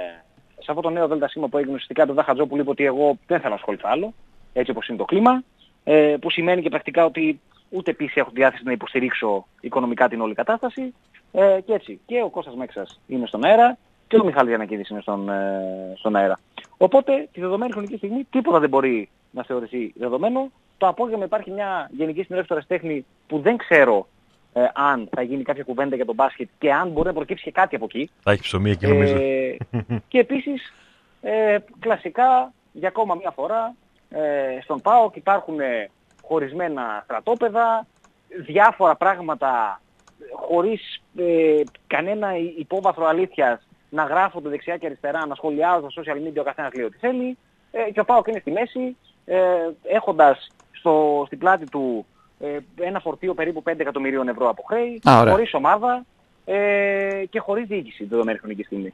σε αυτό το νέο ΔΣ που έγινε ουσιαστικά το Χατζόπουλου είπε ότι εγώ δεν θέλω να ασχοληθώ άλλο, έτσι όπως είναι το κλίμα. που σημαίνει και πρακτικά ότι ούτε επίσης έχω τη διάθεση να υποστηρίξω οικονομικά την όλη κατάσταση. Και έτσι, και ο Κώστας Μέξας είναι στον αέρα και ο Μιχάλης Γιαννακίδης είναι στον αέρα. Οπότε τη δεδομένη χρονική στιγμή τίποτα δεν μπορεί να θεωρηθεί δεδομένο. Το απόγευμα υπάρχει μια γενική συνέλευση του Ερασιτέχνη που δεν ξέρω αν θα γίνει κάποια κουβέντα για τον μπάσκετ και αν μπορεί να προκύψει και κάτι από εκεί. Θα έχει ψωμί εκεί νομίζω. Και επίσης κλασικά για ακόμα μια φορά στον ΠΑΟΚ υπάρχουν χωρισμένα στρατόπεδα, διάφορα πράγματα χωρίς κανένα υπόβαθρο αλήθειας να γράφονται δεξιά και αριστερά, να σχολιάζουν στα social media, ο καθένας λέει ό,τι θέλει, και ο ΠΑΟΚ είναι στη μέση, έχοντας στην πλάτη του ένα φορτίο περίπου 5 εκατομμυρίων ευρώ από χρέη, χωρίς ομάδα και χωρίς διοίκηση την δεδομένη χρονική στιγμή.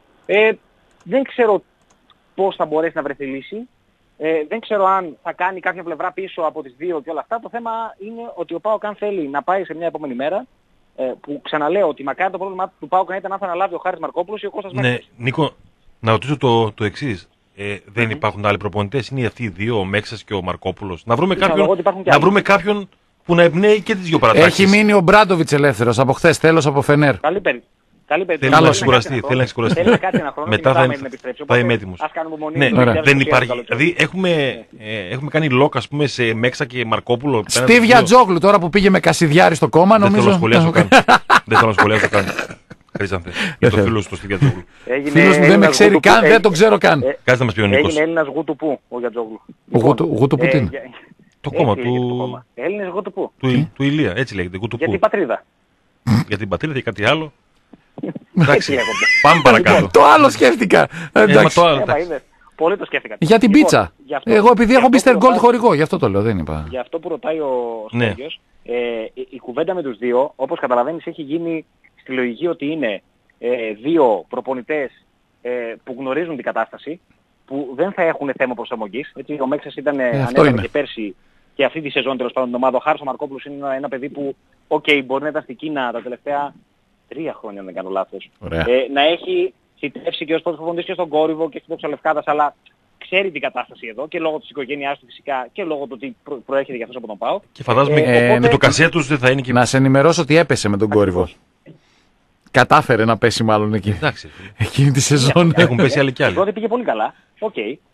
Δεν ξέρω πώς θα μπορέσει να βρεθεί λύση. Δεν ξέρω αν θα κάνει κάποια πλευρά πίσω από τις δύο και όλα αυτά. Το θέμα είναι ότι ο ΠΑΟΚ αν θέλει να πάει σε μια επόμενη μέρα, που ξαναλέω ότι μακάρι το πρόβλημα του ΠΑΟΚ να ήταν αν θα αναλάβει ο Χάρης Μαρκόπουλος ή ο Κώστας Μέξας. Ναι, Νίκο, να ρωτήσω το εξής. Δεν υπάρχουν άλλοι προπονητές, είναι αυτοί οι δύο, ο Μέξας και ο Μαρκόπουλος. Να βρούμε κάποιον που να εμπνέει και τις δύο παρατάξεις. Έχει μείνει ο Μπράντοβιτς ελεύθερος από χθες, τέλος από Φενέρ. Θέλει να ξεκουραστεί. Θέλει να κάτσει ένα χρόνο μετά και να επιστρέψει. θα είμαι έτοιμος. Ας κάνουμε μονή. Ναι, δεν υπάρχει. Δηλαδή έχουμε κάνει λόκ, ας πούμε, σε Μέξα και Μαρκόπουλο. Στίβια Τζόγλου τώρα που πήγε με Κασιδιάρη στο κόμμα, νομίζω. Δεν θέλω να σχολιάσω καν. Χρήσανθε. Για το φίλο στο Στίβια Τζόγλου. Φίλος μου δεν με ξέρει καν, δεν τον ξέρω καν. Κάτσε να μας πει ο Νίκος. Έγινε Έλληνας Γουτουπού ο Γιατζόγλου. Γουτουπού τι είναι? Το κόμμα του. Έλληνες Γουτουπού. Του Ηλία, έτσι λέγεται. Για την πατρίδα. Για την πατρίδα ή κάτι άλλο. Εντάξει, πάμε παρακάτω. Το άλλο σκέφτηκα. Πολύ το σκέφτηκα. Για την πίτσα. Εγώ επειδή έχω Mr. Gold χορηγό, γι' αυτό το λέω, δεν είπα. Για αυτό που ρωτάει ο Στέργιος, η κουβέντα με τους δύο, όπως καταλαβαίνεις, έχει γίνει στη λογική ότι είναι δύο προπονητές που γνωρίζουν την κατάσταση, που δεν θα έχουν θέμα προσαρμογής. Ο Μέξας ήταν ανέβαμε και πέρσι και αυτή τη σεζόν τέλος πάντων την ομάδα. Ο Χάρης ο Μαρκόπουλος είναι ένα παιδί που, μπορεί να ήταν στην Κίνα τα τελευταία 3 χρόνια, αν δεν κάνω λάθος. Να έχει συντρέψει και ως πρώτος προπονητής και στον Κόρυβο και στην Δόξα Λευκάδας, αλλά ξέρει την κατάσταση εδώ και λόγω της οικογένειάς του φυσικά και λόγω του ότι προέρχεται για αυτός από τον ΠΑΟΚ. Και φαντάζομαι και το κασέ τους δεν θα είναι και... Να σε ενημερώσω ότι έπεσε με τον Κόρυβο. Κατάφερε να πέσει μάλλον εκεί. Εντάξει. Εκείνη τη σεζόν. Έχουν πέσει άλλοι κι άλλοι. Πρώτη πήγε πολύ καλά. Οκ.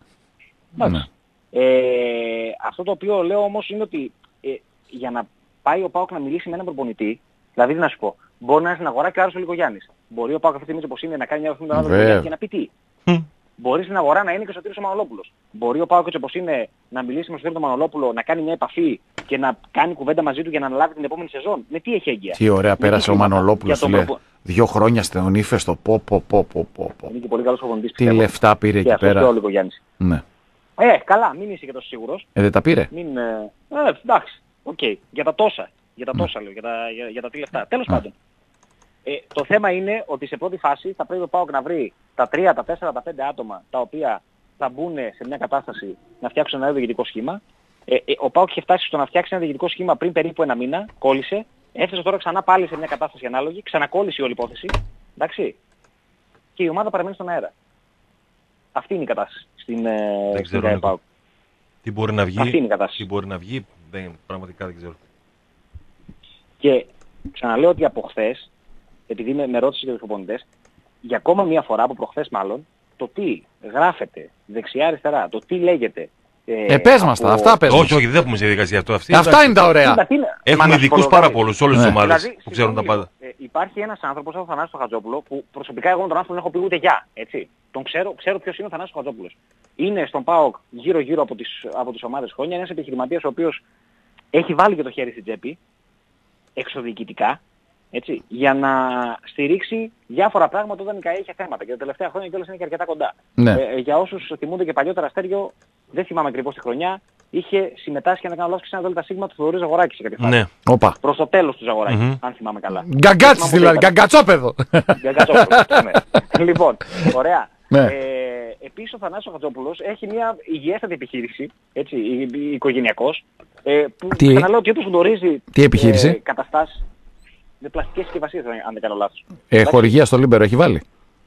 Αυτό το οποίο λέω όμως είναι ότι για να πάει ο ΠΑΟΚ να μιλήσει με έναν προπονητή, δηλαδή να σου πω, μπορεί να είναι στην αγορά και άλλος ο Λικογιάννης. Μπορεί ο ΠΑΟΚ αυτή τη στιγμή όπως είναι να κάνει μια ευθύνη με τον άλλο και να πει τι. Μπορεί στην αγορά να είναι και ο Σωτήρης ο Μανολόπουλος. Μπορεί ο ΠΑΟΚ όπως είναι να μιλήσει με τον Σωτήρη τον Μανολόπουλο, να κάνει μια επαφή και να κάνει κουβέντα μαζί του για να αναλάβει την επόμενη σεζόν. Με τι έχει έγκυα. Τι ωραία πέρασε ο Μανολόπουλος. 2 χρόνια στον ύφεστο. Είναι και πολύ καλός προπονητής. Τι λεφτά πήρε εκεί πέρα. Και ο Λικογιάννης. Ναι. Καλά, μην είσαι και τόσο σίγουρος. Δεν τα πήρε. Εντάξει. Για τα τόσα. Λέω, για τα τι λεφτά. Τέλος πάντων. Το θέμα είναι ότι σε πρώτη φάση θα πρέπει ο ΠΑΟΚ να βρει τα 3, τα 4, τα 5 άτομα τα οποία θα μπουν σε μια κατάσταση να φτιάξουν ένα διοικητικό σχήμα. Ο ΠΑΟΚ είχε φτάσει στο να φτιάξει ένα διοικητικό σχήμα πριν περίπου 1 μήνα, κόλλησε, έφτασε τώρα ξανά πάλι σε μια κατάσταση ανάλογη, ξανακόλλησε η όλη υπόθεση, εντάξει, και η ομάδα παραμένει στον αέρα. Αυτή είναι η κατάσταση στην ΠΑΟΚ. Τι μπορεί να βγει, αυτή είναι η κατάσταση. Τι μπορεί να βγει, πραγματικά δεν ξέρω. Και ξαναλέω ότι από χθες, επειδή με ρώτησε και τους προπονητές, για ακόμα μια φορά, από προχθές μάλλον, το τι γράφεται δεξιά-αριστερά, το τι λέγεται. Πες μας τα, αυτά πες μας. Όχι, δεν έχουμε σε διαδικασία αυτό. Αυτά είναι τα ωραία. Έχουμε ειδικούς πάρα πολλούς σε όλες τις ομάδες που ξέρουν τα πάντα. Υπάρχει ένας άνθρωπος, ο Θανάσης Χατζόπουλο, που προσωπικά εγώ τον άνθρωπο δεν έχω πει ούτε για. Έτσι. Τον ξέρω ποιος είναι ο Θανάσης Χατζόπουλος. Είναι στον ΠΑΟΚ γύρω-γύρω από τις ομάδες χρόνια, ένας επιχειρηματίας ο οποίος έχει βάλει και το χέρι στην τσέπη, εξωδιοικητικά, έτσι, για να στηρίξει διάφορα πράγματα όταν η ΚΑΕ είχε θέματα. Και τα τελευταία χρόνια κιόλας είναι και αρκετά κοντά. Ναι. Για όσους θυμούνται και παλιότερα, Στέργιο, δεν θυμάμαι ακριβώς τη χρονιά, είχε συμμετάσχει να κάνω λάθος σε ένα ΔΣ του Θοδωρή Ζαγοράκη σε κάποια φάση. Ναι. Προς το τέλος του Ζαγοράκη, αν θυμάμαι καλά. Γκαγκάτσις δηλαδή, γκαγκατσόπεδο. Λοιπόν, ωραία. Επίσης ο Θανάσης Χατζόπουλος έχει μια υγιέστατη επιχείρηση, έτσι, οικογενειακός, που ξαναλέω ότι όπως γνωρίζει καταστάσεις με πλαστικές συσκευασίες, αν δεν κάνω λάθος. Χορηγία στο Λίμπερο έχει βάλει.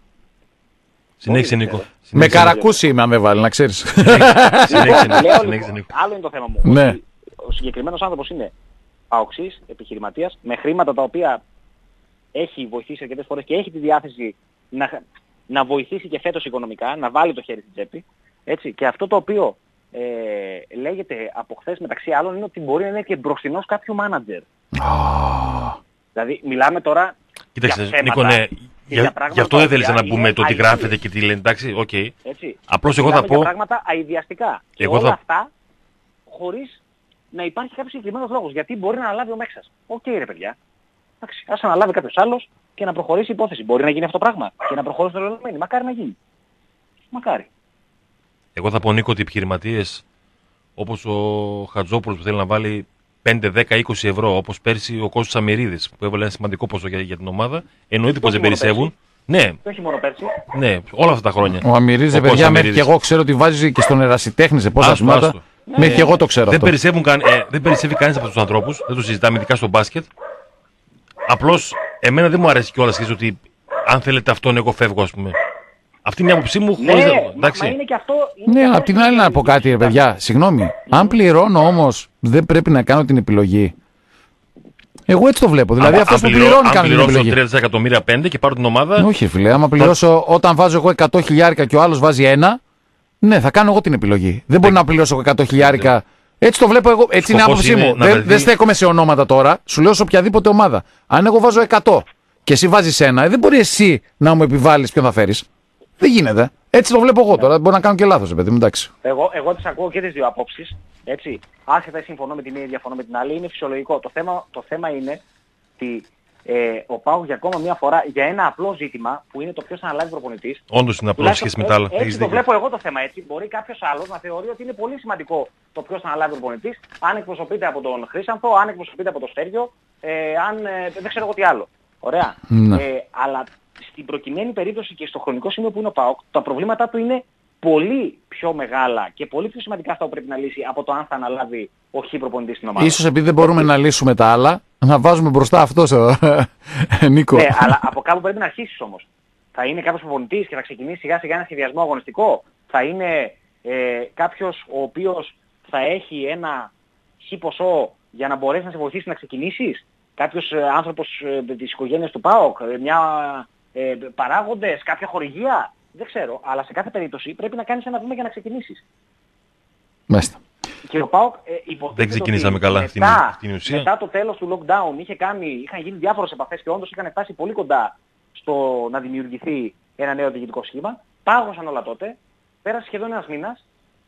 Συνέχισε Νίκο. Με καρακούσι είμαι αν δεν βάλει, να ξέρεις. Συνέχισε Νίκο. Άλλο είναι το θέμα μου. Ναι. ο συγκεκριμένος άνθρωπος είναι αοξής, επιχειρηματίας, με χρήματα τα οποία έχει βοηθήσει αρκετές φορές και έχει τη διάθεση να βοηθήσει και φέτος οικονομικά, να βάλει το χέρι στην τσέπη. Έτσι. Και αυτό το οποίο λέγεται από χθες μεταξύ άλλων είναι ότι μπορεί να είναι και μπροστινός κάποιου μάνατζερ. Δηλαδή μιλάμε τώρα. Κοίταξε, Νίκο, ναι. Γι' αυτό δεν θέλεις να πούμε το τι γράφεται και τι λένε. Εντάξει, οκ. Απλώς εγώ θα πω. Για πράγματα αειδιαστικά. Και όλα αυτά χωρίς να υπάρχει κάποιος συγκεκριμένος λόγος. Γιατί μπορεί να αναλάβει ο Μέξας. Οκ, ρε παιδιά. Εντάξει, ας αναλάβει κάποιος άλλος και να προχωρήσει η υπόθεση. Μπορεί να γίνει αυτό το πράγμα και να προχωρήσει το δεδομένο. Μακάρι να γίνει. Μακάρι. Εγώ θα πω, Νίκο, ότι οι επιχειρηματίες όπως ο Χατζόπουλος που θέλει να βάλει 5, 10, 20 ευρώ, όπως πέρσι ο Κώστας Αμυρίδης που έβαλε ένα σημαντικό ποσό για την ομάδα, εννοείται πως δεν περισσεύουν. Ναι. Και όχι μόνο πέρσι. Ναι, όλα αυτά τα χρόνια. Ο Αμυρίδης, παιδιά, μέχρι και εγώ ξέρω ότι βάζει και στον ερασιτέχνη σε πόσα σημεία. Μέχρι και εγώ το ξέρω. Δεν περισσεύει κανείς από τους ανθρώπους, δεν το συζητάμε, ειδικά στο μπάσκετ. Απλώς, εμένα δεν μου αρέσει κιόλας ότι αν θέλετε αυτόν, εγώ φεύγω, ας πούμε. Αυτή είναι η άποψή μου. Ναι, μα είναι και αυτό. Ναι, απ' την άλλη να πω κάτι, ρε παιδιά. Συγγνώμη. Αν πληρώνω όμως, δεν πρέπει να κάνω την επιλογή. Εγώ έτσι το βλέπω. Δηλαδή αυτός που πληρώνει κάνει την επιλογή. Αν πληρώσω 3 εκατομμύρια 5 και πάρω την ομάδα. Όχι, φίλε. Άμα πληρώσω όταν βάζω εγώ 100 χιλιάρικα και ο άλλος βάζει 1, ναι, θα κάνω εγώ την επιλογή. Δεν μπορεί να πληρώσω 100 χιλιάρικα. Έτσι το βλέπω εγώ. Έτσι είναι η άποψή μου. Δεν στέκομαι σε ονόματα τώρα. Σου λέω σε οποιαδήποτε ομάδα. Αν εγώ βάζω 100 και εσύ βάζεις 1, δεν μπορεί εσύ να μου επιβάλλεις ποιον θα φέρεις. Δεν γίνεται. Έτσι το βλέπω εγώ τώρα. Μπορεί να κάνω και λάθος, παιδί μου, εντάξει. Εγώ τις ακούω και τις δύο απόψεις. Έτσι. Άσχετα συμφωνώ με τη μία, διαφωνώ με την άλλη. Είναι φυσιολογικό. Το θέμα είναι ότι ο ΠΑΟΚ για ακόμα μια φορά για ένα απλό ζήτημα που είναι το ποιος θα αναλάβει προπονητής. Όντως είναι απλό σχέση με τα άλλα. Έτσι το βλέπω εγώ το θέμα έτσι. Μπορεί κάποιος άλλος να θεωρεί ότι είναι πολύ σημαντικό το ποιος θα αναλάβει προπονητής. Αν εκπροσωπείται από τον Χρήσανθο, αν εκπροσωπείται από το Στέργιο, δεν ξέρω εγώ τι άλλο. Ωραία. Αλλά στην προκειμένη περίπτωση και στο χρονικό σημείο που είναι ο ΠΑΟΚ, τα προβλήματά του είναι πολύ πιο μεγάλα και πολύ πιο σημαντικά αυτά που πρέπει να λύσει από το αν θα αναλάβει ο Χ προπονητής στην ομάδα. Ίσως επειδή δεν μπορούμε να λύσουμε τα άλλα, να βάζουμε μπροστά αυτό, Νίκο. Ναι, αλλά από κάπου πρέπει να αρχίσεις όμως. Θα είναι κάποιος προπονητής και θα ξεκινήσει σιγά σιγά ένα σχεδιασμό αγωνιστικό. Θα είναι κάποιος ο οποίος θα έχει ένα Χ ποσό για να μπορέσει να σε βοηθήσει να ξεκινήσεις. Κάποιος άνθρωπος της οικογένειας του ΠΑΟΚ, παράγοντες, κάποια χορηγία. Δεν ξέρω, αλλά σε κάθε περίπτωση πρέπει να κάνεις ένα βήμα για να ξεκινήσεις. Μάλιστα. Και ο ΠΑΟΚ δεν ξεκινήσαμε καλά στην ουσία. Μετά το τέλος του lockdown είχαν γίνει διάφορες επαφές και όντως είχαν φτάσει πολύ κοντά στο να δημιουργηθεί ένα νέο διοικητικό σχήμα. Πάγωσαν όλα τότε, πέρασε σχεδόν ένας μήνας.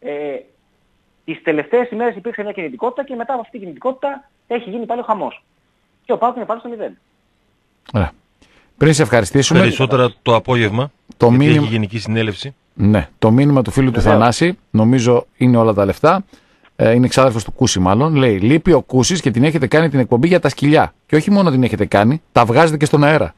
Τις τελευταίες ημέρες υπήρξε μια κινητικότητα και μετά από αυτή την κινητικότητα έχει γίνει πάλι ο χαμός. Και ο ΠΑΟΚ είναι πάλι στο 0. Πριν σε ευχαριστήσουμε. Περισσότερα το απόγευμα. Έχει γενική συνέλευση. Ναι, το μήνυμα του φίλου του Θανάση, νομίζω είναι όλα τα λεφτά. Είναι εξάδελφος του Κούση, μάλλον. Λέει: λείπει ο Κούσης και την έχετε κάνει την εκπομπή για τα σκυλιά. Και όχι μόνο την έχετε κάνει, τα βγάζετε και στον αέρα.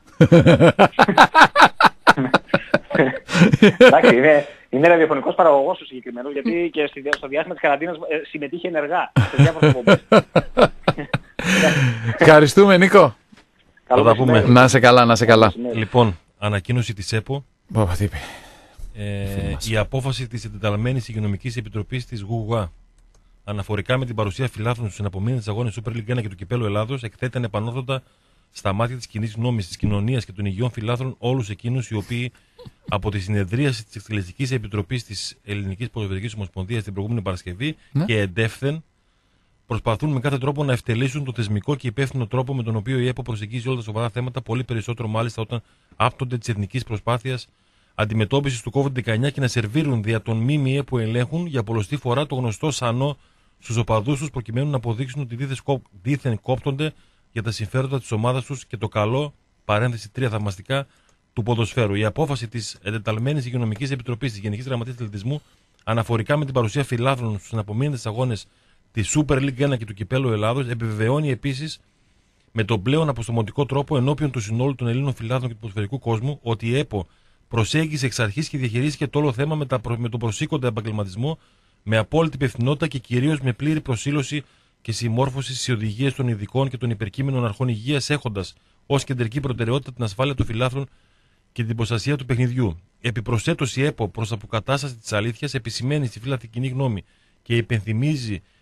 Εντάξει, είναι ραδιοφωνικός παραγωγός ο συγκεκριμένος, γιατί και στο διάστημα της καραντίνας συμμετείχε ενεργά σε διάφορες εκπομπές. Ευχαριστούμε, Νίκο. Θα πούμε. Να είσαι καλά, να είσαι καλά. Λοιπόν, ανακοίνωση της ΕΠΟ. Τι η απόφαση της Εντεταλμένης Υγειονομικής Επιτροπής της ΓΟΥΓΑ αναφορικά με την παρουσία φιλάθλων στους εναπομείνοντες αγώνες Super League 1 και του Κυπέλλου Ελλάδος εκθέτει ανεπανόρθωτα στα μάτια της κοινής γνώμης, της κοινωνίας και των υγιών φιλάθλων όλους εκείνους οι οποίοι από τη συνεδρίαση της Εκτελεστικής Επιτροπής της Ελληνικής Ποδοσφαιρικής Ομοσπονδίας την προηγούμενη Παρασκευή και εντεύθεν προσπαθούν με κάθε τρόπο να ευτελίσουν το θεσμικό και υπεύθυνο τρόπο με τον οποίο η ΕΠΟ προσεγγίζει όλα τα σοβαρά θέματα, πολύ περισσότερο μάλιστα όταν άπτονται της εθνικής προσπάθειας αντιμετώπισης του COVID-19 και να σερβίρουν δια των ΜΜΕ που ελέγχουν για πολλοστή φορά το γνωστό σανό στους οπαδούς τους προκειμένου να αποδείξουν ότι δίθεν κόπτονται για τα συμφέροντα της ομάδας τους και το καλό, παρένθεση 3 θαυμαστικά, του ποδοσφαίρου. Η απόφαση της Εντεταλμένης Υγειονομικής Επιτροπής της Γενικής Γραμματείας Αθλητισμού αναφορικά με την παρουσία φιλάθλων στους αναπομείνοντες αγώνες της Super League 1 και του Κυπέλλου Ελλάδος επιβεβαιώνει επίσης με τον πλέον αποστομωτικό τρόπο ενώπιον του συνόλου των Ελλήνων φιλάθλων και του ποδοσφαιρικού κόσμου ότι η ΕΠΟ προσέγγισε εξ αρχής και διαχειρίστηκε το όλο θέμα με τον προσήκοντα επαγγελματισμό, με απόλυτη υπευθυνότητα και κυρίως με πλήρη προσήλωση και συμμόρφωση στις οδηγίες των ειδικών και των υπερκείμενων αρχών υγείας, έχοντας ως κεντρική προτεραιότητα την ασφάλεια των φιλάθλων και την προστασία του παιχνιδιού. Επιπροσθέτως, η ΕΠΟ προς αποκατάσταση της αλήθειας επισημαίνει στη φύλαθλη κοινή γνώμη και υπενθυμίζει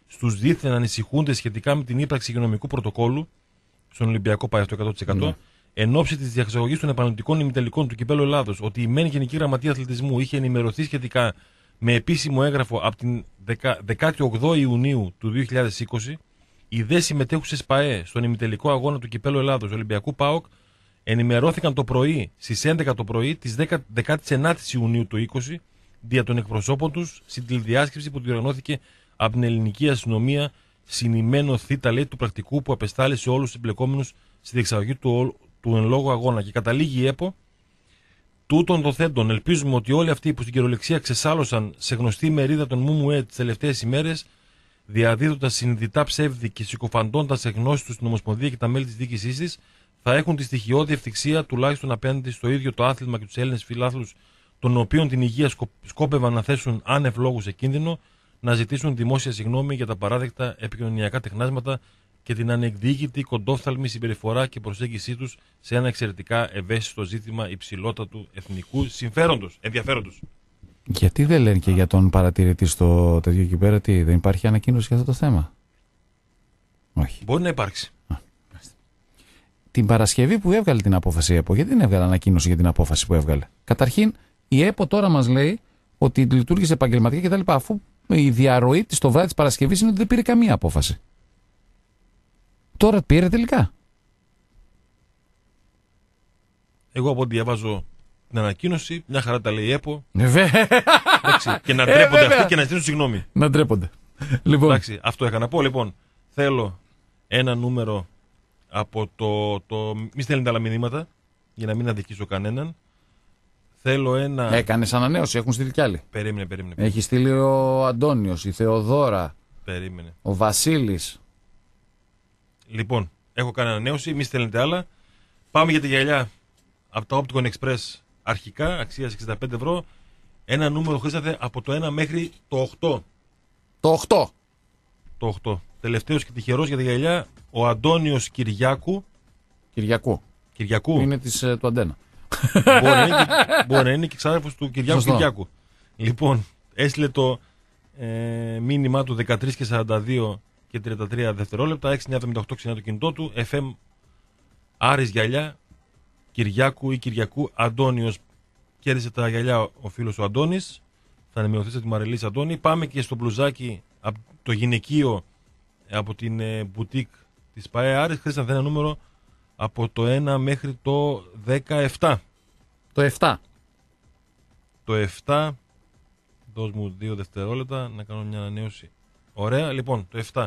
στους δίθεν ανησυχούντες σχετικά με την ύπαρξη υγειονομικού πρωτοκόλου, στον Ολυμπιακό πάει αυτό 100%, εν ώψη της διαξαγωγής των επαναληπτικών ημιτελικών του Κυπέλλου Ελλάδος, ότι η ΜΕΝ Γενική Γραμματεία Αθλητισμού είχε ενημερωθεί σχετικά με επίσημο έγγραφο από την 18η Ιουνίου του 2020, οι δε συμμετέχουσες ΠΑΕ στον ημιτελικό αγώνα του Κυπέλλου Ελλάδος Ολυμπιακού ΠΑΟΚ ενημερώθηκαν το πρωί, στις 11 το πρωί της 19ης Ιουνίου του 2020, δια των εκπροσώπων τους στην τηλεδιάσκεψη που διοργανώθηκε από την ελληνική αστυνομία, συνημμένο θήτα λέει του πρακτικού που απεστάλλει σε όλους τους εμπλεκόμενους στη διεξαγωγή του εν λόγω αγώνα. Και καταλήγει η ΕΠΟ, τούτων δοθέντων, ελπίζουμε ότι όλοι αυτοί που στην κυριολεξία ξεσάλωσαν σε γνωστή μερίδα των ΜΜΕ τις τελευταίες ημέρες, διαδίδοντας συνειδητά ψεύδι και συκοφαντώντας σε γνώση τους την Ομοσπονδία και τα μέλη της διοίκησής της, θα έχουν τη στοιχειώδη ευθυξία τουλάχιστον απέναντι στο ίδιο το άθλημα και τους Έλληνες φιλάθλους, των οποίων την υγεία σκόπευαν να θέσουν άνευ λόγου σε κίνδυνο, να ζητήσουν δημόσια συγγνώμη για τα παράδεκτα επικοινωνιακά τεχνάσματα και την ανεκδίκητη κοντόφθαλμη συμπεριφορά και προσέγγιση τους σε ένα εξαιρετικά ευαίσθητο ζήτημα υψηλότατου εθνικού ενδιαφέροντος. Γιατί δεν λένε και για τον παρατηρητή στο τέτοιο εκεί πέρα, δεν υπάρχει ανακοίνωση για αυτό το θέμα? Όχι. Μπορεί να υπάρξει. Την Παρασκευή που έβγαλε την απόφαση η ΕΠΟ, γιατί δεν έβγαλε ανακοίνωση για την απόφαση που έβγαλε? Καταρχήν, η ΕΠΟ τώρα μας λέει ότι λειτουργήσε επαγγελματικά κτλ. Αφού η διαρροή της το βράδυ της Παρασκευής είναι ότι δεν πήρε καμία απόφαση. Τώρα πήρε τελικά. Εγώ από ό,τι διαβάζω την ανακοίνωση, μια χαρά τα λέει η ΕΠΟ. Και να ντρέπονται αυτοί και να ζητήσουν συγγνώμη. Να ντρέπονται. Λοιπόν. Εντάξει, αυτό είχα να πω. Λοιπόν, θέλω ένα νούμερο από το. Μη στέλνετε άλλα μηνύματα για να μην αδικήσω κανέναν. Θέλω ένα. Έκανες ανανέωση, έχουν στείλει κι άλλοι. Περίμενε. Έχει στείλει ο Αντώνιος, η Θεοδώρα. Περίμενε. Ο Βασίλης. Λοιπόν, έχω κάνει ανανέωση, μη στέλνετε άλλα. Πάμε για τη γυαλιά από τα Opticon Express αρχικά, αξίας 65 ευρώ. Ένα νούμερο χρήσατε από το 1 μέχρι το 8. Το 8. Το 8. Τελευταίος και τυχερός για τη γυαλιά, ο Αντώνιος Κυριακού. Κυριακού. Είναι του Αντένα. Μπορεί να είναι και ξάδερφος του Κυριάκου. Λοιπόν, έστειλε το μήνυμά του 13 και 42 και 33 δευτερόλεπτα, 6978 ξενά το κινητό του, FM Άρης γυαλιά, Κυριάκου ή Κυριακού, Αντώνιος. Κέρδισε τα γυαλιά ο φίλος ο Αντώνης. Θα ενημερωθείτε τη Μαριλής Αντώνη. Πάμε και στο μπλουζάκι από το γυναικείο από την μπουτίκ της ΠΑΕ Άρης. Χρήσαν ένα νούμερο από το 1 μέχρι το 17. Το 7. Το 7. Δώσ' μου 2 δευτερόλεπτα να κάνω μια ανανέωση. Ωραία, λοιπόν, το 7.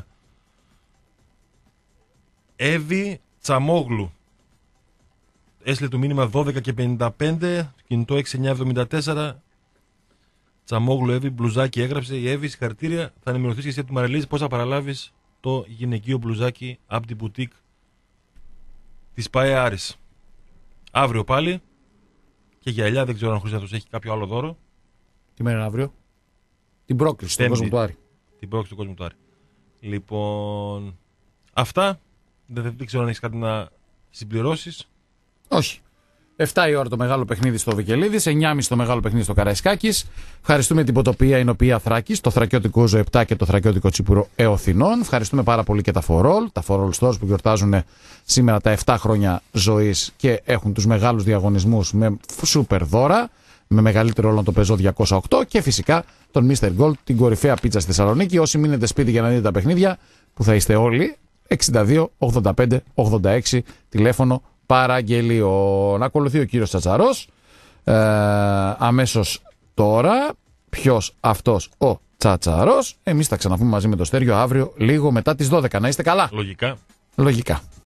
Εύη Τσαμόγλου. Έστειλε το μήνυμα 12 και 55, κινητό 6974. Τσαμόγλου Εύη, μπλουζάκι έγραψε. Η Εύη, συγχαρητήρια. Θα ενημερωθείς και εσύ από τη Μαριλίζη πώς θα παραλάβεις το γυναικείο μπλουζάκι από την μπουτίκ της ΠΑΕ Άρης. Αύριο πάλι. Και γυαλιά, δεν ξέρω αν Χρήστος έχει κάποιο άλλο δώρο. Τι μέρα είναι αύριο? Την πρόκληση στον κόσμο του Άρη. Την πρόκληση του κόσμου του Άρη. Λοιπόν, αυτά. Δεν ξέρω αν έχεις κάτι να συμπληρώσεις. Όχι. 7 η ώρα το μεγάλο παιχνίδι στο Βικελίδης, 9.30 το μεγάλο παιχνίδι στο Καραϊσκάκης. Ευχαριστούμε την Ποτοπία Εινοπία Θράκης, το Θρακιώτικο Ούζο 7 και το Θρακιώτικο Τσίπουρο Εωθινών. Ευχαριστούμε πάρα πολύ και τα For All Stores που γιορτάζουν σήμερα τα 7 χρόνια ζωής και έχουν τους μεγάλους διαγωνισμούς με σούπερ δώρα, με μεγαλύτερο όλων το πεζό 208 και φυσικά τον Mr. Gold, την κορυφαία πίτσα στη Θεσσαλονίκη. Όσοι μείνετε σπίτι για να δείτε τα παιχνίδια, που θα είστε όλοι, 62 85 86 τηλέφωνο παραγγελίο. Να ακολουθεί ο κύριος Τσατσαρός αμέσως τώρα. Ποιος αυτός ο Τσατσαρός? Εμείς θα ξαναπούμε μαζί με το Στέργιο αύριο λίγο μετά τις 12. Να είστε καλά. Λογικά.